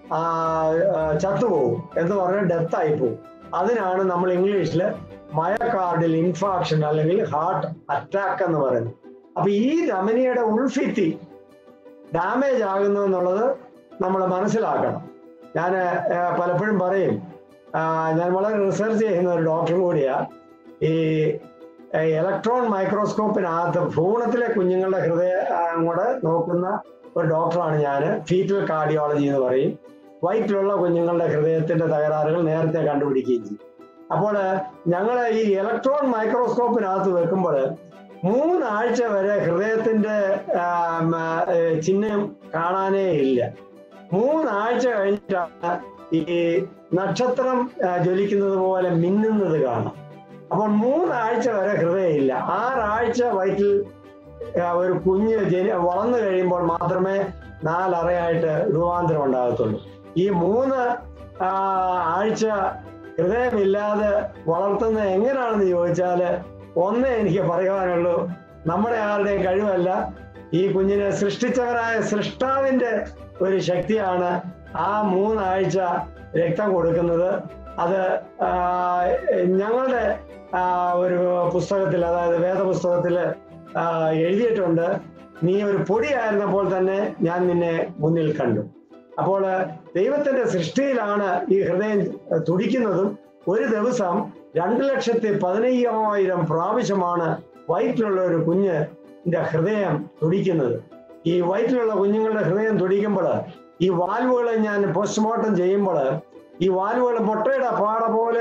ചത്തുപോകും എന്ന് പറഞ്ഞാൽ ഡെത്ത് ആയി പോകും. അതിനാണ് നമ്മൾ ഇംഗ്ലീഷിൽ മയോകാർഡിയൽ ഇൻഫാക്ഷൻ അല്ലെങ്കിൽ ഹാർട്ട് അറ്റാക്ക് എന്ന് പറയുന്നത്. അപ്പൊ ഈ ധമനിയുടെ ഉൾഭിത്തി ഡാമേജ് ആകുന്നു എന്നുള്ളത് നമ്മൾ മനസ്സിലാക്കണം. ഞാൻ പലപ്പോഴും പറയും, ഞാൻ വളരെ റിസർച്ച് ചെയ്യുന്ന ഒരു ഡോക്ടർ കൂടിയാ. ഈ ഇലക്ട്രോൺ മൈക്രോസ്കോപ്പിനകത്ത് ഭ്രൂണത്തിലെ കുഞ്ഞുങ്ങളുടെ ഹൃദയം കൂടെ നോക്കുന്ന ഒരു ഡോക്ടറാണ് ഞാൻ. ഫീറ്റൽ കാർഡിയോളജി എന്ന് പറയും. വയറ്റിലുള്ള കുഞ്ഞുങ്ങളുടെ ഹൃദയത്തിന്റെ തകരാറുകൾ നേരത്തെ കണ്ടുപിടിക്കുകയും ചെയ്യും. അപ്പോൾ ഞങ്ങൾ ഈ ഇലക്ട്രോൺ മൈക്രോസ്കോപ്പിനകത്ത് വെക്കുമ്പോൾ 3 ആഴ്ച വരെ ഹൃദയത്തിന്റെ ചിഹ്നം കാണാനേ ഇല്ല. 3 ആഴ്ച കഴിഞ്ഞിട്ടാണ് ഈ നക്ഷത്രം ജ്വലിക്കുന്നത് പോലെ മിന്നുന്നത് കാണാം. അപ്പോൾ 3 ആഴ്ച വരെ ഹൃദയമില്ല. 6 ആഴ്ച വയറ്റിൽ ഒരു കുഞ്ഞ് വളർന്നു കഴിയുമ്പോൾ മാത്രമേ 4 അറയായിട്ട് രൂപാന്തരം ഉണ്ടാകത്തുള്ളൂ. ഈ 3 ആഴ്ച ഹൃദയമില്ലാതെ വളർത്തുന്നത് എങ്ങനെയാണെന്ന് ചോദിച്ചാൽ ഒന്നേ എനിക്ക് പറയുവാനുള്ളൂ, നമ്മുടെ ആരുടെയും കഴിവല്ല. ഈ കുഞ്ഞിനെ സൃഷ്ടിച്ചവരായ സൃഷ്ടാവിന്റെ ഒരു ശക്തിയാണ് ആ 3 ആഴ്ച രക്തം കൊടുക്കുന്നത്. അത് ഞങ്ങളുടെ ഒരു പുസ്തകത്തിൽ, അതായത് വേദപുസ്തകത്തിൽ എഴുതിയിട്ടുണ്ട്, നീ ഒരു പൊടിയായിരുന്നപ്പോൾ തന്നെ ഞാൻ നിന്നെ മുന്നിൽ കണ്ടു. അപ്പോൾ ദൈവത്തിന്റെ സൃഷ്ടിയിലാണ് ഈ ഹൃദയം തുടിക്കുന്നതും ഒരു ദിവസം 2,15,000 പ്രാവശ്യമാണ് വയറ്റിലുള്ള ഒരു കുഞ്ഞിന്റെ ഹൃദയം തുടിക്കുന്നത്. ഈ വയറ്റിലുള്ള കുഞ്ഞുങ്ങളുടെ ഹൃദയം തുടിക്കുമ്പോൾ ഈ വാൽവുകളെ ഞാൻ പോസ്റ്റ്മോർട്ടം ചെയ്യുമ്പോൾ ഈ വാൽവുകൾ മുട്ടയുടെ പാട പോലെ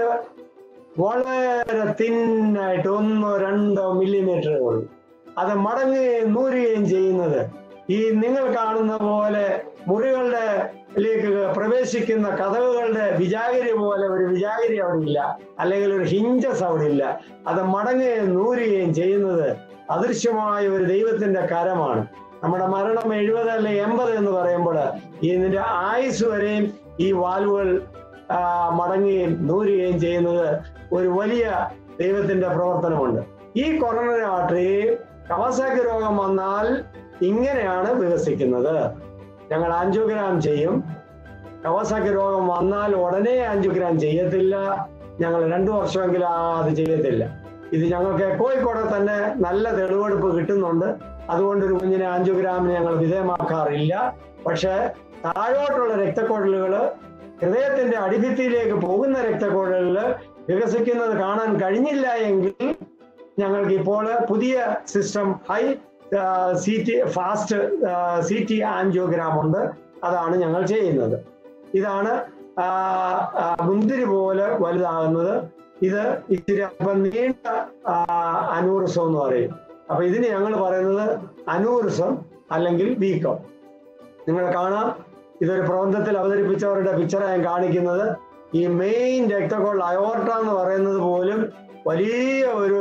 വളരെ തിന്നായിട്ട് 1-2 മില്ലിമീറ്ററുകൾ അത് മടങ്ങുകയും നൂരുകയും ചെയ്യുന്നത് ഈ നിങ്ങൾ കാണുന്ന പോലെ മുറികളിലേക്ക് പ്രവേശിക്കുന്ന കതകുകളുടെ വിജാഗിരി പോലെ ഒരു വിജാഗിരി അവിടെ ഇല്ല, അല്ലെങ്കിൽ ഒരു ഹിഞ്ചസ് അവിടെ ഇല്ല. അത് മടങ്ങുകയും നൂരുകയും ചെയ്യുന്നത് അദൃശ്യമായ ഒരു ദൈവത്തിന്റെ കരമാണ്. നമ്മുടെ മരണം 70 അല്ലെങ്കിൽ 80 എന്ന് പറയുമ്പോൾ ഇതിന്റെ ആയുസ് വരെയും ഈ വാൽവുകൾ മടങ്ങുകയും നൂരുകയും ചെയ്യുന്നത് ഒരു വലിയ ദൈവത്തിന്റെ പ്രവർത്തനമുണ്ട്. ഈ കൊറോണറി ആർട്ടറി കവാസാക്കി രോഗം വന്നാൽ ഇങ്ങനെയാണ് വികസിക്കുന്നത്. ഞങ്ങൾ ആൻജിയോഗ്രാം ചെയ്യും. കവാസാക്കി രോഗം വന്നാൽ ഉടനെ ആൻജിയോഗ്രാം ചെയ്യത്തില്ല. ഞങ്ങൾ 2 വർഷമെങ്കിലും അത് ചെയ്യത്തില്ല. ഇത് ഞങ്ങൾക്ക് കോഴിക്കോടെ തന്നെ നല്ല തെളിവെടുപ്പ് കിട്ടുന്നുണ്ട്. അതുകൊണ്ട് ഒരു കുഞ്ഞിനെ ആൻജിയോഗ്രാമിന് ഞങ്ങൾ വിധേയമാക്കാറില്ല. പക്ഷെ താഴോട്ടുള്ള രക്തക്കുഴലുകൾ, ഹൃദയത്തിന്റെ അടിഭിത്തിയിലേക്ക് പോകുന്ന രക്തക്കുഴലുകൾ വികസിക്കുന്നത് കാണാൻ കഴിഞ്ഞില്ല എങ്കിൽ ഞങ്ങൾക്ക് ഇപ്പോൾ പുതിയ system high fast CT angiogram ഉണ്ട്. അതാണ് ഞങ്ങൾ ചെയ്യുന്നത്. ഇതാണ് മുന്തിരി പോലെ വലുതാകുന്നത്. ഇത് ഇച്ചിരി അല്പം നീണ്ട അനൂറിസം എന്ന് പറയും. അപ്പൊ ഇതിന് ഞങ്ങൾ പറയുന്നത് അനൂറിസം അല്ലെങ്കിൽ വീക്കം. നിങ്ങൾ കാണാം, ഇതൊരു പ്രബന്ധത്തിൽ അവതരിപ്പിച്ചവരുടെ പിക്ചർ ഞാൻ കാണിക്കുന്നത്. ഈ മെയിൻ രക്തക്കുഴൽ അയോർട്ട എന്ന് പറയുന്നത് പോലും വലിയ ഒരു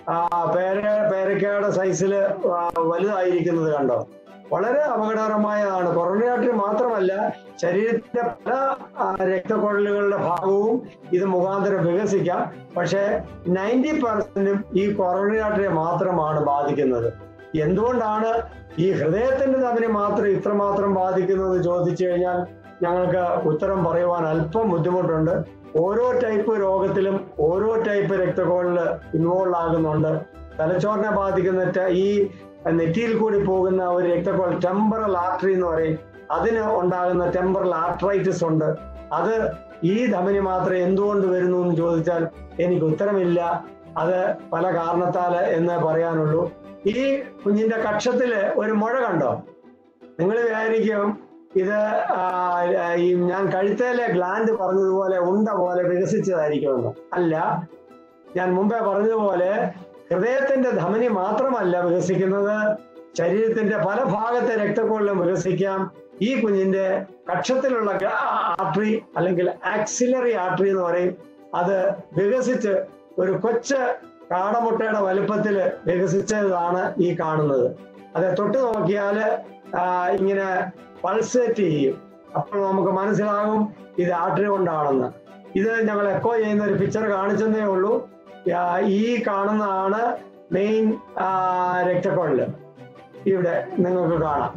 പേരക്കയുടെ സൈസിൽ വലുതായിരിക്കുന്നത് കണ്ടോ? വളരെ അപകടകരമായതാണ്. കൊറോണറി ആർട്ടറി മാത്രമല്ല, ശരീരത്തിന്റെ പല രക്തക്കുഴലുകളുടെ ഭാഗവും ഇത് മുഖാന്തരം വികസിക്കാം. പക്ഷെ 90% ഈ കൊറോണറി ആർട്ടറിയെ മാത്രമാണ് ബാധിക്കുന്നത്. എന്തുകൊണ്ടാണ് ഈ ഹൃദയത്തിന്റെ ധമനി മാത്രം ഇത്രമാത്രം ബാധിക്കുന്നത് ചോദിച്ചു കഴിഞ്ഞാൽ ഞങ്ങൾക്ക് ഉത്തരം പറയുവാൻ അല്പം ബുദ്ധിമുട്ടുണ്ട്. ഓരോ ടൈപ്പ് രോഗത്തിലും ഓരോ ടൈപ്പ് രക്തക്കുഴൽ ഇൻവോൾവ് ആകുന്നുണ്ട്. തലച്ചോറിനെ ബാധിക്കുന്ന ഈ നെറ്റിയിൽ കൂടി പോകുന്ന ഒരു രക്തക്കുഴൽ ടെമ്പറൽ ആർട്ടറി എന്ന് പറയും. അതിന് ഉണ്ടാകുന്ന ടെമ്പറൽ ആർട്രൈറ്റിസ് ഉണ്ട്. അത് ഈ ധമനി മാത്രം എന്തുകൊണ്ട് വരുന്നു എന്ന് ചോദിച്ചാൽ എനിക്ക് ഉത്തരമില്ല. അത് പല കാരണത്താല് എന്ന് പറയാനുള്ളൂ. ഈ കുഞ്ഞിന്റെ കക്ഷത്തില് ഒരു മുഴ കണ്ടോ? നിങ്ങൾ വിചാരിക്കും ഇത് ഈ ഞാൻ കഴുത്തേലെ ഗ്ലാൻഡ് പറഞ്ഞതുപോലെ ഉണ്ട പോലെ വികസിച്ചതായിരിക്കുമെന്ന്. അല്ല, ഞാൻ മുമ്പേ പറഞ്ഞതുപോലെ ഹൃദയത്തിന്റെ ധമനി മാത്രമല്ല വികസിക്കുന്നത്, ശരീരത്തിന്റെ പല ഭാഗത്തെ രക്തക്കുഴലും വികസിക്കാം. ഈ കുഞ്ഞിന്റെ കക്ഷത്തിലുള്ള ആർട്ടറി അല്ലെങ്കിൽ ആക്സിലറി ആർട്ടറി എന്ന് പറയും. അത് വികസിച്ച് ഒരു കൊച്ചു കാടമുട്ടയുടെ വലുപ്പത്തിൽ വികസിച്ചതാണ് ഈ കാണുന്നത്. അത് തൊട്ട് നോക്കിയാൽ ഇങ്ങനെ പൾസേറ്റ് ചെയ്യും. അപ്പോൾ നമുക്ക് മനസ്സിലാകും ഇത് ആർട്ടറി കൊണ്ടാണെന്ന്. ഇത് ഞങ്ങൾ എക്കോ ചെയ്യുന്ന ഒരു പിക്ചർ കാണിച്ചതേ ഉള്ളൂ. ഈ കാണുന്നതാണ് മെയിൻ രക്തക്കുഴല്. ഇവിടെ നിങ്ങൾക്ക് കാണാം.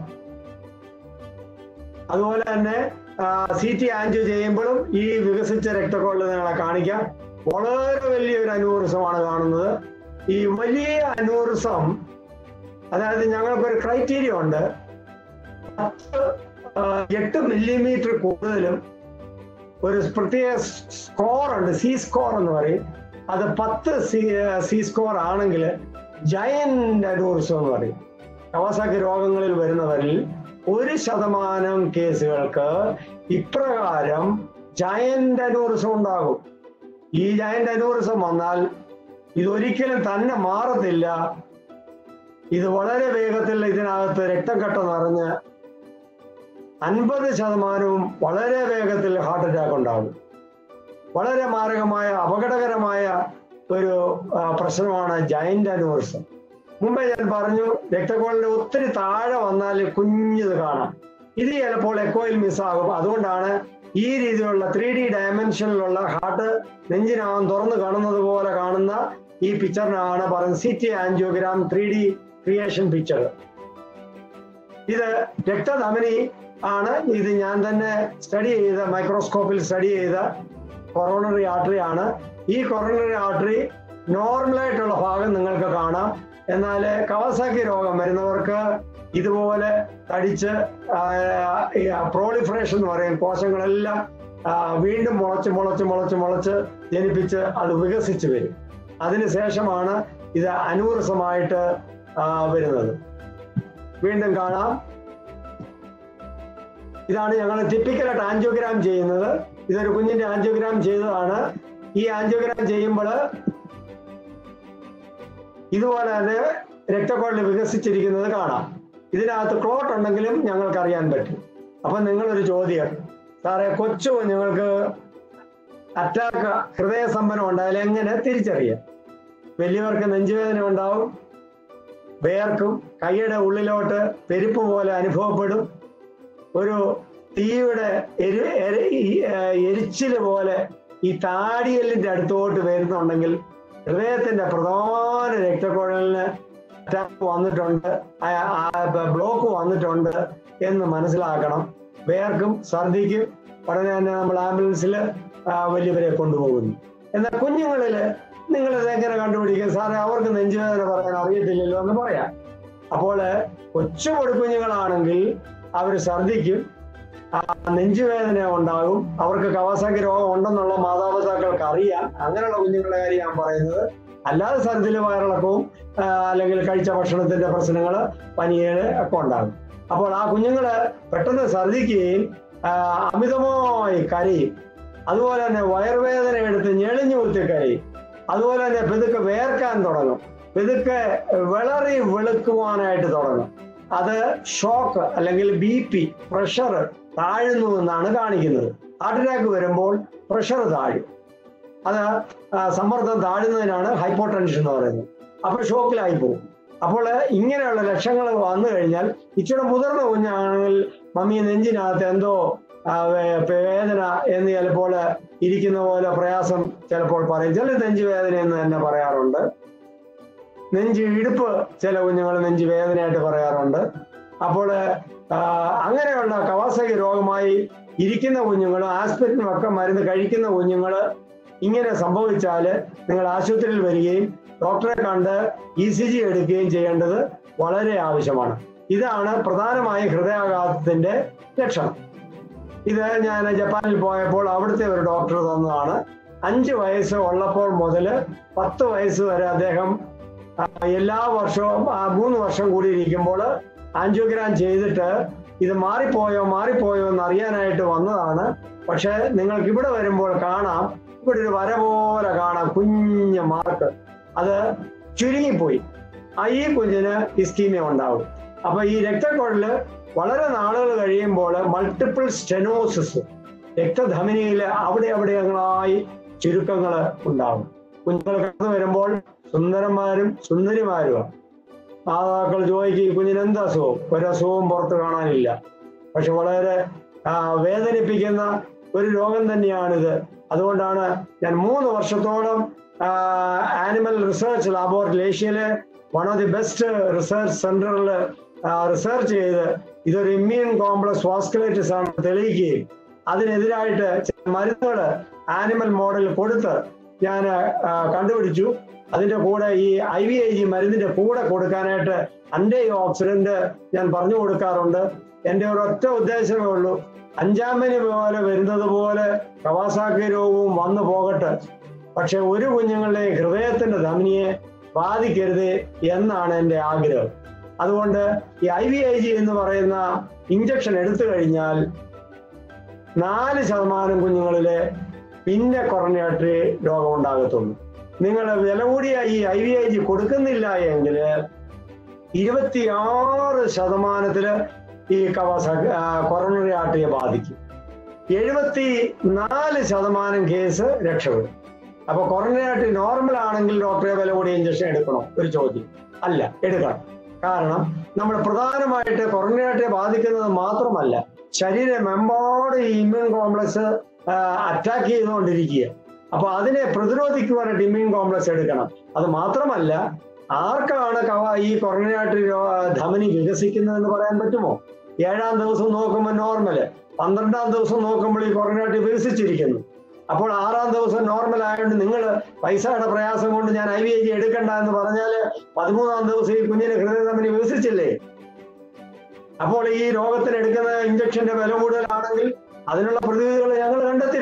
അതുപോലെ തന്നെ CT ആൻജിയോ ചെയ്യുമ്പോഴും ഈ വികസിച്ച രക്തക്കുഴല് നിങ്ങളെ കാണിക്കാം. വളരെ വലിയൊരു അനൂറിസമാണ് കാണുന്നത്. ഈ വലിയ അനൂറിസം, അതായത് ഞങ്ങൾക്കൊരു ക്രൈറ്റീരിയ ഉണ്ട്. 8 മില്ലിമീറ്റർ കൂടുതലും ഒരു പ്രത്യേക സ്കോർ ഉണ്ട്, C സ്കോർ എന്ന് പറയും. അത് 10 C സ്കോർ ആണെങ്കിൽ ജയന്റ് അനൂറിസം എന്ന് പറയും. കവാസാക്കി രോഗങ്ങളിൽ വരുന്നവരിൽ 1% കേസുകൾക്ക് ഇപ്രകാരം ജയന്റ് അനൂറിസം ഉണ്ടാകും. ഈ ജയന്റ് അനൂറിസം വന്നാൽ ഇതൊരിക്കലും തന്നെ മാറത്തില്ല. ഇത് വളരെ വേഗത്തിൽ ഇതിനകത്ത് രക്തക്കട്ട നിറഞ്ഞ് 50% വളരെ വേഗത്തിൽ ഹാർട്ട് അറ്റാക്ക് ഉണ്ടാകും. വളരെ മാരകമായ അപകടകരമായ ഒരു പ്രശ്നമാണ് ജയന്റ് അനൂറിസം. മുമ്പേ ഞാൻ പറഞ്ഞു, രക്തക്കുഴലിന് ഒത്തിരി താഴെ വന്നാൽ കുഞ്ഞത് കാണാം. ഇത് ചിലപ്പോൾ എക്കോയിൽ മിസ്സാകും. അതുകൊണ്ടാണ് ഈ രീതിയിലുള്ള 3D ഡയമെൻഷനിലുള്ള ഹാർട്ട് നെഞ്ചിനകം തുറന്നു കാണുന്നത് പോലെ കാണുന്ന ഈ പിക്ചറിനാണ് പറയുന്നത് CT angiogram 3D creation picture. ഇത് രക്തധമനി ആണ്. ഇത് ഞാൻ തന്നെ സ്റ്റഡി ചെയ്ത, മൈക്രോസ്കോപ്പിൽ സ്റ്റഡി ചെയ്ത കൊറോണറി ആർട്ടറി ആണ്. ഈ കൊറോണറി ആർട്ടറി നോർമലായിട്ടുള്ള ഭാഗം നിങ്ങൾക്ക് കാണാം. എന്നാൽ കവാസാക്കി രോഗം വരുന്നവർക്ക് ഇതുപോലെ തടിച്ച് പ്രോളിഫറേഷൻ എന്ന് പറയും, കോശങ്ങളെല്ലാം വീണ്ടും മുളച്ച് ജനിപ്പിച്ച് അത് വികസിച്ച് വരും. അതിനുശേഷമാണ് ഇത് അനൂറിസമായിട്ട് വരുന്നത്. വീണ്ടും കാണാം. ഇതാണ് ഞങ്ങൾ ടിപ്പിക്കലായിട്ട് ആൻജിയോഗ്രാം ചെയ്യുന്നത്. ഇതൊരു കുഞ്ഞിന്റെ ആൻജിയോഗ്രാം ചെയ്തതാണ്. ഈ ആൻജിയോഗ്രാം ചെയ്യുമ്പോൾ ഇതുപോലെ തന്നെ രക്തക്കുഴൽ വികസിച്ചിരിക്കുന്നത് കാണാം. ഇതിനകത്ത് ക്ലോട്ട് ഉണ്ടെങ്കിലും ഞങ്ങൾക്ക് അറിയാൻ പറ്റും. അപ്പൊ നിങ്ങളൊരു ചോദ്യം, സാറേ കൊച്ചു കുഞ്ഞുങ്ങൾക്ക് അറ്റാക്ക് ഹൃദയസ്തംഭനം ഉണ്ടായാലും എങ്ങനെ തിരിച്ചറിയാം? വലിയവർക്ക് നെഞ്ചുവേദന ഉണ്ടാവും, വേർക്കും, കൈയുടെ ഉള്ളിലോട്ട് പെരുപ്പ് പോലെ അനുഭവപ്പെടും, ഒരു തീയുടെ എരിച്ചില് പോലെ ഈ താടിയെല്ലിന്റെ അടുത്തോട്ട് വരുന്നുണ്ടെങ്കിൽ ഹൃദയത്തിന്റെ പ്രധാന രക്തക്കുഴലിന് അറ്റാക്ക് വന്നിട്ടുണ്ട്, ബ്ലോക്ക് വന്നിട്ടുണ്ട് എന്ന് മനസ്സിലാക്കണം. വേർക്കും, ഛർദിക്കും, ഉടനെ തന്നെ നമ്മൾ ആംബുലൻസിൽ വലിയവരെ കൊണ്ടുപോകുന്നു. എന്നാൽ കുഞ്ഞുങ്ങളില് നിങ്ങളിത് എങ്ങനെ കണ്ടുപിടിക്കും? സാറേ അവർക്ക് നെഞ്ചുവേദന പറയാൻ അറിയത്തില്ലല്ലോ എന്ന് പറയാം. അപ്പോൾ കൊച്ചു പൊടിക്കുഞ്ഞുങ്ങളാണെങ്കിൽ അവർ ഛർദിക്കും, നെഞ്ചുവേദന ഉണ്ടാകും, അവർക്ക് കവാസാക്കി രോഗം ഉണ്ടെന്നുള്ള മാതാപിതാക്കൾക്ക് അറിയാം. അങ്ങനെയുള്ള കുഞ്ഞുങ്ങളുടെ കാര്യം ഞാൻ പറയുന്നത്. അല്ലാതെ ഛർദില്, വയറിളക്കവും അല്ലെങ്കിൽ കഴിച്ച ഭക്ഷണത്തിന്റെ പ്രശ്നങ്ങൾ, പനികള് ഒക്കെ ഉണ്ടാകും. അപ്പോൾ ആ കുഞ്ഞുങ്ങള് പെട്ടെന്ന് ഛർദിക്കുകയും അമിതമായി കരയും, അതുപോലെ തന്നെ വയറുവേദന എടുത്ത് ഞെളിഞ്ഞു കുത്തി കരയും, അതുപോലെ തന്നെ പെതുക്കെ വേർക്കാൻ തുടങ്ങും, പെതുക്കെ വിളറി വെളുക്കുവാനായിട്ട് തുടങ്ങും. അത് ഷോക്ക് അല്ലെങ്കിൽ BP, പ്രഷർ താഴുന്നു എന്നാണ് കാണിക്കുന്നത്. ഹാർട്ട് അറ്റാക്ക് വരുമ്പോൾ പ്രഷർ താഴും. അത് സമ്മർദ്ദം താഴുന്നതിനാണ് ഹൈപ്പോടെൻഷൻ എന്ന് പറയുന്നത്. അപ്പൊ ഷോക്കിലായി പോകും. അപ്പോൾ ഇങ്ങനെയുള്ള ലക്ഷണങ്ങൾ വന്നു കഴിഞ്ഞാൽ ഇച്ചിരി മുതിർന്ന കുഞ്ഞാണെങ്കിൽ മമ്മി നെഞ്ചിനകത്ത് എന്തോ വേദന എന്ന് ചിലപ്പോൾ ഇരിക്കുന്ന പോലെ പ്രയാസം ചിലപ്പോൾ പറയും. ചില നെഞ്ച് വേദന എന്ന് തന്നെ പറയാറുണ്ട്. നെഞ്ച് ഇടുപ്പ് ചില കുഞ്ഞുങ്ങൾ നെഞ്ച് വേദനയായിട്ട് പറയാറുണ്ട്. അപ്പോൾ അങ്ങനെയുള്ള കവാസാക്കി രോഗമായി ഇരിക്കുന്ന കുഞ്ഞുങ്ങൾ, ആസ്പിരിനും ഒക്കെ മരുന്ന് കഴിക്കുന്ന കുഞ്ഞുങ്ങൾ ഇങ്ങനെ സംഭവിച്ചാൽ നിങ്ങൾ ആശുപത്രിയിൽ വരികയും ഡോക്ടറെ കണ്ട് ECG എടുക്കുകയും ചെയ്യേണ്ടത് വളരെ ആവശ്യമാണ്. ഇതാണ് പ്രധാനമായും ഹൃദയാഘാതത്തിന്റെ ലക്ഷണം. ഇത് ഞാൻ ജപ്പാനിൽ പോയപ്പോൾ അവിടുത്തെ ഒരു ഡോക്ടർ തന്നതാണ്. 5 വയസ്സ് ഉള്ളപ്പോൾ മുതൽ 10 വയസ്സ് വരെ അദ്ദേഹം എല്ലാ വർഷവും 3 വർഷം കൂടി ഇരിക്കുമ്പോൾ ആൻജിയോഗ്രാം ചെയ്തിട്ട് ഇത് മാറിപ്പോയോ എന്ന് അറിയാനായിട്ട് വന്നതാണ്. പക്ഷെ നിങ്ങൾക്ക് ഇവിടെ വരുമ്പോൾ കാണാം, ഇവിടെ ഒരു വര പോലെ കാണാം, കുഞ്ഞ മാർക്ക്. അത് ചുരുങ്ങിപ്പോയി. ഈ കുഞ്ഞിന് ഇസ്കീമിയ ഉണ്ടാവും. അപ്പൊ ഈ രക്തക്കുഴല് വളരെ നാളുകൾ കഴിയുമ്പോൾ മൾട്ടിപ്പിൾ സ്റ്റെനോസിസ്, രക്തധമനിയിൽ അവിടെയായി ചുരുക്കങ്ങൾ ഉണ്ടാവും. കുഞ്ഞുങ്ങൾ കടന്നു വരുമ്പോൾ സുന്ദരന്മാരും സുന്ദരിമാരുമാണ്. മാതാക്കൾ ചോദിക്കും, ഈ കുഞ്ഞിന് എന്ത് അസുഖവും? ഒരസുഖവും പുറത്ത് കാണാനില്ല. പക്ഷെ വളരെ വേദനിപ്പിക്കുന്ന ഒരു രോഗം തന്നെയാണിത്. അതുകൊണ്ടാണ് ഞാൻ 3 വർഷത്തോളം ആനിമൽ റിസർച്ച് ലാബോറട്ടറി, ഏഷ്യയിലെ one of the best research സെന്ററിൽ റിസർച്ച് ചെയ്ത് ഇതൊരു ഇമ്മ്യൂൺ കോംപ്ലക്സ് വാസ്കുലൈറ്റിസ് ആണ് തെളിയിക്കുകയും അതിനെതിരായിട്ട് മരുന്നുകൾ ആനിമൽ മോഡൽ കൊടുത്ത് ഞാൻ കണ്ടുപിടിച്ചു. അതിന്റെ കൂടെ ഈ IVIG മരുന്നിന്റെ കൂടെ കൊടുക്കാനായിട്ട് ആന്റി ഓക്സിഡന്റ് ഞാൻ പറഞ്ഞു കൊടുക്കാറുണ്ട്. എൻ്റെ ഒരൊറ്റ ഉദ്ദേശമേ ഉള്ളൂ, 5ാം പനി പോലെ വരുന്നത് പോലെ കവാസാക്കി രോഗവും വന്നു പോകട്ടെ, പക്ഷെ ഒരു കുഞ്ഞുങ്ങളുടെ ഹൃദയത്തിന്റെ ധമനിയെ ബാധിക്കരുത് എന്നാണ് എൻ്റെ ആഗ്രഹം. അതുകൊണ്ട് ഈ IVIG എന്ന് പറയുന്ന ഇഞ്ചക്ഷൻ എടുത്തു കഴിഞ്ഞാൽ 4% കുഞ്ഞുങ്ങളിലെ പിന്നെ കൊറോണറി രോഗം ഉണ്ടാകത്തുള്ളൂ. നിങ്ങൾ വില കൂടിയ ഈ IVIG കൊടുക്കുന്നില്ല എങ്കിൽ 26% ഈ കൊറോണറി ആർട്ടറിയെ ബാധിക്കും. 74% കേസ് രക്ഷപ്പെടും. അപ്പൊ കൊറോണറി ആർട്ടറി നോർമൽ ആണെങ്കിൽ ഡോക്ടറെ വില കൂടിയ ഇഞ്ചക്ഷൻ എടുക്കണോ? ഒരു ചോദ്യം. അല്ല, എടുക്കണം. കാരണം നമ്മൾ പ്രധാനമായിട്ട് കൊറോണറി ആർട്ടറിയെ ബാധിക്കുന്നത് മാത്രമല്ല, ശരീരമെമ്പാടും ഈ ഇമ്മ്യൂൺ കോംപ്ലക്സ് അറ്റാക്ക് ചെയ്തുകൊണ്ടിരിക്കുക. അപ്പൊ അതിനെ പ്രതിരോധിക്കുവാനായിട്ട് ഇമ്മ്യൂൺ കോംപ്ലക്സ് എടുക്കണം. അത് മാത്രമല്ല, ആർക്കാണ് ഈ കൊറോണറി ആർട്ടറി ധമനി വികസിക്കുന്നതെന്ന് പറയാൻ പറ്റുമോ? 7ാം ദിവസം നോക്കുമ്പോൾ നോർമല്, 12ാം ദിവസം നോക്കുമ്പോൾ ഈ കൊറോണറി ആർട്ടറി വികസിച്ചിരിക്കുന്നു. അപ്പോൾ 6ാം ദിവസം നോർമൽ ആയതുകൊണ്ട് നിങ്ങൾ പൈസയുടെ പ്രയാസം കൊണ്ട് ഞാൻ IVIG എടുക്കണ്ട എന്ന് പറഞ്ഞാൽ 13ാം ദിവസം ഈ കുഞ്ഞിന് ഹൃദയധമനി വികസിച്ചില്ലേ? അപ്പോൾ ഈ രോഗത്തിന് എടുക്കുന്ന ഇഞ്ചക്ഷന്റെ വില കൂടുതലാണെങ്കിൽ അതിനുള്ള പ്രതിവിധികൾ ഞങ്ങൾ കണ്ടെത്തി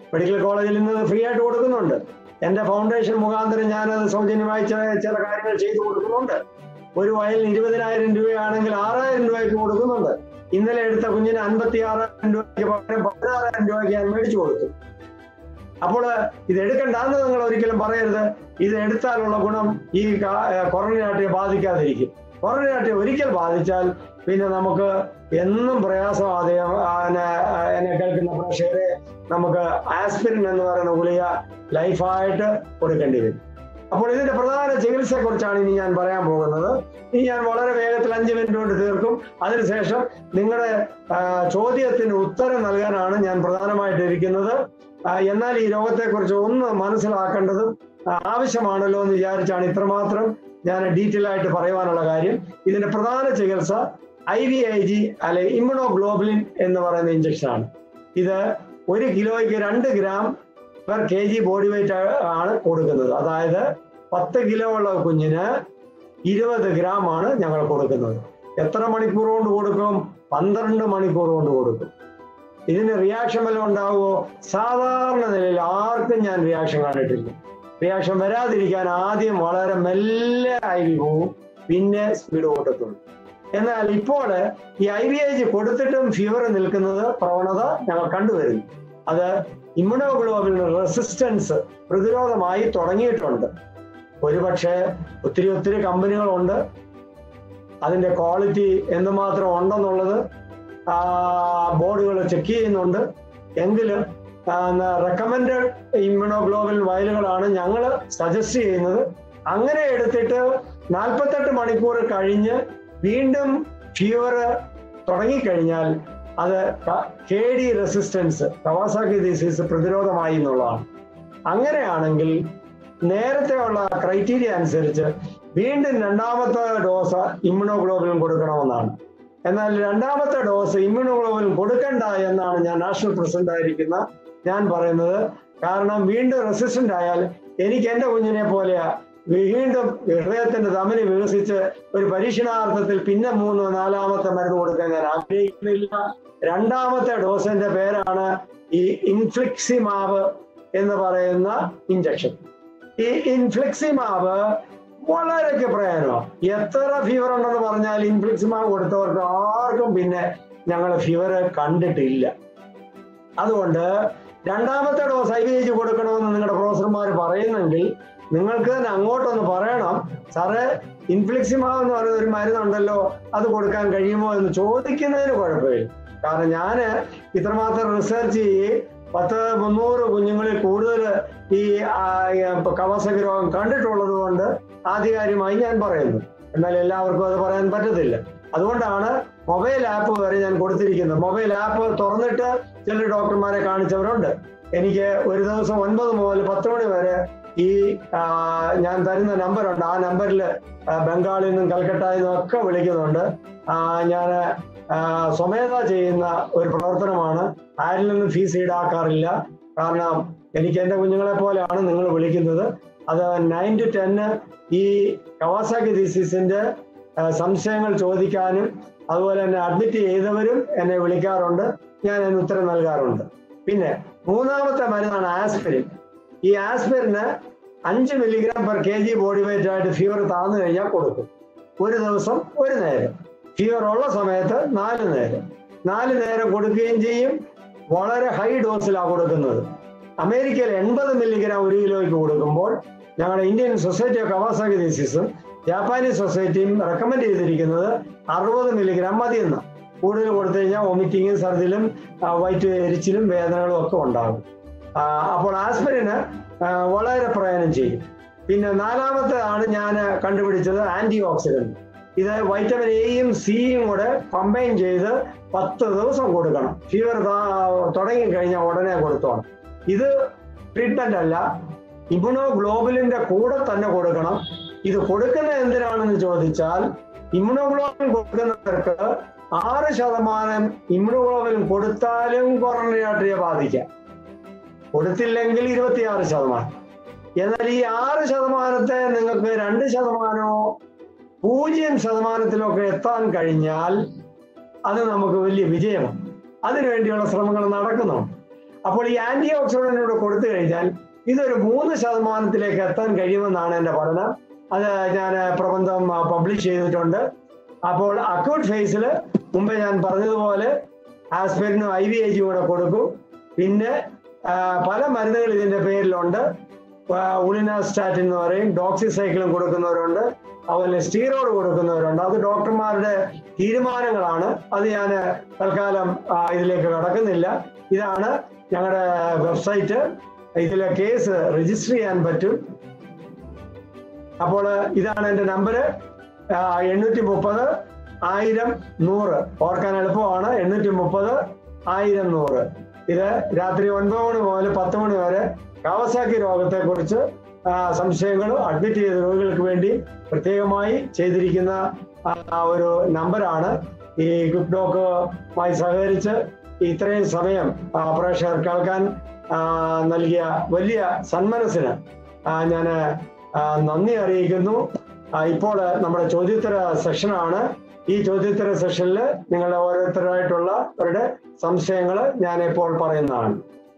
മെഡിക്കൽ കോളേജിൽ നിന്ന് ഫ്രീ ആയിട്ട് കൊടുക്കുന്നുണ്ട്. എന്റെ ഫൗണ്ടേഷൻ മുഖാന്തരം ഞാനത് സൗജന്യമായി ചില കാര്യങ്ങൾ ചെയ്തു കൊടുക്കുന്നുണ്ട്. ഒരു വയലിന് 20,000 രൂപയാണെങ്കിൽ 6,000 രൂപയ്ക്ക് കൊടുക്കുന്നുണ്ട്. ഇന്നലെ എടുത്ത കുഞ്ഞിന് 56,000 രൂപയ്ക്ക് പകരം 16,000 രൂപയ്ക്ക് ഞാൻ മേടിച്ചു കൊടുത്തു. അപ്പോൾ ഇത് എടുക്കണ്ടെന്ന് നിങ്ങൾ ഒരിക്കലും പറയരുത്. ഇത് എടുത്താലുള്ള ഗുണം ഈ കൊറോണറി ആർട്ടറിയെ ബാധിക്കാതിരിക്കും. കൊറോണറി ആർട്ടറിയെ ഒരിക്കൽ ബാധിച്ചാൽ പിന്നെ നമുക്ക് എന്നും പ്രയാസമാതെ എന്നെ കേൾക്കുന്ന പ്രേക്ഷകരെ നമുക്ക് ആസ്പിരിൻ എന്ന് പറയുന്ന ഗുളിക ലൈഫായിട്ട് കൊടുക്കേണ്ടി വരും. അപ്പോൾ ഇതിന്റെ പ്രധാന ചികിത്സയെ കുറിച്ചാണ് ഇനി ഞാൻ പറയാൻ പോകുന്നത്. ഇനി ഞാൻ വളരെ വേഗത്തിൽ 5 മിനിറ്റ് കൊണ്ട് തീർക്കും. അതിനുശേഷം നിങ്ങളുടെ ചോദ്യത്തിന് ഉത്തരം നൽകാനാണ് ഞാൻ പ്രധാനമായിട്ട് ഇരിക്കുന്നത്. എന്നാൽ ഈ രോഗത്തെക്കുറിച്ച് ഒന്ന് മനസ്സിലാക്കേണ്ടതും ആവശ്യമാണല്ലോ എന്ന് വിചാരിച്ചാണ് ഇത്രമാത്രം ഞാൻ ഡീറ്റെയിൽ ആയിട്ട് പറയുവാനുള്ള കാര്യം. ഇതിന്റെ പ്രധാന ചികിത്സ IVIG അല്ലെ ഇമ്മ്യൂണോഗ്ലോബുലിൻ എന്ന് പറയുന്ന ഇഞ്ചക്ഷനാണ്. ഇത് 1 കിലോയ്ക്ക് 2 gram per kg body weight ആണ് കൊടുക്കുന്നത്. അതായത് 10 കിലോ ഉള്ള കുഞ്ഞിന് 20 ഗ്രാം ആണ് ഞങ്ങൾ കൊടുക്കുന്നത്. എത്ര മണിക്കൂർ കൊണ്ട് കൊടുക്കും? 12 മണിക്കൂർ കൊണ്ട് കൊടുക്കും. ഇതിന് റിയാക്ഷൻ വല്ലതും ഉണ്ടാവുമോ? സാധാരണ നിലയിൽ ആർക്കും ഞാൻ റിയാക്ഷൻ കണ്ടിട്ടില്ല. റിയാക്ഷൻ വരാതിരിക്കാൻ ആദ്യം വളരെ മെല്ലെ IV പോവും, പിന്നെ സ്പീഡ് കൂട്ടത്തുള്ളൂ. എന്നാൽ ഇപ്പോൾ ഈ IVIG കൊടുത്തിട്ടും ഫീവർ നിൽക്കുന്നത് പ്രവണത ഞങ്ങൾ കണ്ടുവരുന്നു. അത് ഇമ്മ്യൂണോഗ്ലോബുലിൻ റെസിസ്റ്റൻസ് പ്രതിരോധമായി തുടങ്ങിയിട്ടുണ്ട്. ഒരുപക്ഷെ ഒത്തിരി കമ്പനികളുണ്ട്. അതിന്റെ ക്വാളിറ്റി എന്തുമാത്രം ഉണ്ടെന്നുള്ളത് ബോർഡുകൾ ചെക്ക് ചെയ്യുന്നുണ്ട്. എങ്കിലും റെക്കമെൻഡഡ് ഇമ്മ്യൂണോഗ്ലോബുലിൻ വയലുകളാണ് ഞങ്ങൾ സജസ്റ്റ് ചെയ്യുന്നത്. അങ്ങനെ എടുത്തിട്ട് 48 മണിക്കൂർ കഴിഞ്ഞ് വീണ്ടും ഫീവർ തുടങ്ങിക്കഴിഞ്ഞാൽ അത് KD റെസിസ്റ്റൻസ്, കവാസാക്കി ഡിസീസ് പ്രതിരോധമായി എന്നുള്ളതാണ്. അങ്ങനെയാണെങ്കിൽ നേരത്തെ ഉള്ള ക്രൈറ്റീരിയ അനുസരിച്ച് വീണ്ടും 2ാമത്തെ ഡോസ് ഇമ്മ്യൂണോഗ്ലോബുലിൻ കൊടുക്കണമെന്നാണ്. എന്നാൽ 2ാമത്തെ ഡോസ് ഇമ്മ്യൂണോഗ്ലോബുലിൻ കൊടുക്കണ്ട എന്നാണ് ഞാൻ നാഷണൽ പ്രസിഡന്റ് ആയിരിക്കുന്ന ഞാൻ പറയുന്നത്. കാരണം വീണ്ടും റെസിസ്റ്റന്റ് ആയാൽ എനിക്ക് എന്റെ കുഞ്ഞിനെ പോലെയാ വീണ്ടും ഹൃദയത്തിന്റെ ധമനി വികസിച്ച് ഒരു പരീക്ഷണാർത്ഥത്തിൽ പിന്നെ 3, 4ാമത്തെ മരുന്ന് കൊടുക്കാൻ ഞാൻ ആഗ്രഹിക്കുന്നില്ല. 2ാമത്തെ ഡോസിന്റെ പേരാണ് ഈ ഇൻഫ്ലിക്സിമാബ് എന്ന് പറയുന്ന ഇഞ്ചക്ഷൻ. ഈ ഇൻഫ്ലിക്സിമാബ് വളരെ പ്രയോജനമാണ്. എത്ര ഫീവർ ഉണ്ടെന്ന് പറഞ്ഞാൽ ഇൻഫ്ലിക്സിമാബ് കൊടുത്തവർക്ക് ആർക്കും പിന്നെ ഞങ്ങൾ ഫീവർ കണ്ടിട്ടില്ല. അതുകൊണ്ട് 2ാമത്തെ ഡോസ് IVIG കൊടുക്കണമെന്ന് നിങ്ങളുടെ പ്രൊഫസർമാർ പറയുന്നെങ്കിൽ നിങ്ങൾക്ക് തന്നെ അങ്ങോട്ടൊന്ന് പറയണം, സാറേ ഇൻഫ്ലിക്സിമാബ് എന്ന് പറയുന്ന ഒരു മരുന്നുണ്ടല്ലോ, അത് കൊടുക്കാൻ കഴിയുമോ എന്ന് ചോദിക്കുന്നതിന് കുഴപ്പമില്ല. കാരണം ഞാൻ ഇത്രമാത്രം റിസർച്ച് ചെയ്ത് 300 കുഞ്ഞുങ്ങളിൽ കൂടുതൽ ഈ കവാസാക്കി രോഗം കണ്ടിട്ടുള്ളത് കൊണ്ട് ആധികാരികമായി ഞാൻ പറയുന്നു. എന്നാൽ എല്ലാവർക്കും അത് പറയാൻ പറ്റത്തില്ല. അതുകൊണ്ടാണ് മൊബൈൽ ആപ്പ് വരെ ഞാൻ കൊടുത്തിരിക്കുന്നത്. മൊബൈൽ ആപ്പ് തുറന്നിട്ട് ചില ഡോക്ടർമാരെ കാണിച്ചവരുണ്ട്. എനിക്ക് ഒരു ദിവസം 9 മുതൽ 10 മണി വരെ ഈ ഞാൻ തരുന്ന നമ്പറുണ്ട്. ആ നമ്പറിൽ ബംഗാളിൽ നിന്നും കൽക്കട്ടയിൽ നിന്നും ഒക്കെ വിളിക്കുന്നുണ്ട്. ഞാൻ സ്വമേധ ചെയ്യുന്ന ഒരു പ്രവർത്തനമാണ്. ആരിൽ നിന്നും ഫീസ് ഈടാക്കാറില്ല. കാരണം എനിക്ക് എൻ്റെ കുഞ്ഞുങ്ങളെ പോലെയാണ് നിങ്ങൾ വിളിക്കുന്നത്. അത് 9 to 10 ഈ കവാസാക്കി ഡിസീസിന്റെ സംശയങ്ങൾ ചോദിക്കാനും അതുപോലെ തന്നെ അഡ്മിറ്റ് ചെയ്തവരും എന്നെ വിളിക്കാറുണ്ട്. ഞാൻ അതിന് ഉത്തരം നൽകാറുണ്ട്. പിന്നെ 3ാമത്തെ മരുന്നാണ് ആസ്പിരിൻ. ഈ ആസ്പിരിന് 5 milligram per kg body weight ആയിട്ട് ഫീവർ താഴ്ന്നു കഴിഞ്ഞാൽ കൊടുക്കും. ഒരു ദിവസം 1 നേരം, ഫീവർ ഉള്ള സമയത്ത് 4 നേരം. 4 നേരം കൊടുക്കുകയും ചെയ്യും. വളരെ ഹൈ ഡോസിലാണ് കൊടുക്കുന്നത്. അമേരിക്കയിൽ 80 മില്ലിഗ്രാം 1 കിലോയ്ക്ക് കൊടുക്കുമ്പോൾ ഞങ്ങളുടെ ഇന്ത്യൻ സൊസൈറ്റി ഓഫ് കവാസാക്കി ഡിസീസും ജാപ്പാനീസ് സൊസൈറ്റിയും റെക്കമെൻഡ് ചെയ്തിരിക്കുന്നത് 60 മില്ലിഗ്രാം മതിയെന്ന്. കൂടുതൽ കൊടുത്തു കഴിഞ്ഞാൽ വൊമിറ്റിങ്ങും ഛർദിലും വയറ്റ് എരിച്ചിലും വേദനകളും ഒക്കെ ഉണ്ടാകും. അപ്പോൾ ആസ്പിരിന് വളരെ പ്രയോജനം ചെയ്യും. പിന്നെ 4ാമത്തേതാണ് ഞാൻ കണ്ടുപിടിച്ചത് ആന്റി ഓക്സിഡന്റ്. ഇത് വൈറ്റമിൻ എയും സിയും കൂടെ കമ്പൈൻ ചെയ്ത് 10 ദിവസം കൊടുക്കണം. ഫീവർ തുടങ്ങിക്കഴിഞ്ഞാൽ ഉടനെ കൊടുത്തോണം. ഇത് ട്രീറ്റ്മെന്റ് അല്ല, ഇമ്മ്യൂണോഗ്ലോബുലിന്റെ കൂടെ തന്നെ കൊടുക്കണം. ഇത് കൊടുക്കുന്നത് എന്തിനാണെന്ന് ചോദിച്ചാൽ, ഇമ്മ്യൂണോഗ്ലോബുലിൻ കൊടുക്കുന്നവർക്ക് 6% ഇമ്മ്യൂണോഗ്ലോബുലിൻ കൊടുത്താലും കൊറോണറി ആർട്ടറിയെ ബാധിക്കാം. കൊടുത്തില്ലെങ്കിൽ 26%. എന്നാൽ ഈ 6% നിങ്ങൾക്ക് 2%, 0% എത്താൻ കഴിഞ്ഞാൽ അത് നമുക്ക് വലിയ വിജയമാണ്. അതിനുവേണ്ടിയുള്ള ശ്രമങ്ങൾ നടക്കുന്നുണ്ട്. അപ്പോൾ ഈ ആന്റി ഓക്സിഡന്റ് കൂടെ കൊടുത്തു കഴിഞ്ഞാൽ ഇതൊരു 3% എത്താൻ കഴിയുമെന്നാണ് എൻ്റെ പഠനം. അത് ഞാൻ പ്രബന്ധം പബ്ലിഷ് ചെയ്തിട്ടുണ്ട്. അപ്പോൾ അക്യൂട്ട് ഫേസിൽ മുമ്പ് ഞാൻ പറഞ്ഞതുപോലെ ആസ്പിരിനും IVIG കൂടെ കൊടുക്കും. പിന്നെ പല മരുന്നുകൾ ഇതിന്റെ പേരിലുണ്ട്. ഉളിനാസ്റ്റാറ്റിൻ എന്ന് പറയും, ഡോക്സിസൈക്ലിൻ കൊടുക്കുന്നവരുണ്ട്, അതുപോലെ സ്റ്റീറോയിഡ് കൊടുക്കുന്നവരുണ്ട്. അത് ഡോക്ടർമാരുടെ തീരുമാനങ്ങളാണ്. അത് ഞാൻ തൽക്കാലം ഇതിലേക്ക് കടക്കുന്നില്ല. ഇതാണ് ഞങ്ങളുടെ വെബ്സൈറ്റ്. ഇതിലെ കേസ് രജിസ്റ്റർ ചെയ്യാൻ പറ്റും. അപ്പോൾ ഇതാണ് എൻ്റെ നമ്പർ 830 1000 100. ഓർക്കാൻ എളുപ്പമാണ്. 830 1000 100. ഇത് രാത്രി 9 മണി മുതൽ 10 മണി വരെ കാവസാക്കി രോഗത്തെക്കുറിച്ച് സംശയങ്ങൾ അഡ്മിറ്റ് ചെയ്ത രോഗികൾക്ക് വേണ്ടി പ്രത്യേകമായി ചെയ്തിരിക്കുന്ന ഒരു നമ്പറാണ്. ഈ ഗുഡ് ഡോക്കുമായി സഹകരിച്ച് ഇത്രയും സമയം പ്രേക്ഷകർ കേൾക്കാൻ നൽകിയ വലിയ സന്മനസ്സിന് ഞാൻ നന്ദി അറിയിക്കുന്നു. ഇപ്പോൾ നമ്മുടെ ചോദ്യോത്തര സെഷനാണ്. ഈ ചോദ്യോത്തര സെഷനിൽ നിങ്ങളുടെ ഓരോരുത്തരായിട്ടുള്ള അവരുടെ സംശയങ്ങൾ ഞാൻ ഇപ്പോൾ പറയുന്നതാണ്.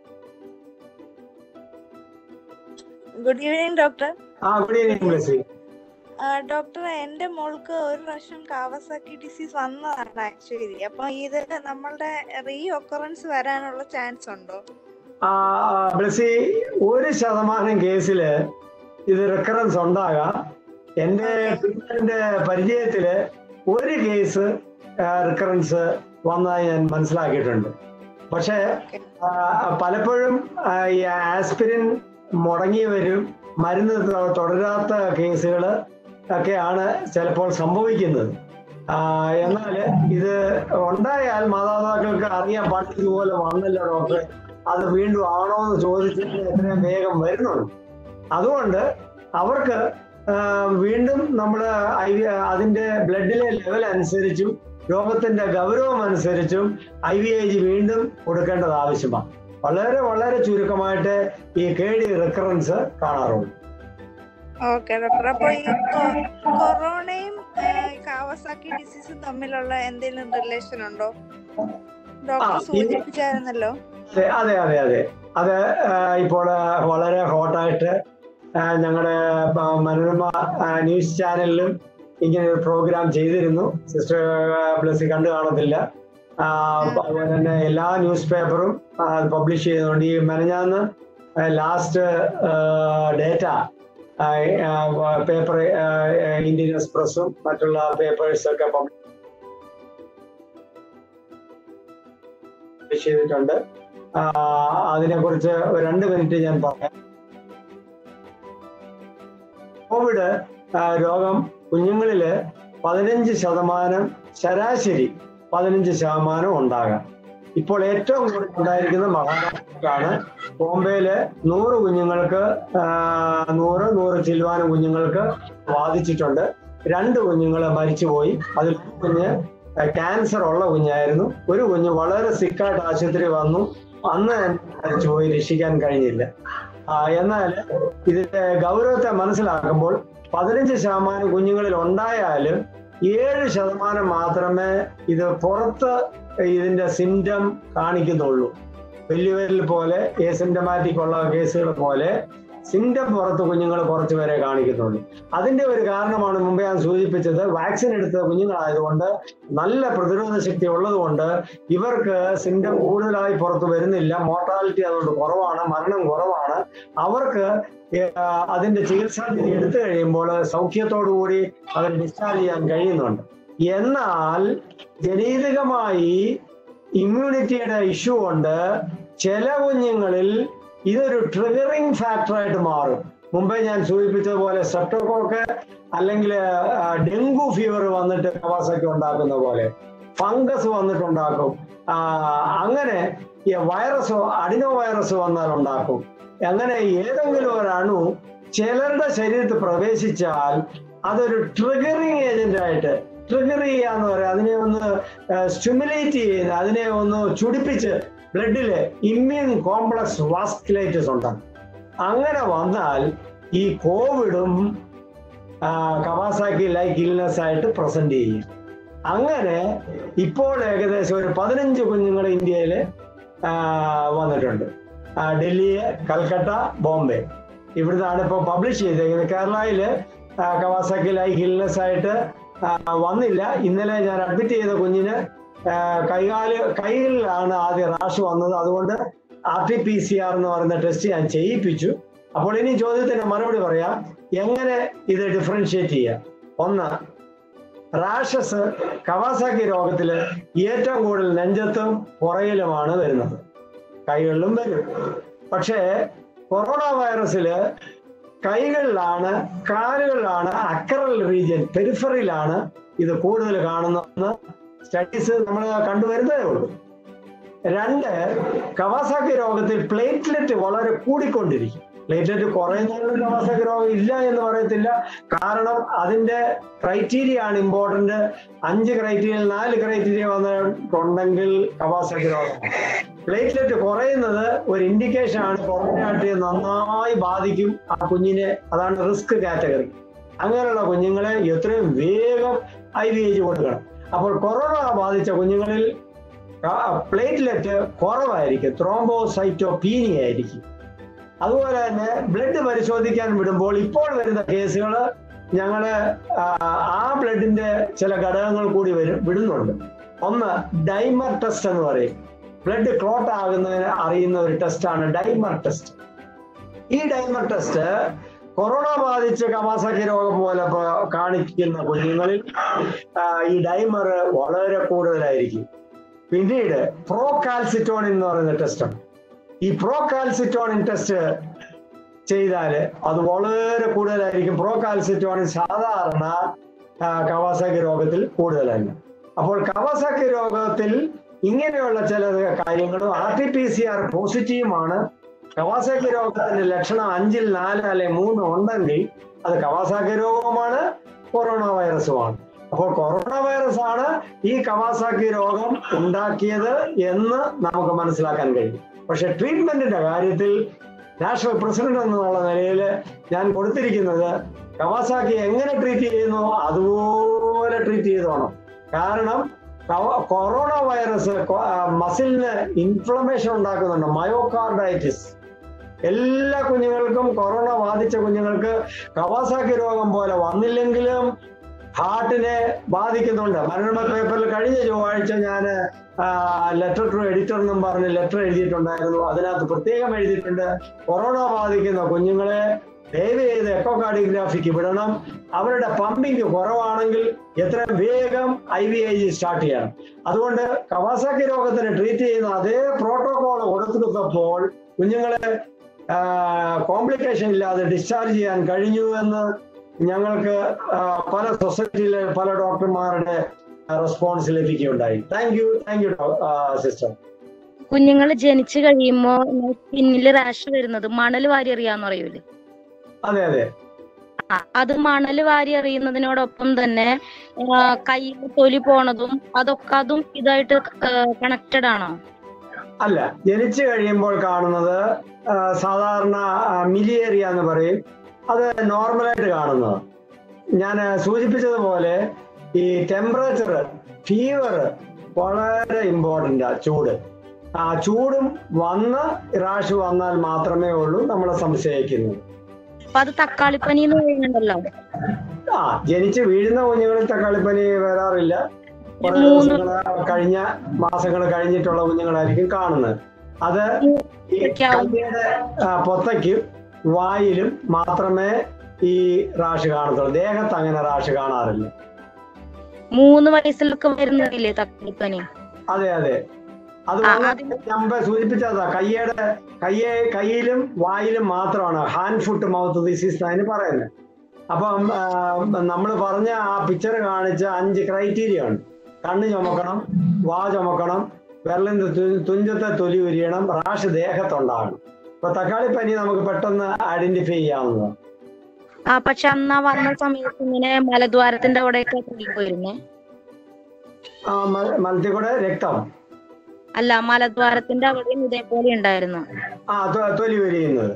Good evening doctor. Good evening Blessy. Doctor, എന്റെ മോൾക്ക് ഒരു പ്രാവശ്യം കാവസാക്കി ഡിസീസ് വന്നതാണ് ആക്ച്വലി. അപ്പൊ ഇത് നമ്മളുടെ റീ ഒക്കറൻസ് വരാനുള്ള ചാൻസ് ഉണ്ടോ? ബ്ലെസ്സി, 1% കേസില് ഇത് റിക്കറൻസ് ഉണ്ടാകാം. എൻ്റെ പരിചയത്തില് ഒരു കേസ് റിക്കറൻസ് വന്നതായി ഞാൻ മനസ്സിലാക്കിയിട്ടുണ്ട്. പക്ഷെ പലപ്പോഴും ഈ ആസ്പിരിൻ മുടങ്ങിയവരും മരുന്ന് തുടരാത്ത കേസുകൾ ഒക്കെയാണ് ചിലപ്പോൾ സംഭവിക്കുന്നത്. എന്നാൽ ഇത് ഉണ്ടായാൽ മാതാപിതാക്കൾക്ക് അറിയാൻ പാടിതുപോലെ വന്നല്ലോ ഡോക്ടറെ, അത് വീണ്ടും ആണോ എന്ന് ചോദിച്ചിട്ട് എത്രയും വേഗം വരുന്നുണ്ട്. അതുകൊണ്ട് അവർക്ക് വീണ്ടും നമ്മൾ അതിന്റെ ബ്ലഡിലെ ലെവൽ അനുസരിച്ചും രോഗത്തിന്റെ ഗൗരവം അനുസരിച്ചും IVIG വീണ്ടും കൊടുക്കേണ്ടത് ആവശ്യമാണ്. വളരെ വളരെ ചുരുക്കമായിട്ട് ഈ KD റിക്കറൻസ് കാണാറുള്ളൂ. Okay doctor. അപ്പൊ ഈ കൊറോണയും കാവസാക്കി ഡിസീസും തമ്മിലുള്ള എന്തെങ്കിലും റിലേഷൻ ഉണ്ടോ? ഡോക്ടർ സൂചിപ്പിച്ചായിരുന്നല്ലോ. അതെ അതെ അതെ അത് ഇപ്പോൾ വളരെ ഹോട്ടായിട്ട് ഞങ്ങളുടെ മനോരമ ന്യൂസ് ചാനലിലും ഇങ്ങനെ ഒരു പ്രോഗ്രാം ചെയ്തിരുന്നു. സിസ്റ്റർ ബ്ലെസ്സി കണ്ടു കാണത്തില്ല. അതുപോലെ തന്നെ എല്ലാ ന്യൂസ് പേപ്പറും പബ്ലിഷ് ചെയ്യുന്നുണ്ട്. ഈ മെനഞ്ഞാന്ന് ലാസ്റ്റ് ഡേറ്റ പേപ്പർ ഇന്ത്യൻ എക്സ്പ്രസും മറ്റുള്ള പേപ്പേഴ്സൊക്കെ പബ്ലിഷ് ചെയ്തിട്ടുണ്ട്. അതിനെക്കുറിച്ച് 2 മിനിറ്റ് ഞാൻ പറയാം. കോവിഡ് രോഗം കുഞ്ഞുങ്ങളില് 15% ശരാശരി 15% ഉണ്ടാകാം. ഇപ്പോൾ ഏറ്റവും കൂടുതൽ ഉണ്ടായിരിക്കുന്ന മഹാരാഷ്ട്രയിലാണ്. ബോംബെയില് 100 കുഞ്ഞുങ്ങൾക്ക് 100 ചില്ലുവാനും കുഞ്ഞുങ്ങൾക്ക് ബാധിച്ചിട്ടുണ്ട്. 2 കുഞ്ഞുങ്ങൾ മരിച്ചുപോയി. അതിൽ ഒരു കുഞ്ഞ് ക്യാൻസർ ഉള്ള കുഞ്ഞായിരുന്നു. ഒരു കുഞ്ഞ് വളരെ സിക്കായിട്ട് ആശുപത്രി വന്നു. അന്ന് മരിച്ചുപോയി, രക്ഷിക്കാൻ കഴിഞ്ഞില്ല. എന്നാൽ ഇതിന്റെ ഗൗരവത്തെ മനസ്സിലാക്കുമ്പോൾ 15% കുഞ്ഞുങ്ങളിൽ ഉണ്ടായാലും 7% മാത്രമേ ഇത് പുറത്ത് ഇതിന്റെ സിംറ്റം കാണിക്കുന്നുള്ളൂ. വലിയവരിൽ പോലെ എസിംറ്റമാറ്റിക് ഉള്ള കേസുകൾ പോലെ സിംറ്റം പുറത്ത് കുഞ്ഞുങ്ങൾ കുറച്ച് പേരെ കാണിക്കുന്നുള്ളൂ. അതിന്റെ ഒരു കാരണമാണ് മുമ്പേ ഞാൻ സൂചിപ്പിച്ചത്. വാക്സിൻ എടുത്ത കുഞ്ഞുങ്ങളായതുകൊണ്ട് നല്ല പ്രതിരോധ ശക്തി ഉള്ളതുകൊണ്ട് ഇവർക്ക് സിംറ്റം കൂടുതലായി പുറത്ത് വരുന്നില്ല. മോർട്ടാലിറ്റി അതുകൊണ്ട് കുറവാണ്, മരണം കുറവാണ്. അവർക്ക് അതിന്റെ ചികിത്സാ രീതി എടുത്തു കഴിയുമ്പോൾ സൗഖ്യത്തോടുകൂടി അവർ ഡിസ്ചാർജ് ചെയ്യാൻ കഴിയുന്നുണ്ട്. എന്നാൽ ജനീതികമായി ഇമ്മ്യൂണിറ്റിയുടെ ഇഷ്യൂ കൊണ്ട് ചില കുഞ്ഞുങ്ങളിൽ ഇതൊരു ട്രിഗറിങ് ഫാക്ടറായിട്ട് മാറും. മുമ്പേ ഞാൻ സൂചിപ്പിച്ചതുപോലെ സെപ്റ്റോകോക്ക് അല്ലെങ്കിൽ ഡെങ്കു ഫീവർ വന്നിട്ട് കവാസാക്കി ഉണ്ടാക്കുന്ന പോലെ ഫംഗസ് വന്നിട്ടുണ്ടാക്കും. അങ്ങനെ വൈറസോ അഡിനോ വൈറസ് വന്നാൽ ഉണ്ടാക്കും. അങ്ങനെ ഏതെങ്കിലും ഒരു അണു ചിലരുടെ ശരീരത്തിൽ പ്രവേശിച്ചാൽ അതൊരു ട്രിഗറിങ് ഏജന്റ് ആയിട്ട് ട്രിഗർ ചെയ്യാന്ന് പറയാം. അതിനെ ഒന്ന് സ്റ്റിമുലേറ്റ് ചെയ്യുന്ന, അതിനെ ഒന്ന് ചുടിപ്പിച്ച് ബ്ലഡില് ഇമ്മ്യൂൺ കോംപ്ലക്സ് വാസ്കുലൈറ്റിസ് ഉണ്ടാകും. അങ്ങനെ വന്നാൽ ഈ കോവിഡും കവാസാക്കി ലൈക്ക് ഇൽനെസ് ആയിട്ട് പ്രസന്റ് ചെയ്യും. അങ്ങനെ ഇപ്പോൾ ഏകദേശം ഒരു 15 കുഞ്ഞുങ്ങൾ ഇന്ത്യയിൽ വന്നിട്ടുണ്ട്. ഡൽഹി, കൽക്കട്ട, ബോംബെ ഇവിടുന്നാണ് ഇപ്പോൾ പബ്ലിഷ് ചെയ്തേക്കുന്നത്. കേരളയിൽ കവാസാക്കി ലൈക്ക് ഇൽനെസ് ആയിട്ട് വന്നില്ല. ഇന്നലെ ഞാൻ അഡ്മിറ്റ് ചെയ്ത കുഞ്ഞിന് കൈകളിലാണ് ആദ്യം റാഷ് വന്നത്. അതുകൊണ്ട് RT-PCR എന്ന് പറയുന്ന ടെസ്റ്റ് ഞാൻ ചെയ്യിപ്പിച്ചു. അപ്പോൾ ഇനി ചോദ്യത്തിന് മറുപടി പറയാം, എങ്ങനെ ഇത് ഡിഫറൻഷിയേറ്റ് ചെയ്യാം. ഒന്ന്, റാഷസ് കവാസാക്കി രോഗത്തിൽ ഏറ്റവും കൂടുതൽ നെഞ്ചത്തും പുറയിലുമാണ് വരുന്നത്, കൈകളിലും വരും. പക്ഷേ കൊറോണ വൈറസില് കൈകളിലാണ്, കാലുകളിലാണ്, അക്രൽ റീജിയൻ, പെരിഫറിയിലാണ് ഇത് കൂടുതൽ കാണുന്നതെന്ന് സ്റ്റഡീസ് നമ്മൾ കണ്ടുവരുന്നതേ ഉള്ളൂ. രണ്ട്, കവാസാക്കി രോഗത്തിൽ പ്ലേറ്റ്ലെറ്റ് വളരെ കൂടിക്കൊണ്ടിരിക്കും. പ്ലേറ്റ്ലെറ്റ് കുറയുന്നതിന് കവാസാക്കി രോഗം ഇല്ല എന്ന് പറയത്തില്ല. കാരണം അതിന്റെ ക്രൈറ്റീരിയ ആണ് ഇമ്പോർട്ടന്റ്. 5 ക്രൈറ്റീരിയയിൽ 4 ക്രൈറ്റീരിയ വന്നിട്ടുണ്ടെങ്കിൽ കവാസാക്കി രോഗം. പ്ലേറ്റ്ലെറ്റ് കുറയുന്നത് ഒരു ഇൻഡിക്കേഷൻ ആണ് കൊറോണയായിട്ട് നന്നായി ബാധിക്കും ആ കുഞ്ഞിനെ. അതാണ് റിസ്ക് കാറ്റഗറി. അങ്ങനെയുള്ള കുഞ്ഞുങ്ങളെ എത്രയും വേഗം IVIG കൊടുക്കണം. അപ്പോൾ കൊറോണ ബാധിച്ച കുഞ്ഞുങ്ങളിൽ പ്ലേറ്റ്ലെറ്റ് കുറവായിരിക്കും, ത്രോംബോസൈറ്റോപീനിയ ആയിരിക്കും. അതുപോലെ തന്നെ ബ്ലഡ് പരിശോധിക്കാൻ വിടുമ്പോൾ ഇപ്പോൾ വരുന്ന കേസുകൾ ഞങ്ങൾ ആ ബ്ലഡിന്റെ ചില ഘടകങ്ങൾ കൂടി വിടുന്നുണ്ട്. ഒന്ന്, ഡൈമർ ടെസ്റ്റ് എന്ന് പറയും. ബ്ലഡ് ക്ലോട്ട് ആകുന്നതിന് അറിയുന്ന ഒരു ടെസ്റ്റാണ് ഡൈമർ ടെസ്റ്റ്. ഈ ഡൈമർ ടെസ്റ്റ് കൊറോണ ബാധിച്ച് കവാസാക്കി രോഗം പോലെ കാണിക്കുന്ന കുഞ്ഞുങ്ങളിൽ ഈ ഡൈമർ വളരെ കൂടുതലായിരിക്കും. പിന്നീട് പ്രോകാൽസിറ്റോണിൻ എന്ന് പറയുന്ന ടെസ്റ്റാണ്. ഈ പ്രോകാൽസിറ്റോണിൻ ടെസ്റ്റ് ചെയ്താൽ അത് വളരെ കൂടുതലായിരിക്കും. പ്രോകാൽസിറ്റോണിൻ സാധാരണ കവാസാക്കി രോഗത്തിൽ കൂടുതലല്ല. അപ്പോൾ കവാസാക്കി രോഗത്തിൽ ഇങ്ങനെയുള്ള ചില കാര്യങ്ങളും RT-PCR പോസിറ്റീവുമാണ്. കവാസാക്കി രോഗത്തിന്റെ ലക്ഷണം 5ൽ 4 അല്ലെങ്കിൽ 3 ഉണ്ടെങ്കിൽ അത് കവാസാക്കി രോഗവുമാണ്, കൊറോണ വൈറസുമാണ്. അപ്പോൾ കൊറോണ വൈറസ് ആണ് ഈ കവാസാക്കി രോഗം ഉണ്ടാക്കിയത് എന്ന് നമുക്ക് മനസ്സിലാക്കാൻ കഴിയും. പക്ഷെ ട്രീറ്റ്മെന്റിന്റെ കാര്യത്തിൽ നാഷണൽ പ്രസിഡന്റ് എന്നുള്ള നിലയിൽ ഞാൻ കൊടുത്തിരിക്കുന്നത് കവാസാക്കി എങ്ങനെ ട്രീറ്റ് ചെയ്യുന്നു അതുപോലെ ട്രീറ്റ് ചെയ്തോണം. കാരണം കൊറോണ വൈറസ് മസിലിന് ഇൻഫ്ലമേഷൻ ഉണ്ടാക്കുന്നുണ്ട്, മയോകാർഡൈറ്റിസ്. എല്ലാ കുഞ്ഞുങ്ങൾക്കും, കൊറോണ ബാധിച്ച കുഞ്ഞുങ്ങൾക്ക് കവാസാക്കി രോഗം പോലെ വന്നില്ലെങ്കിലും ഹാർട്ടിനെ ബാധിക്കുന്നുണ്ട്. മനോരമ പേപ്പറിൽ കഴിഞ്ഞ ചൊവ്വാഴ്ച ഞാൻ ലെറ്റർ ടു എഡിറ്റർ എന്നും പറഞ്ഞ് ലെറ്റർ എഴുതിയിട്ടുണ്ടായിരുന്നു. അതിനകത്ത് പ്രത്യേകം എഴുതിയിട്ടുണ്ട്, കൊറോണ ബാധിക്കുന്ന കുഞ്ഞുങ്ങളെ ദയവ് ചെയ്ത് എക്കോകാർഡിയോഗ്രാഫിക്ക് വിടണം. അവരുടെ പമ്പിങ് കുറവാണെങ്കിൽ എത്രയും വേഗം IVIG സ്റ്റാർട്ട് ചെയ്യണം. അതുകൊണ്ട് കവാസാക്കി രോഗത്തിന് ട്രീറ്റ് ചെയ്യുന്ന അതേ പ്രോട്ടോകോൾ കൊടുത്തപ്പോൾ കുഞ്ഞുങ്ങളെ കോംപ്ലിക്കേഷൻ ഇല്ലാതെ ഡിസ്ചാർജ് ചെയ്യാൻ കഴിഞ്ഞു എന്ന് ഞങ്ങൾക്ക് പല സൊസൈറ്റിയിലെ പല ഡോക്ടർമാരുടെ റെസ്പോൺസ് ലഭിക്കുകയുണ്ടായി. Thank you sister. കുഞ്ഞുങ്ങൾ ജനിച്ചു കഴിയുമ്പോ സ്കിന്നിൽ റാഷ് വരുന്നത് മണൽ വാരി എറിയാന്ന് പറയൂലേ? അതെ അതെ. അത് മണൽ വാരി എറിയുന്നതിനോടൊപ്പം തന്നെ കയ്യിൽ തൊലി പോണതും അതും ഇതായിട്ട് കണക്റ്റഡ് ആണോ? അല്ല, ജനിച്ചു കഴിയുമ്പോൾ കാണുന്നത് സാധാരണ മിലിയേറിയ എന്ന് പറയും. അത് നോർമലായിട്ട് കാണുന്നത്. ഞാൻ സൂചിപ്പിച്ചതുപോലെ ഈ ടെമ്പറേച്ചർ, ഫീവർ വളരെ ഇമ്പോർട്ടൻ്റ്. ചൂട്, ആ ചൂടും വന്ന് റാഷ് വന്നാൽ മാത്രമേ ഉള്ളൂ നമ്മളെ സംശയിക്കുന്നത്. അത് തക്കാളിപ്പനി എന്ന് പറയുന്നുണ്ടല്ലോ. ജനിച്ച് വീഴുന്ന കുഞ്ഞുങ്ങളിൽ തക്കാളിപ്പനി വരാറില്ല. കഴിഞ്ഞ മാസങ്ങൾ കഴിഞ്ഞിട്ടുള്ള കുഞ്ഞുങ്ങളായിരിക്കും കാണുന്നത്. അത് ഈ കൈയുടെ പൊത്തയ്ക്കും വായിലും മാത്രമേ ഈ റാഷ് കാണത്തുള്ളൂ. ദേഹത്ത് അങ്ങനെ റാഷ് കാണാറില്ല. 3 വയസ്സിലൊക്കെ വരുന്നില്ലേ തക്കാളിപ്പനി? അതെ അതെ. അത് ഞാൻ സൂചിപ്പിച്ചതാ, കയ്യിലും വായിലും മാത്രമാണ് ഹാൻഡ് ഫുട്ട് മൗത്ത് ഡിസീസ് അതിന് പറയുന്നത്. അപ്പം നമ്മൾ പറഞ്ഞ ആ പിക്ചർ കാണിച്ച 5 ക്രൈറ്റീരിയ ഉണ്ട്. കണ്ണ് ചുമക്കണം, വാ ചുമക്കണം, വിരലിന്റെ തുഞ്ചത്തെ തൊലി ഉരിയണം, റാഷ് ദേഹത്തുണ്ടാകണം. ഇപ്പൊ തക്കാളിപ്പനി നമുക്ക് പെട്ടെന്ന് ഐഡന്റിഫൈ ചെയ്യാവുന്നതാണ്. പക്ഷെ അന്നാ വന്ന സമയത്ത് ഇങ്ങനെ മലദ്വാരത്തിന്റെ അവിടെയൊക്കെ പോയിരുന്നേ. മലത്തിൽ കൂടെ രക്തം അല്ല, മലദ്വാരത്തിന്റെ അവിടെയും ഇതേപോലെ ഉണ്ടായിരുന്നു. തൊലി ഉരിയുന്നത്.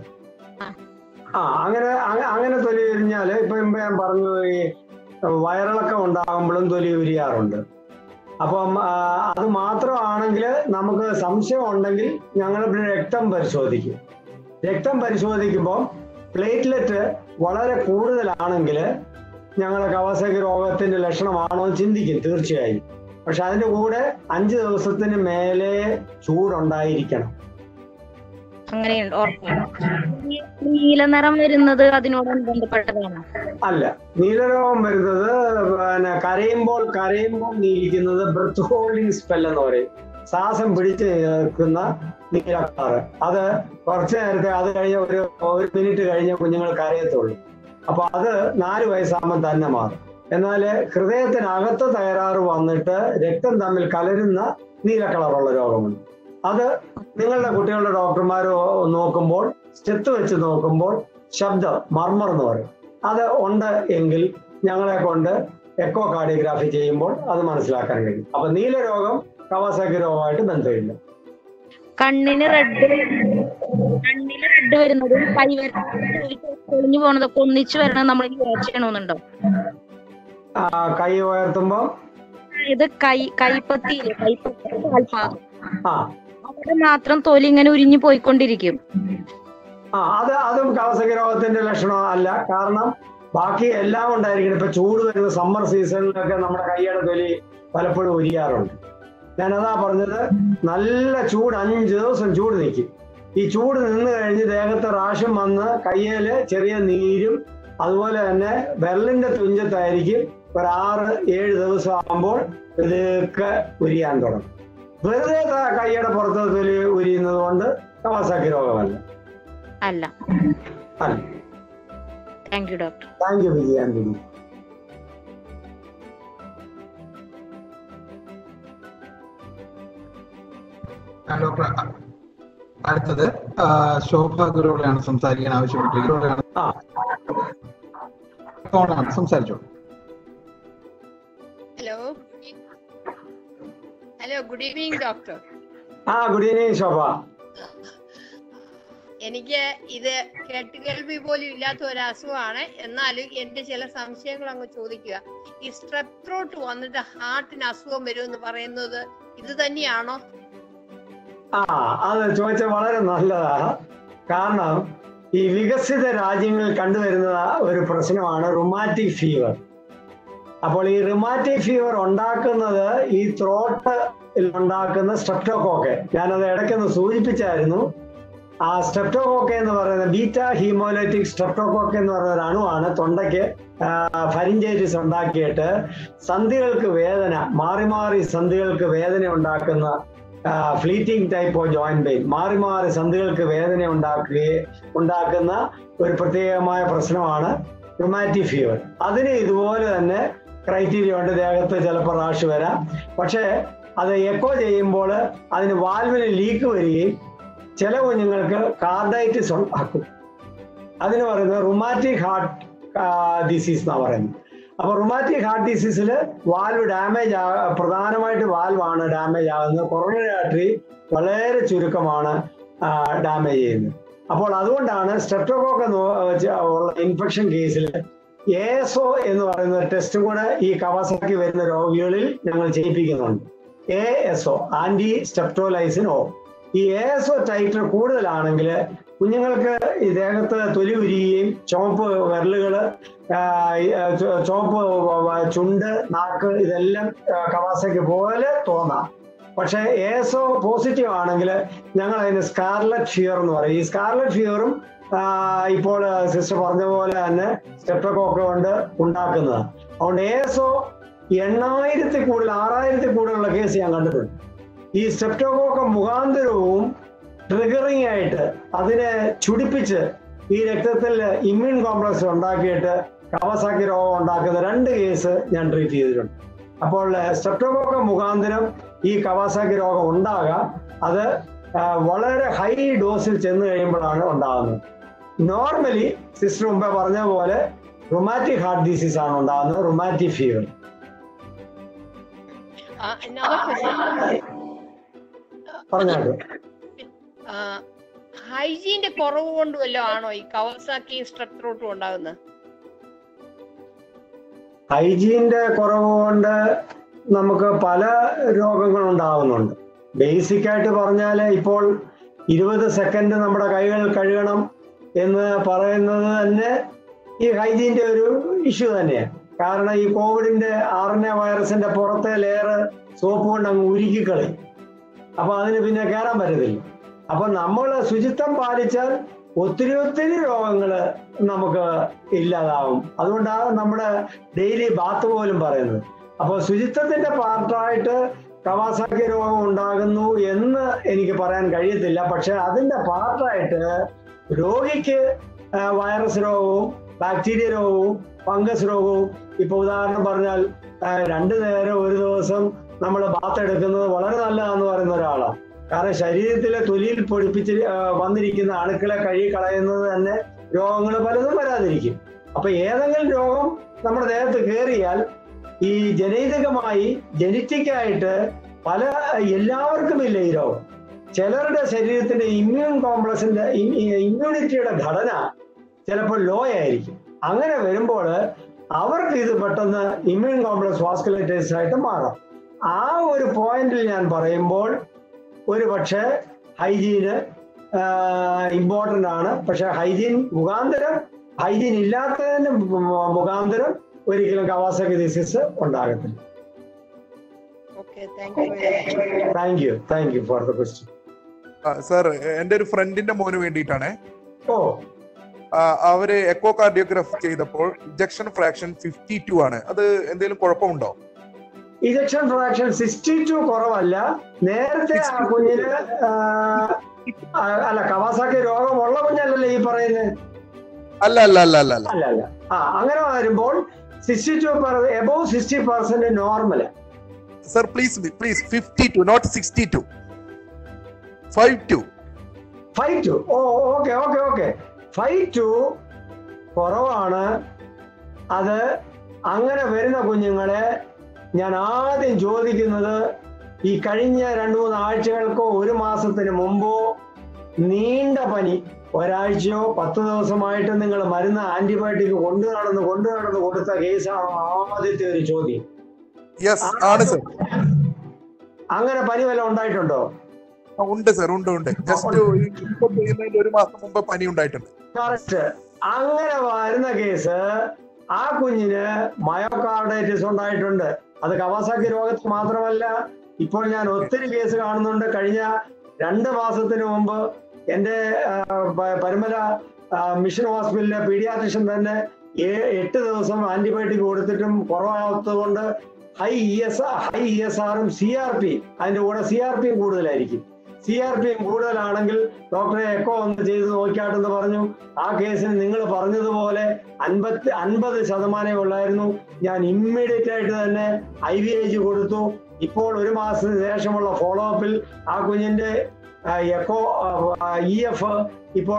അങ്ങനെ തൊലി ഉരിഞ്ഞാല് ഇപ്പൊ ഞാൻ പറഞ്ഞു, ഈ വയറിളക്കം ഉണ്ടാകുമ്പോഴും തൊലി ഉരിയാറുണ്ട്. അപ്പം അത് മാത്രമാണെങ്കിൽ നമുക്ക് സംശയം ഉണ്ടെങ്കിൽ ഞങ്ങൾ രക്തം പരിശോധിക്കും. രക്തം പരിശോധിക്കുമ്പോൾ പ്ലേറ്റ്ലെറ്റ് വളരെ കൂടുതലാണെങ്കിൽ ഞങ്ങൾ കവാസാക്കി രോഗത്തിന്റെ ലക്ഷണമാണോ എന്ന് ചിന്തിക്കും തീർച്ചയായും. പക്ഷെ അതിന്റെ കൂടെ 5 ദിവസത്തിന് മേലെ ചൂടുണ്ടായിരിക്കണം. അങ്ങനെയുണ്ട്. നീലനിറം വരുന്നത് അതിനോട് ബന്ധപ്പെട്ടതാണ്? അല്ല, നീലരോഗം വരുന്നത് പിന്നെ കരയുമ്പോൾ നീലിക്കുന്നത് ബ്രത്ത് ഹോൾഡിംഗ് സ്പെൽ എന്ന് പറയും. ശ്വാസം പിടിച്ച് നിൽക്കുന്ന നീല കളറ്. അത് കുറച്ചു നേരത്തെ, അത് കഴിഞ്ഞ ഒരു മിനിറ്റ് കഴിഞ്ഞ കുഞ്ഞുങ്ങൾ കരയത്തുള്ളൂ. അപ്പൊ അത് 4 വയസ്സാകുമ്പോൾ തന്നെ മാറും. എന്നാൽ ഹൃദയത്തിനകത്ത് തകരാറ് വന്നിട്ട് രക്തം തമ്മിൽ കലരുന്ന നീല കളറുള്ള രോഗമുണ്ട്. അത് നിങ്ങളുടെ കുട്ടികളുടെ ഡോക്ടർമാർ നോക്കുമ്പോൾ, സ്റ്റെത്ത് വെച്ച് നോക്കുമ്പോൾ ശബ്ദം മർമർ എന്ന് പറയും. അത് ഉണ്ട് എങ്കിൽ ഞങ്ങളെ കൊണ്ട് എക്കോ കാർഡിയോഗ്രാഫി ചെയ്യുമ്പോൾ അത് മനസ്സിലാക്കാൻ കഴിയും. അപ്പൊ നീല രോഗം കവാസാക്കി രോഗമായിട്ട് ബന്ധമില്ല. കണ്ണിന് റെഡ് വരുന്നതും കൊഴിഞ്ഞു പോണതൊക്കെ ഒന്നിച്ചു വരണം നമ്മൾ വാച്ച് ചെയ്യണമെന്നുണ്ടോ? കൈ ഉയർത്തുമ്പോ ഇത് കൈപ്പത്തിയില്ലേ, കാൽഭാഗം, അവിടെ മാത്രം തൊലി ഇങ്ങനെ ഉരിഞ്ഞു പോയിക്കൊണ്ടിരിക്കും. അതും കവാസാക്കി രോഗത്തിന്റെ ലക്ഷണം അല്ല. കാരണം ബാക്കി എല്ലാം ഉണ്ടായിരിക്കണം. ഇപ്പൊ ചൂട് വരുന്ന സമ്മർ സീസണിലൊക്കെ നമ്മുടെ കൈയുടെ തൊലി പലപ്പോഴും ഉരിയാറുണ്ട്. ഞാനതാ പറഞ്ഞത്, നല്ല ചൂട് 5 ദിവസം ചൂട് നിൽക്കും. ഈ ചൂട് നിന്ന് കഴിഞ്ഞ് ദേഹത്ത് റാഷ്യം വന്ന് കയ്യില് ചെറിയ നീരും അതുപോലെ തന്നെ വിരലിന്റെ തുഞ്ചത്തായിരിക്കും ഒരു 6-7 ദിവസം ആകുമ്പോൾ ഇതൊക്കെ ഉരിയാൻ തുടങ്ങും. വെറുതെ കൈയുടെ പുറത്ത് തൊലി ഉരിയുന്നത് കൊണ്ട് കവാസാക്കി രോഗമല്ല. അല്ല. Thank you doctor. Thank you Vijaya. Doctor, അടുത്തത് ശോഭ ഗുരുവിനെയാണ് സംസാരിക്കാൻ ആവശ്യപ്പെട്ടിരിക്കുന്നത്. സംസാരിച്ചോ. Hello, good evening doctor. Good evening Shobha. എനിക്ക് ഇത് കേട്ടുകേൾവി പോലും ഇല്ലാത്ത ഒരു അസുഖമാണ്. എന്നാലും എന്റെ ചില സംശയങ്ങൾ അങ്ങ് ചോദിക്കുക. ഈ സ്ട്രെപ് ത്രോട്ട് വന്നിട്ട് ഹാർട്ടിന് അസുഖം വരുമെന്ന് പറയുന്നത് ഇത് തന്നെയാണോ? അത് ചോദിച്ച വളരെ നല്ലതാണ്. കാരണം ഈ വികസിത രാജ്യങ്ങളിൽ കണ്ടുവരുന്ന ഒരു പ്രശ്നമാണ് റുമാറ്റിക് ഫീവർ. അപ്പോൾ ഈ റുമാറ്റിക് ഫീവർ ഉണ്ടാക്കുന്നത് ഈ ത്രോട്ട് ഉണ്ടാക്കുന്ന സ്ട്രെപ്റ്റോകോക്കെ, ഞാനത് ഇടയ്ക്കൊന്ന് സൂചിപ്പിച്ചായിരുന്നു. ആ സ്ട്രെപ്റ്റോകോക്കെ എന്ന് പറയുന്ന ബീറ്റാ ഹീമോലൈറ്റിക് സ്ട്രെപ്റ്റോകോക്കെ എന്ന് പറയുന്ന ഒരു അണുവാണ് തൊണ്ടയ്ക്ക് ഫരിഞ്ചൈറ്റിസ് ഉണ്ടാക്കിയിട്ട് സന്ധികൾക്ക് വേദന, മാറി മാറി സന്ധികൾക്ക് വേദന ഉണ്ടാക്കുന്ന fleeting type of joint pain, മാറി മാറി സന്ധികൾക്ക് വേദന ഉണ്ടാക്കുന്ന ഒരു പ്രത്യേകമായ പ്രശ്നമാണ് റുമാറ്റിക് ഫീവർ. അതിന് ഇതുപോലെ തന്നെ ക്രൈറ്റീരിയ ഉണ്ട്. ദേഹത്ത് ചിലപ്പോൾ റാഷ് വരാം. പക്ഷേ അത് എക്കോ ചെയ്യുമ്പോൾ അതിന് വാൽവിന് ലീക്ക് വരികയും ചില കുഞ്ഞുങ്ങൾക്ക് കാർഡൈറ്റിസ് ഉണ്ടാക്കും. അതിന് പറയുന്നത് റുമാറ്റിക് ഹാർട്ട് ഡിസീസ് എന്നാണ് പറയുന്നത്. അപ്പൊ റുമാറ്റിക് ഹാർട്ട് ഡിസീസിൽ വാൽവ് ഡാമേജ് പ്രധാനമായിട്ട് വാൽവാണ് ഡാമേജ് ആകുന്നത്. കൊറോണറി ആർട്ടറി വളരെ ചുരുക്കമാണ് ഡാമേജ് ചെയ്യുന്നത്. അപ്പോൾ അതുകൊണ്ടാണ് സ്ട്രെപ്റ്റോകോക്ക് ഉള്ള ഇൻഫെക്ഷൻ കേസിൽ ASO എന്ന് പറയുന്ന ടെസ്റ്റും കൂടെ ഈ കവാസാക്കി വരുന്ന രോഗികളിൽ ഞങ്ങൾ ചെയ്യിപ്പിക്കുന്നുണ്ട്. ASO, anti streptolysin O. ഈ ASO ടൈറ്റർ കൂടുതലാണെങ്കിൽ കുഞ്ഞുങ്ങൾക്ക് ഈ ദേഹത്ത് തൊലി ഉരിയുകയും ചുവപ്പ് വിരലുകള്, ചുവപ്പ് ചുണ്ട്, നാക്ക് ഇതെല്ലാം കവാസാക്കി പോലെ തോന്നാം. പക്ഷെ ASO പോസിറ്റീവ് ആണെങ്കിൽ ഞങ്ങൾ അതിന് സ്കാർലറ്റ് ഫീവർ എന്ന് പറയും. ഈ സ്കാർലറ്റ് ഫീവറും ഇപ്പോൾ സിസ്റ്റർ പറഞ്ഞ പോലെ തന്നെ സ്ട്രെപ്റ്റോകോക്ക് കൊണ്ട് ഉണ്ടാക്കുന്നതാണ്. അതുകൊണ്ട് ASO 8,000 കൂടുതൽ 6,000 കൂടുതലുള്ള കേസ് ഞാൻ കണ്ടിട്ടുണ്ട്. ഈ സ്ട്രെപ്റ്റോകോക്ക് മുഖാന്തരവും ട്രിഗറിങ് ആയിട്ട് അതിനെ ചുടിപ്പിച്ച് ഈ രക്തത്തിൽ ഇമ്മ്യൂൺ കോംപ്ലക്സ് ഉണ്ടാക്കിയിട്ട് കവാസാക്കി രോഗം ഉണ്ടാക്കുന്ന 2 കേസ് ഞാൻ ട്രീറ്റ് ചെയ്തിട്ടുണ്ട്. അപ്പോൾ സ്ട്രെപ്റ്റോകോക്ക് മുഖാന്തരം ഈ കവാസാക്കി രോഗം ഉണ്ടാകാം. അത് വളരെ ഹൈ ഡോസിൽ ചെന്ന് കഴിയുമ്പോഴാണ് ഉണ്ടാകുന്നത്. നോർമലി സിസ്റ്റർ മുമ്പേ പറഞ്ഞ പോലെ റുമാറ്റിക് ഹാർട്ട് ഡിസീസ് ആണ് ഉണ്ടാകുന്നത്, റുമാറ്റിക് ഫീവർ. പറഞ്ഞോളൂ. ഹൈജീന്റെ കുറവ് കൊണ്ട് വല്ലതും ആണോ ഈ കവാസാക്കി സ്ട്രെപ് ത്രോട്ടും ഉണ്ടാകുന്നത്? ഹൈജീന്റെ കുറവ് കൊണ്ട് നമുക്ക് പല രോഗങ്ങളും ഉണ്ടാകുന്നുണ്ട്. ബേസിക് ആയിട്ട് പറഞ്ഞാൽ ഇപ്പോൾ 20 സെക്കൻഡ് നമ്മുടെ കൈകൾ കഴുകണം എന്ന് പറയുന്നത് തന്നെ ഈ ഹൈജീൻ്റെ ഒരു ഇഷ്യൂ തന്നെയാണ്. കാരണം ഈ കോവിഡിന്റെ RNA വൈറസിന്റെ പുറത്തെ ലെയർ സോപ്പ് കൊണ്ട് അങ്ങ് ഉരുക്കിക്കളി. അപ്പൊ അതിന് പിന്നെ കയറാൻ പറ്റത്തില്ല. അപ്പൊ നമ്മൾ ശുചിത്വം പാലിച്ചാൽ ഒത്തിരി രോഗങ്ങൾ നമുക്ക് ഇല്ലാതാവും. അതുകൊണ്ടാണ് നമ്മുടെ ഡെയിലി ബാത്ത് പോലും പറയുന്നത്. അപ്പോൾ ശുചിത്വത്തിന്റെ പാർട്ടായിട്ട് കവാസാക്കി രോഗം ഉണ്ടാകുന്നു എന്ന് എനിക്ക് പറയാൻ കഴിയത്തില്ല. പക്ഷെ അതിന്റെ പാർട്ടായിട്ട് രോഗിക്ക് വൈറസ് രോഗവും ബാക്ടീരിയ രോഗവും ഫംഗസ് രോഗവും, ഇപ്പൊ ഉദാഹരണം പറഞ്ഞാൽ 2 നേരം ഒരു ദിവസം നമ്മൾ ബാത്ത് എടുക്കുന്നത് വളരെ നല്ലതാണെന്ന് പറയുന്ന ഒരാളാണ്. കാരണം ശരീരത്തിലെ തൊലിയിൽ പൊടിപ്പിച്ച് വന്നിരിക്കുന്ന അണുക്കളെ കഴുകി കളയുന്നത് തന്നെ രോഗങ്ങൾ പലതും വരാതിരിക്കും. അപ്പൊ ഏതെങ്കിലും രോഗം നമ്മുടെ ദേഹത്ത് കയറിയാൽ ഈ ജനൈതികമായി ജനറ്റിക്കായിട്ട് എല്ലാവർക്കും ഇല്ല ഈ രോഗം. ചിലരുടെ ശരീരത്തിന്റെ ഇമ്മ്യൂണിറ്റിയുടെ ഘടന ചിലപ്പോൾ ലോ ആയിരിക്കും. അങ്ങനെ വരുമ്പോൾ അവർക്ക് ഇത് പെട്ടെന്ന് ഇമ്മ്യൂൺ കോംപ്ലക്സ് വാസ്കുലൈറ്റിസ് ആയിട്ട് മാറാം. ആ ഒരു പോയിന്റിൽ ഞാൻ പറയുമ്പോൾ ഒരു പക്ഷേ ഹൈജീന് ഇമ്പോർട്ടൻ്റ് ആണ്. പക്ഷെ ഹൈജീൻ ഇല്ലാത്തതിന് മുഖാന്തരം ഒരിക്കലും കവാസാക്കി ഡിസീസ് ഉണ്ടാകത്തില്ല. Thank you for the question. Sir, എന്റെ ഒരു ഫ്രണ്ടിന്റെ മോന് വേണ്ടിയിട്ടാണ്. ഓ, അവര് എക്കോ കാർഡിയോഗ്രാഫി ചെയ്തപ്പോൾ ഇഞ്ചക്ഷൻ ഫ്രാക്ഷൻ 52 ആണ്. അത് എന്തെങ്കിലും കുഴപ്പമുണ്ടോ? ഇഞ്ചക്ഷൻ ഫ്രാക്ഷൻ 62 കുറവല്ല. നേരത്തെ ആ കുഞ്ഞിന് അല്ല, കവാസാക്കി രോഗമുള്ള കുഞ്ഞല്ലല്ലേ ഈ പറയുന്നത്? അല്ല. അങ്ങനെ വരുമ്പോൾ 62 above 60% normal. Sir please 52, not 62. 52. Oh, okay. 52 കുറവാണ്. അത് അങ്ങനെ വരുന്ന കുഞ്ഞുങ്ങളെ ഞാൻ ആദ്യം ചോദിക്കുന്നത്, ഈ കഴിഞ്ഞ 2-3 ആഴ്ചകൾക്കോ 1 മാസത്തിന് മുമ്പോ നീണ്ട പനി, ഒരാഴ്ചയോ 10 ദിവസമായിട്ട് നിങ്ങൾ മരുന്ന് ആന്റിബയോട്ടിക് കൊണ്ടു നടന്ന് കൊടുത്ത കേസാണ് ആദ്യത്തെ ഒരു ചോദ്യം. അങ്ങനെ പനി വല്ലതും ഉണ്ടായിട്ടുണ്ടോ? ഉണ്ട് സർ, ഉണ്ട്. ജസ്റ്റ് 1 മാസം മുമ്പ് പനി ഉണ്ടായിട്ടുണ്ട്. കറക്റ്റ്. അങ്ങനെ വരുന്ന കേസ് ആ കുഞ്ഞിന് മയോകാർഡൈറ്റിസ് ഉണ്ടായിട്ടുണ്ട്. അത് കവാസാക്കി രോഗത്തിൽ മാത്രമല്ല, ഇപ്പോൾ ഞാൻ ഒത്തിരി കേസ് കാണുന്നുണ്ട്. കഴിഞ്ഞ 2 മാസത്തിന് മുമ്പ് എൻ്റെ പരുമല മിഷൻ ഹോസ്പിറ്റലിലെ പീഡിയാട്രിഷ്യൻ തന്നെ 8 ദിവസം ആന്റിബയോട്ടിക് കൊടുത്തിട്ടും കുറവാകാത്തത് കൊണ്ട് ഹൈ ESR-ഉം CRP, അതിന്റെ കൂടെ CRP-യും കൂടുതലായിരിക്കും. CRP-യും കൂടുതലാണെങ്കിൽ ഡോക്ടറെ എക്കോ ഒന്ന് ചെയ്ത് നോക്കിയാട്ടെന്ന് പറഞ്ഞു. ആ കേസിന് നിങ്ങൾ പറഞ്ഞതുപോലെ 50% ഉള്ളായിരുന്നു. ഞാൻ ഇമ്മീഡിയറ്റ് ആയിട്ട് തന്നെ IVIG കൊടുത്തു. ഇപ്പോൾ 1 മാസത്തിന് ശേഷമുള്ള ഫോളോ അപ്പിൽ ആ കുഞ്ഞിന്റെ എക്കോ EF ഇപ്പോൾ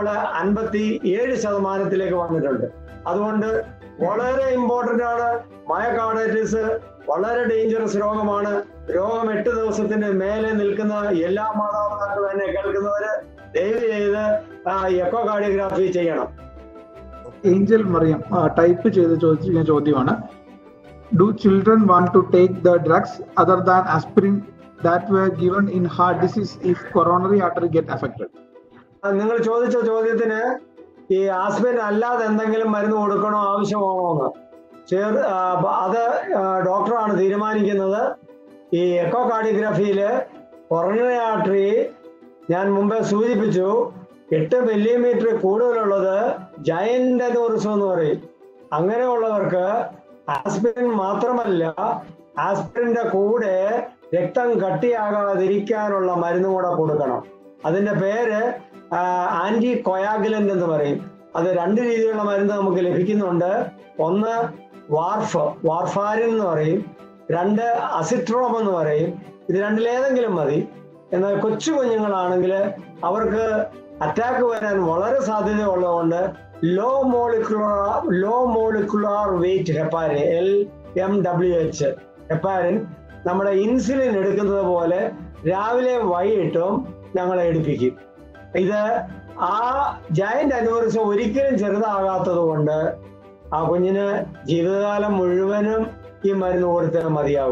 57% വന്നിട്ടുണ്ട്. അതുകൊണ്ട് വളരെ ഇമ്പോർട്ടന്റ് ആണ്. മയോകാർഡൈറ്റിസ് വളരെ ഡേഞ്ചറസ് രോഗമാണ്. രോഗം 8 ദിവസത്തിന് മേലെ നിൽക്കുന്ന എല്ലാ മാതാപിതാക്കളും തന്നെ കേൾക്കുന്നവര് ദയവ് ചെയ്ത് എക്കോ കാർഡിയോഗ്രാഫി ചെയ്യണം. ഏഞ്ചൽ മറിയം ടൈപ്പ് ചെയ്ത് ചോദിച്ച ചോദ്യമാണ്, do children want to take the drugs other than aspirin that were given in heart disease if coronary artery get affected? നിങ്ങൾ ചോദിച്ച ചോദ്യത്തിന് ഈ ആസ്പിരിൻ അല്ലാതെ എന്തെങ്കിലും മരുന്ന് കൊടുക്കണോ, ആവശ്യമാണോ എന്ന് അത് ഡോക്ടറാണ് തീരുമാനിക്കുന്നത്. ഈ എക്കോ കാർഡിയോഗ്രാഫിയില് കൊറോണറി ആർട്ടറി ഞാൻ മുമ്പേ സൂചിപ്പിച്ചു, 8 മില്ലിമീറ്റർ കൂടുതലുള്ളത് ജയന്റ് അനൂറിസം എന്ന് പറയും. അങ്ങനെയുള്ളവർക്ക് ആസ്പിരിൻ മാത്രമല്ല, ആസ്പിരിന്റെ കൂടെ രക്തം കട്ടിയാകാതിരിക്കാനുള്ള മരുന്ന് കൂടെ കൊടുക്കണം. അതിന്റെ പേര് ആന്റി കൊയാഗുലന്റ് എന്ന് പറയും. അത് 2 രീതിയിലുള്ള മരുന്ന് നമുക്ക് ലഭിക്കുന്നുണ്ട്. ഒന്ന് വാർഫാരിൻ എന്ന് പറയും, 2 അസിട്രോം എന്ന് പറയും. ഇത് 2-ലേതെങ്കിലും മതി. എന്നാൽ കൊച്ചു കുഞ്ഞുങ്ങളാണെങ്കിൽ അവർക്ക് അറ്റാക്ക് വരാൻ വളരെ സാധ്യത ഉള്ളതുകൊണ്ട് low molecular weight heparin, LMWH heparin, നമ്മുടെ ഇൻസുലിൻ എടുക്കുന്നത് പോലെ രാവിലെ വൈകിട്ടും ഞങ്ങളെ എടുപ്പിക്കും. ഇത് ആ ജയന്റ് അനൂറിസം ഒരിക്കലും ചെറുതാകാത്തത് കൊണ്ട് ആ കുഞ്ഞിന് ജീവിതകാലം മുഴുവനും ഈ മരുന്ന് കൊടുത്താൽ മതിയാകും.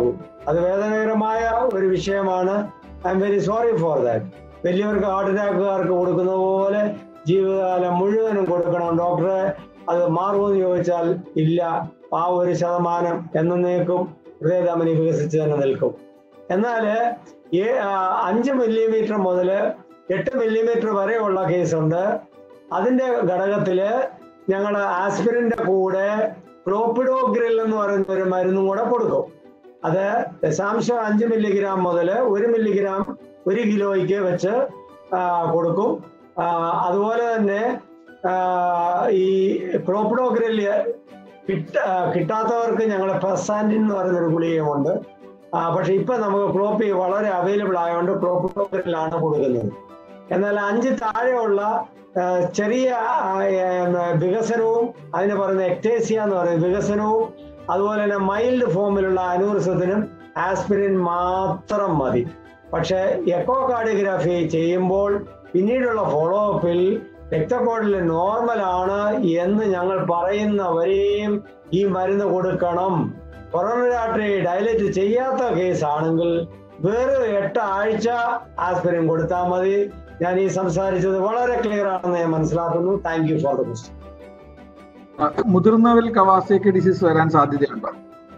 അത് വേദനകരമായ ഒരു വിഷയമാണ്. I'm very sorry for that. വലിയവർക്ക് ഹാർട്ട് അറ്റാക്കുകാർക്ക് കൊടുക്കുന്ന പോലെ ജീവിതകാലം മുഴുവനും കൊടുക്കണം ഡോക്ടറെ, അത് മാറുമെന്ന് ചോദിച്ചാൽ ഇല്ല. ആ 1% എന്നേക്കും ഹൃദയധമനി വികസിച്ച് തന്നെ നിൽക്കും. എന്നാൽ 5 മില്ലിമീറ്റർ മുതൽ 8 മില്ലിമീറ്റർ വരെയുള്ള കേസുണ്ട്. അതിന്റെ ഘടകത്തില് ഞങ്ങൾ ആസ്പിരിന്റെ കൂടെ ക്ലോപ്പിഡോഗ്രിൽ എന്ന് പറയുന്ന ഒരു മരുന്നും കൂടെ കൊടുക്കും. അത് 0.5 മില്ലിഗ്രാം മുതൽ 1 മില്ലിഗ്രാം 1 കിലോയ്ക്ക് വെച്ച് കൊടുക്കും. അതുപോലെ തന്നെ ഈ ക്ലോപ്പിഡോഗ്രിൽ കിട്ടാത്തവർക്ക് ഞങ്ങൾ പെർസാൻറ്റിൻ എന്ന് പറയുന്നൊരു ഗുളികയുമുണ്ട്. പക്ഷെ ഇപ്പൊ നമുക്ക് ക്ലോപ്പി വളരെ അവൈലബിൾ ആയതുകൊണ്ട് ക്ലോപ്പിഡോഗ്രിലാണ് കൊടുക്കുന്നത്. എന്നാൽ 5 താഴെയുള്ള ചെറിയ വികസനവും അതിന് പറയുന്ന എക്ടേസിയ എന്ന് പറയുന്ന വികസനവും അതുപോലെ തന്നെ മൈൽഡ് ഫോമിലുള്ള അനൂറിസത്തിനും ആസ്പിരിൻ മാത്രം മതി. പക്ഷെ എക്കോ കാർഡിയോഗ്രാഫി ചെയ്യുമ്പോൾ പിന്നീടുള്ള ഫോളോ അപ്പിൽ രക്തക്കുഴൽ നോർമൽ ആണ് എന്ന് ഞങ്ങൾ പറയുന്നവരെയും ഈ മരുന്ന് കൊടുക്കണം. കൊറോണറി ആർട്ടറി ഡയലേറ്റ് ചെയ്യാത്ത കേസ് ആണെങ്കിൽ വേറെ 8 ആഴ്ച ആസ്പിരിൻ കൊടുത്താൽ മതി. ഞാൻ ഈ സംസാരിച്ചത് വളരെ ക്ലിയർ ആണെന്ന് ഞാൻ മനസ്സിലാക്കുന്നു. Thank you for the question. മുതിർന്നവരിൽ കവാസാക്കി ഡിസീസ് വരാൻ സാധ്യതയുണ്ടോ?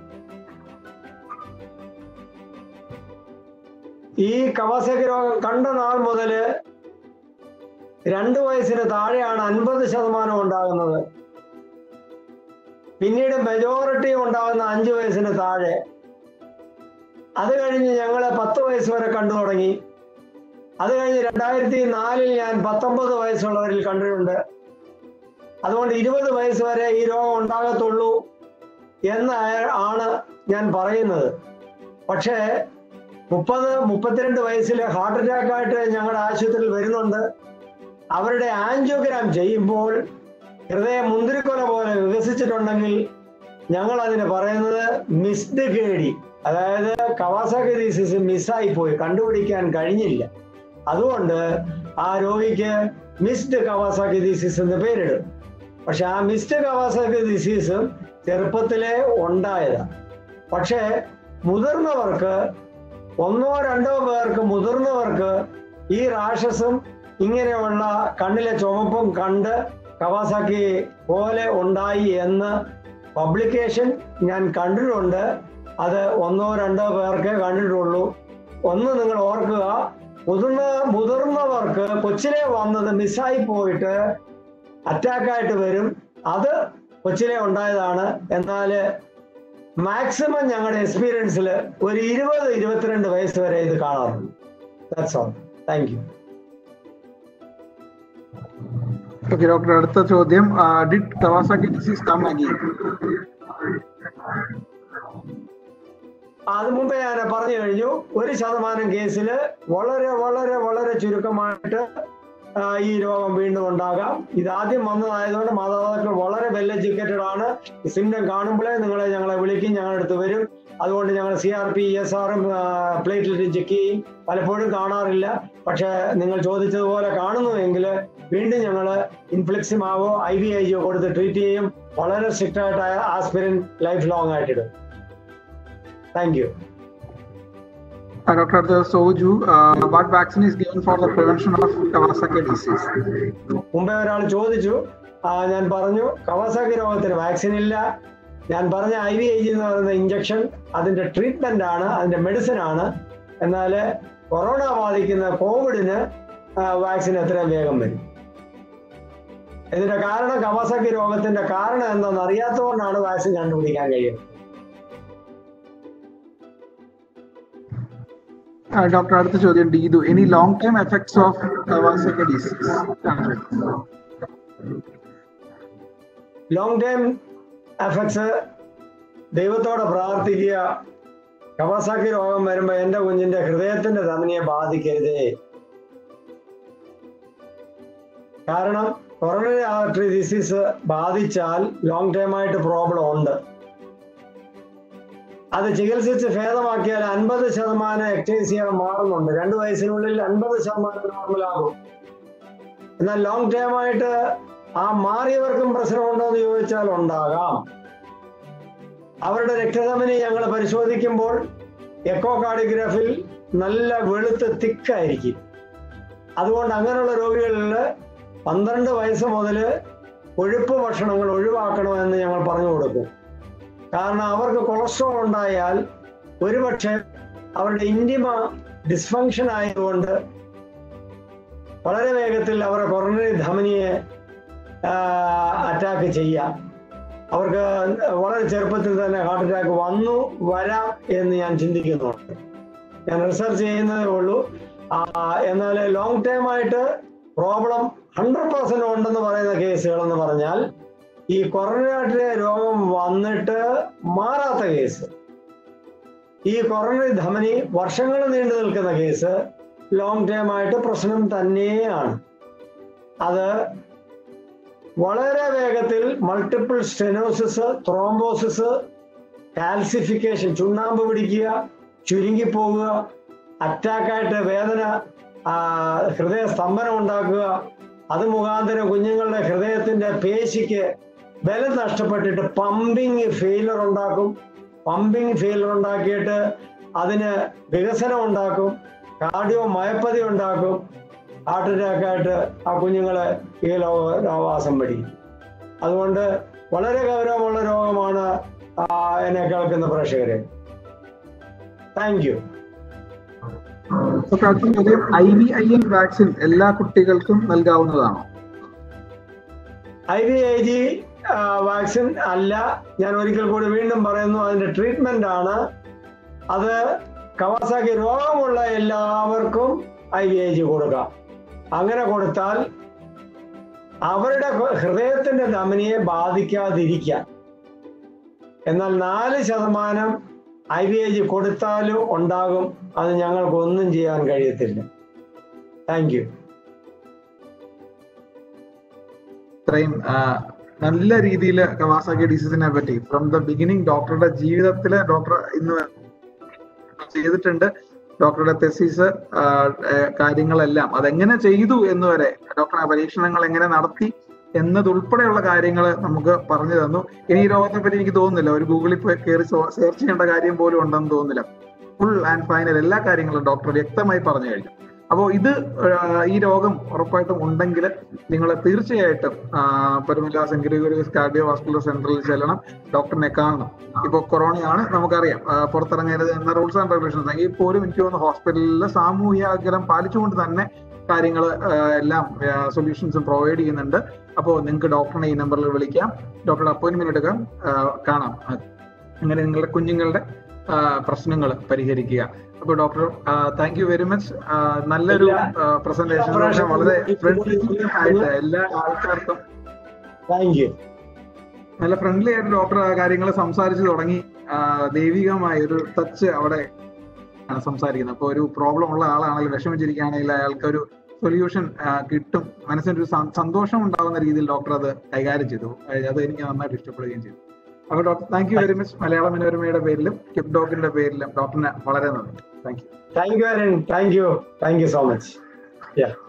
ഈ കവാസാക്കി രോഗം കണ്ട നാൾ മുതൽ 2 വയസ്സിന് താഴെയാണ് 50% ഉണ്ടാകുന്നത്. പിന്നീട് മെജോറിറ്റി ഉണ്ടാകുന്ന 5 വയസ്സിന് താഴെ. അത് കഴിഞ്ഞ് ഞങ്ങൾ 10 വയസ്സ് വരെ കണ്ടു തുടങ്ങി. അത് കഴിഞ്ഞ് 2004 ഞാൻ 19 വയസ്സുള്ളവരിൽ കണ്ടിട്ടുണ്ട്. അതുകൊണ്ട് 20 വയസ്സ് വരെ ഈ രോഗം ഉണ്ടാകത്തുള്ളൂ എന്ന് ആണ് ഞാൻ പറയുന്നത്. പക്ഷേ 30-32 വയസ്സിൽ ഹാർട്ട് അറ്റാക്ക് ആയിട്ട് ഞങ്ങളുടെ ആശുപത്രിയിൽ വരുന്നുണ്ട്. അവരുടെ ആൻജിയോഗ്രാം ചെയ്യുമ്പോൾ ഹൃദയം മുന്തിരിക്കൊല പോലെ വികസിച്ചിട്ടുണ്ടെങ്കിൽ ഞങ്ങൾ അതിന് പറയുന്നത് മിസ്ഡ് കേഡി, അതായത് കവാസാക്കി ഡിസീസ് മിസ്സായി പോയി, കണ്ടുപിടിക്കാൻ കഴിഞ്ഞില്ല. അതുകൊണ്ട് ആ രോഗിക്ക് മിസ്ഡ് കവാസാക്കി ഡിസീസ് എന്ന് പേരിടും. പക്ഷെ ആ മിസ്ഡ് കവാസാക്കി ഡിസീസ് ചെറുപ്പത്തിലെ ഉണ്ടായതാണ്. പക്ഷേ മുതിർന്നവർക്ക് 1-2 പേർക്ക് മുതിർന്നവർക്ക് ഈ റാഷസും ഇങ്ങനെയുള്ള കണ്ണിലെ ചുമപ്പും കണ്ട് കവാസാക്കി പോലെ ഉണ്ടായി എന്ന് പബ്ലിക്കേഷൻ ഞാൻ കണ്ടിട്ടുണ്ട്. അത് 1-2 പേർക്ക് കണ്ടിട്ടുള്ളൂ. ഒന്ന് നിങ്ങൾ ഓർക്കുക, മുതിർന്നവർക്ക് കൊച്ചിലെ വന്നത് മിസ്സായി പോയിട്ട് അറ്റാക്കായിട്ട് വരും. അത് കൊച്ചിലെ ഉണ്ടായതാണ്. എന്നാൽ മാക്സിമം ഞങ്ങളുടെ എക്സ്പീരിയൻസിൽ ഒരു 20-22 വയസ്സ് വരെ ഇത് കാണാറുണ്ട്. That's all. Thank you. Okay doctor, അടുത്ത ചോദ്യം. Did Kawasaki disease come again? അത് മുമ്പേ ഞാൻ പറഞ്ഞു കഴിഞ്ഞു. 1% കേസിൽ വളരെ വളരെ വളരെ ചുരുക്കമായിട്ട് ഈ രോഗം വീണ്ടും ഉണ്ടാകാം. ഇത് ആദ്യം വന്നതായതുകൊണ്ട് മാതാപിതാക്കൾ വളരെ വെൽ എഡ്യൂക്കേറ്റഡ് ആണ്. സിംറ്റം കാണുമ്പോഴേ ഞങ്ങളെ വിളിക്കും, ഞങ്ങളുടെ അടുത്ത് വരും. അതുകൊണ്ട് ഞങ്ങൾ CRP, ESR പ്ലേറ്റ്ലെറ്റ് ചെക്ക് ചെയ്യും. പലപ്പോഴും കാണാറില്ല. പക്ഷെ നിങ്ങൾ ചോദിച്ചതുപോലെ കാണുന്നുവെങ്കിൽ വീണ്ടും ഞങ്ങൾ ഇൻഫ്ലെക്സിമാവോ IVIGO കൊടുത്ത് ട്രീറ്റ് ചെയ്യും. വളരെ സ്ട്രിക്റ്റ് ആയിട്ട് ആസ്പിരിൻ ലൈഫ് ലോങ് ആയിട്ടിടും. Thank you. Dr. Soju, what vaccine is given for the prevention of Kawasaki disease? മുമ്പേ ഒരാൾ ചോദിച്ചു, ഞാൻ പറഞ്ഞു കവാസാക്കി രോഗത്തിന് വാക്സിൻ ഇല്ല. ഞാൻ പറഞ്ഞ IVIG എന്ന് പറയുന്ന ഇഞ്ചക്ഷൻ അതിന്റെ ട്രീറ്റ്മെന്റ് ആണ്, അതിന്റെ മെഡിസിൻ ആണ്. എന്നാൽ കൊറോണ ബാധിക്കുന്ന കോവിഡിന് വാക്സിൻ എത്രയും വേഗം വരും. ഇതിന്റെ കാരണം കവാസാക്കി രോഗത്തിന്റെ കാരണം എന്താണെന്ന് അറിയാത്തതുകൊണ്ടാണ് വാക്സിൻ കണ്ടുപിടിക്കാൻ കഴിയുന്നത്. ഡോക്ടർ, അടുത്ത ചോദ്യം. ഡീതു, any long time effects of Kawasaki disease? Long time effects ദൈവത്തോടെ പ്രാർത്ഥിക്കുക. കവാസാക്കി രോഗം വരുമ്പോ എന്റെ കുഞ്ഞിന്റെ ഹൃദയത്തിന്റെ ധമനിയെ ബാധിക്കരുതേ. കാരണം കൊറോണറി ആർട്ടറി ഡിസീസ് ബാധിച്ചാൽ ലോങ് ടൈം ആയിട്ട് പ്രോബ്ലം ഉണ്ട്. അത് ചികിത്സിച്ച് ഭേദമാക്കിയാൽ 50% എക്ടേസിയ മാറുന്നുണ്ട്. 2 വയസ്സിനുള്ളിൽ 50% നോർമലാകും. എന്നാൽ ലോങ് ടൈം ആയിട്ട് ആ മാറിയവർക്കും പ്രശ്നമുണ്ടോ എന്ന് ചോദിച്ചാൽ ഉണ്ടാകാം. അവരുടെ രക്തധമനി ഞങ്ങൾ പരിശോധിക്കുമ്പോൾ എക്കോ കാർഡിയോഗ്രാഫിൽ നല്ല വെളുത്ത് തിക്കായിരിക്കും. അതുകൊണ്ട് അങ്ങനെയുള്ള രോഗികളിൽ 12 വയസ്സ് മുതൽ കൊഴുപ്പ് ഭക്ഷണങ്ങൾ ഒഴിവാക്കണമെന്ന് ഞങ്ങൾ പറഞ്ഞു കൊടുക്കും. കാരണം അവർക്ക് കൊളസ്ട്രോൾ ഉണ്ടായാൽ ഒരുപക്ഷെ അവരുടെ ഇൻറ്റിമ ഡിസ്ഫങ്ഷൻ ആയതുകൊണ്ട് വളരെ വേഗത്തിൽ അവരുടെ കൊറോണറി ധമനിയെ അറ്റാക്ക് ചെയ്യാം. അവർക്ക് വളരെ ചെറുപ്പത്തിൽ തന്നെ ഹാർട്ട് അറ്റാക്ക് വരാം എന്ന് ഞാൻ ചിന്തിക്കുന്നുണ്ട്. ഞാൻ റിസർച്ച് ചെയ്യുന്നതേ ഉള്ളൂ. എന്നാൽ ലോങ് ടൈം ആയിട്ട് പ്രോബ്ലം 100% ഉണ്ടെന്ന് പറയുന്ന കേസുകൾ എന്ന് പറഞ്ഞാൽ ഈ കൊറോണറി രോഗം വന്നിട്ട് മാറാത്ത കേസ്, ഈ കൊറോണറി ധമനി വർഷങ്ങൾ നീണ്ടു നിൽക്കുന്ന കേസ് ലോങ് ടൈം ആയിട്ട് പ്രശ്നം തന്നെയാണ്. അത് വളരെ വേഗത്തിൽ മൾട്ടിപ്പിൾ സ്റ്റെനോസിസ്, ത്രോംബോസിസ്, കാൽസിഫിക്കേഷൻ, ചുണ്ണാമ്പ് പിടിക്കുക, ചുരുങ്ങിപ്പോവുക, അറ്റാക്കായിട്ട് വേദന, ഹൃദയ സ്തംഭനം ഉണ്ടാക്കുക, അത് മുഖാന്തരം കുഞ്ഞുങ്ങളുടെ ഹൃദയത്തിന്റെ പേശിക്ക് ബലം നഷ്ടപ്പെട്ടിട്ട് പമ്പിങ് ഫെയിലർ ഉണ്ടാക്കും. പമ്പിങ് ഫെയിലർ ഉണ്ടാക്കിയിട്ട് അതിന് വികസനം ഉണ്ടാക്കും, കാർഡിയോ മയപ്പതി ഉണ്ടാക്കും, ഹാർട്ട് അറ്റാക്കായിട്ട് ആ കുഞ്ഞുങ്ങളെ ഈ ലോകവാസം പഠിക്കും. അതുകൊണ്ട് വളരെ ഗൗരവമുള്ള രോഗമാണ് എന്നെ കേൾക്കുന്ന പ്രേക്ഷകരെ. Thank you. IVIG വാക്സിൻ എല്ലാ കുട്ടികൾക്കും നൽകാവുന്നതാണോ? IVIG വാക്സിൻ അല്ല. ഞാൻ ഒരിക്കൽ കൂടി വീണ്ടും പറയുന്നു, അതിന്റെ ട്രീറ്റ്മെന്റ് ആണ് അത്. കവാസാക്കി രോഗമുള്ള എല്ലാവർക്കും IVIG കൊടുക്കാം. അങ്ങനെ കൊടുത്താൽ അവരുടെ ഹൃദയത്തിന്റെ ധമനിയെ ബാധിക്കാതിരിക്കാം. എന്നാൽ 4% IVIG കൊടുത്താലും ഉണ്ടാകും. അത് ഞങ്ങൾക്കൊന്നും ചെയ്യാൻ കഴിയത്തില്ല. Thank you. ഇത്രയും നല്ല രീതിയിൽ കവാസാക്കി ഡിസീസിനെ പറ്റി ഫ്രം ദ ബിഗിനിങ് ഡോക്ടറുടെ ജീവിതത്തില് ഡോക്ടർ ഇന്ന് ചെയ്തിട്ടുണ്ട്. ഡോക്ടറുടെ തെസീസ് കാര്യങ്ങളെല്ലാം അതെങ്ങനെ ചെയ്തു എന്ന് വരെ, ഡോക്ടർ പരീക്ഷണങ്ങൾ എങ്ങനെ നടത്തി എന്നതുൾപ്പെടെയുള്ള കാര്യങ്ങൾ നമുക്ക് പറഞ്ഞു തന്നു. ഇനി ഈ രോഗത്തെ പറ്റി എനിക്ക് തോന്നുന്നില്ല ഒരു ഗൂഗിളിൽ പോയി കയറി സെർച്ച് ചെയ്യേണ്ട കാര്യം പോലും ഉണ്ടെന്ന് തോന്നുന്നില്ല. ഫുൾ ആൻഡ് ഫൈനൽ എല്ലാ കാര്യങ്ങളും ഡോക്ടർ വ്യക്തമായി പറഞ്ഞു കഴിഞ്ഞു. അപ്പോൾ ഈ രോഗം ഉറപ്പായിട്ടും ഉണ്ടെങ്കിൽ നിങ്ങൾ തീർച്ചയായിട്ടും Parumala saint Gregorios cardio vascular സെന്ററിൽ ചെല്ലണം, ഡോക്ടറിനെ കാണണം. ഇപ്പോൾ കൊറോണയാണ്, നമുക്കറിയാം, പുറത്തിറങ്ങരുത് എന്ന റൂൾസ് ആൻഡ് റെഗുലേഷൻസ് എങ്കിൽ പോലും എനിക്ക് തോന്നുന്നു ഹോസ്പിറ്റലിൽ സാമൂഹ്യ അകലം പാലിച്ചുകൊണ്ട് തന്നെ കാര്യങ്ങൾ എല്ലാം സൊല്യൂഷൻസും പ്രൊവൈഡ് ചെയ്യുന്നുണ്ട്. അപ്പോൾ നിങ്ങൾക്ക് ഡോക്ടറിനെ ഈ നമ്പറിൽ വിളിക്കാം, ഡോക്ടറുടെ അപ്പോയിന്റ്മെന്റ് എടുക്കാം, കാണാം. അങ്ങനെ നിങ്ങളുടെ കുഞ്ഞുങ്ങളുടെ പ്രശ്നങ്ങൾ പരിഹരിക്കുക. അപ്പോൾ doctor thank you very much. നല്ലൊരു പ്രസന്റേഷൻ, വളരെ ഫ്രണ്ട്ലി ആയിട്ട് എല്ലാ ആൾക്കാർക്കും നല്ല ഫ്രണ്ട്ലി ആയിട്ട് ഡോക്ടർ കാര്യങ്ങൾ സംസാരിച്ചു തുടങ്ങി. ദൈവികമായ ഒരു ടച്ച് അവിടെ സംസാരിക്കുന്നത്. അപ്പോൾ ഒരു പ്രോബ്ലം ഉള്ള ആളാണെങ്കിൽ, വിഷമിച്ചിരിക്കുകയാണെങ്കിൽ അയാൾക്കൊരു സൊല്യൂഷൻ കിട്ടും, മനസ്സിനൊരു സന്തോഷം ഉണ്ടാകുന്ന രീതിയിൽ ഡോക്ടർ അത് കൈകാര്യം ചെയ്തു. അത് എനിക്ക് നന്നായിട്ട് ഇഷ്ടപ്പെടുകയും ചെയ്തു. അപ്പോൾ doctor thank you very much. Malayala മനോരമയുടെ പേരിലും കിപ് ഡോക്കിന്റെ പേരിലും ഡോക്ടറിന് വളരെ നന്ദി. Thank you. Thank you so much.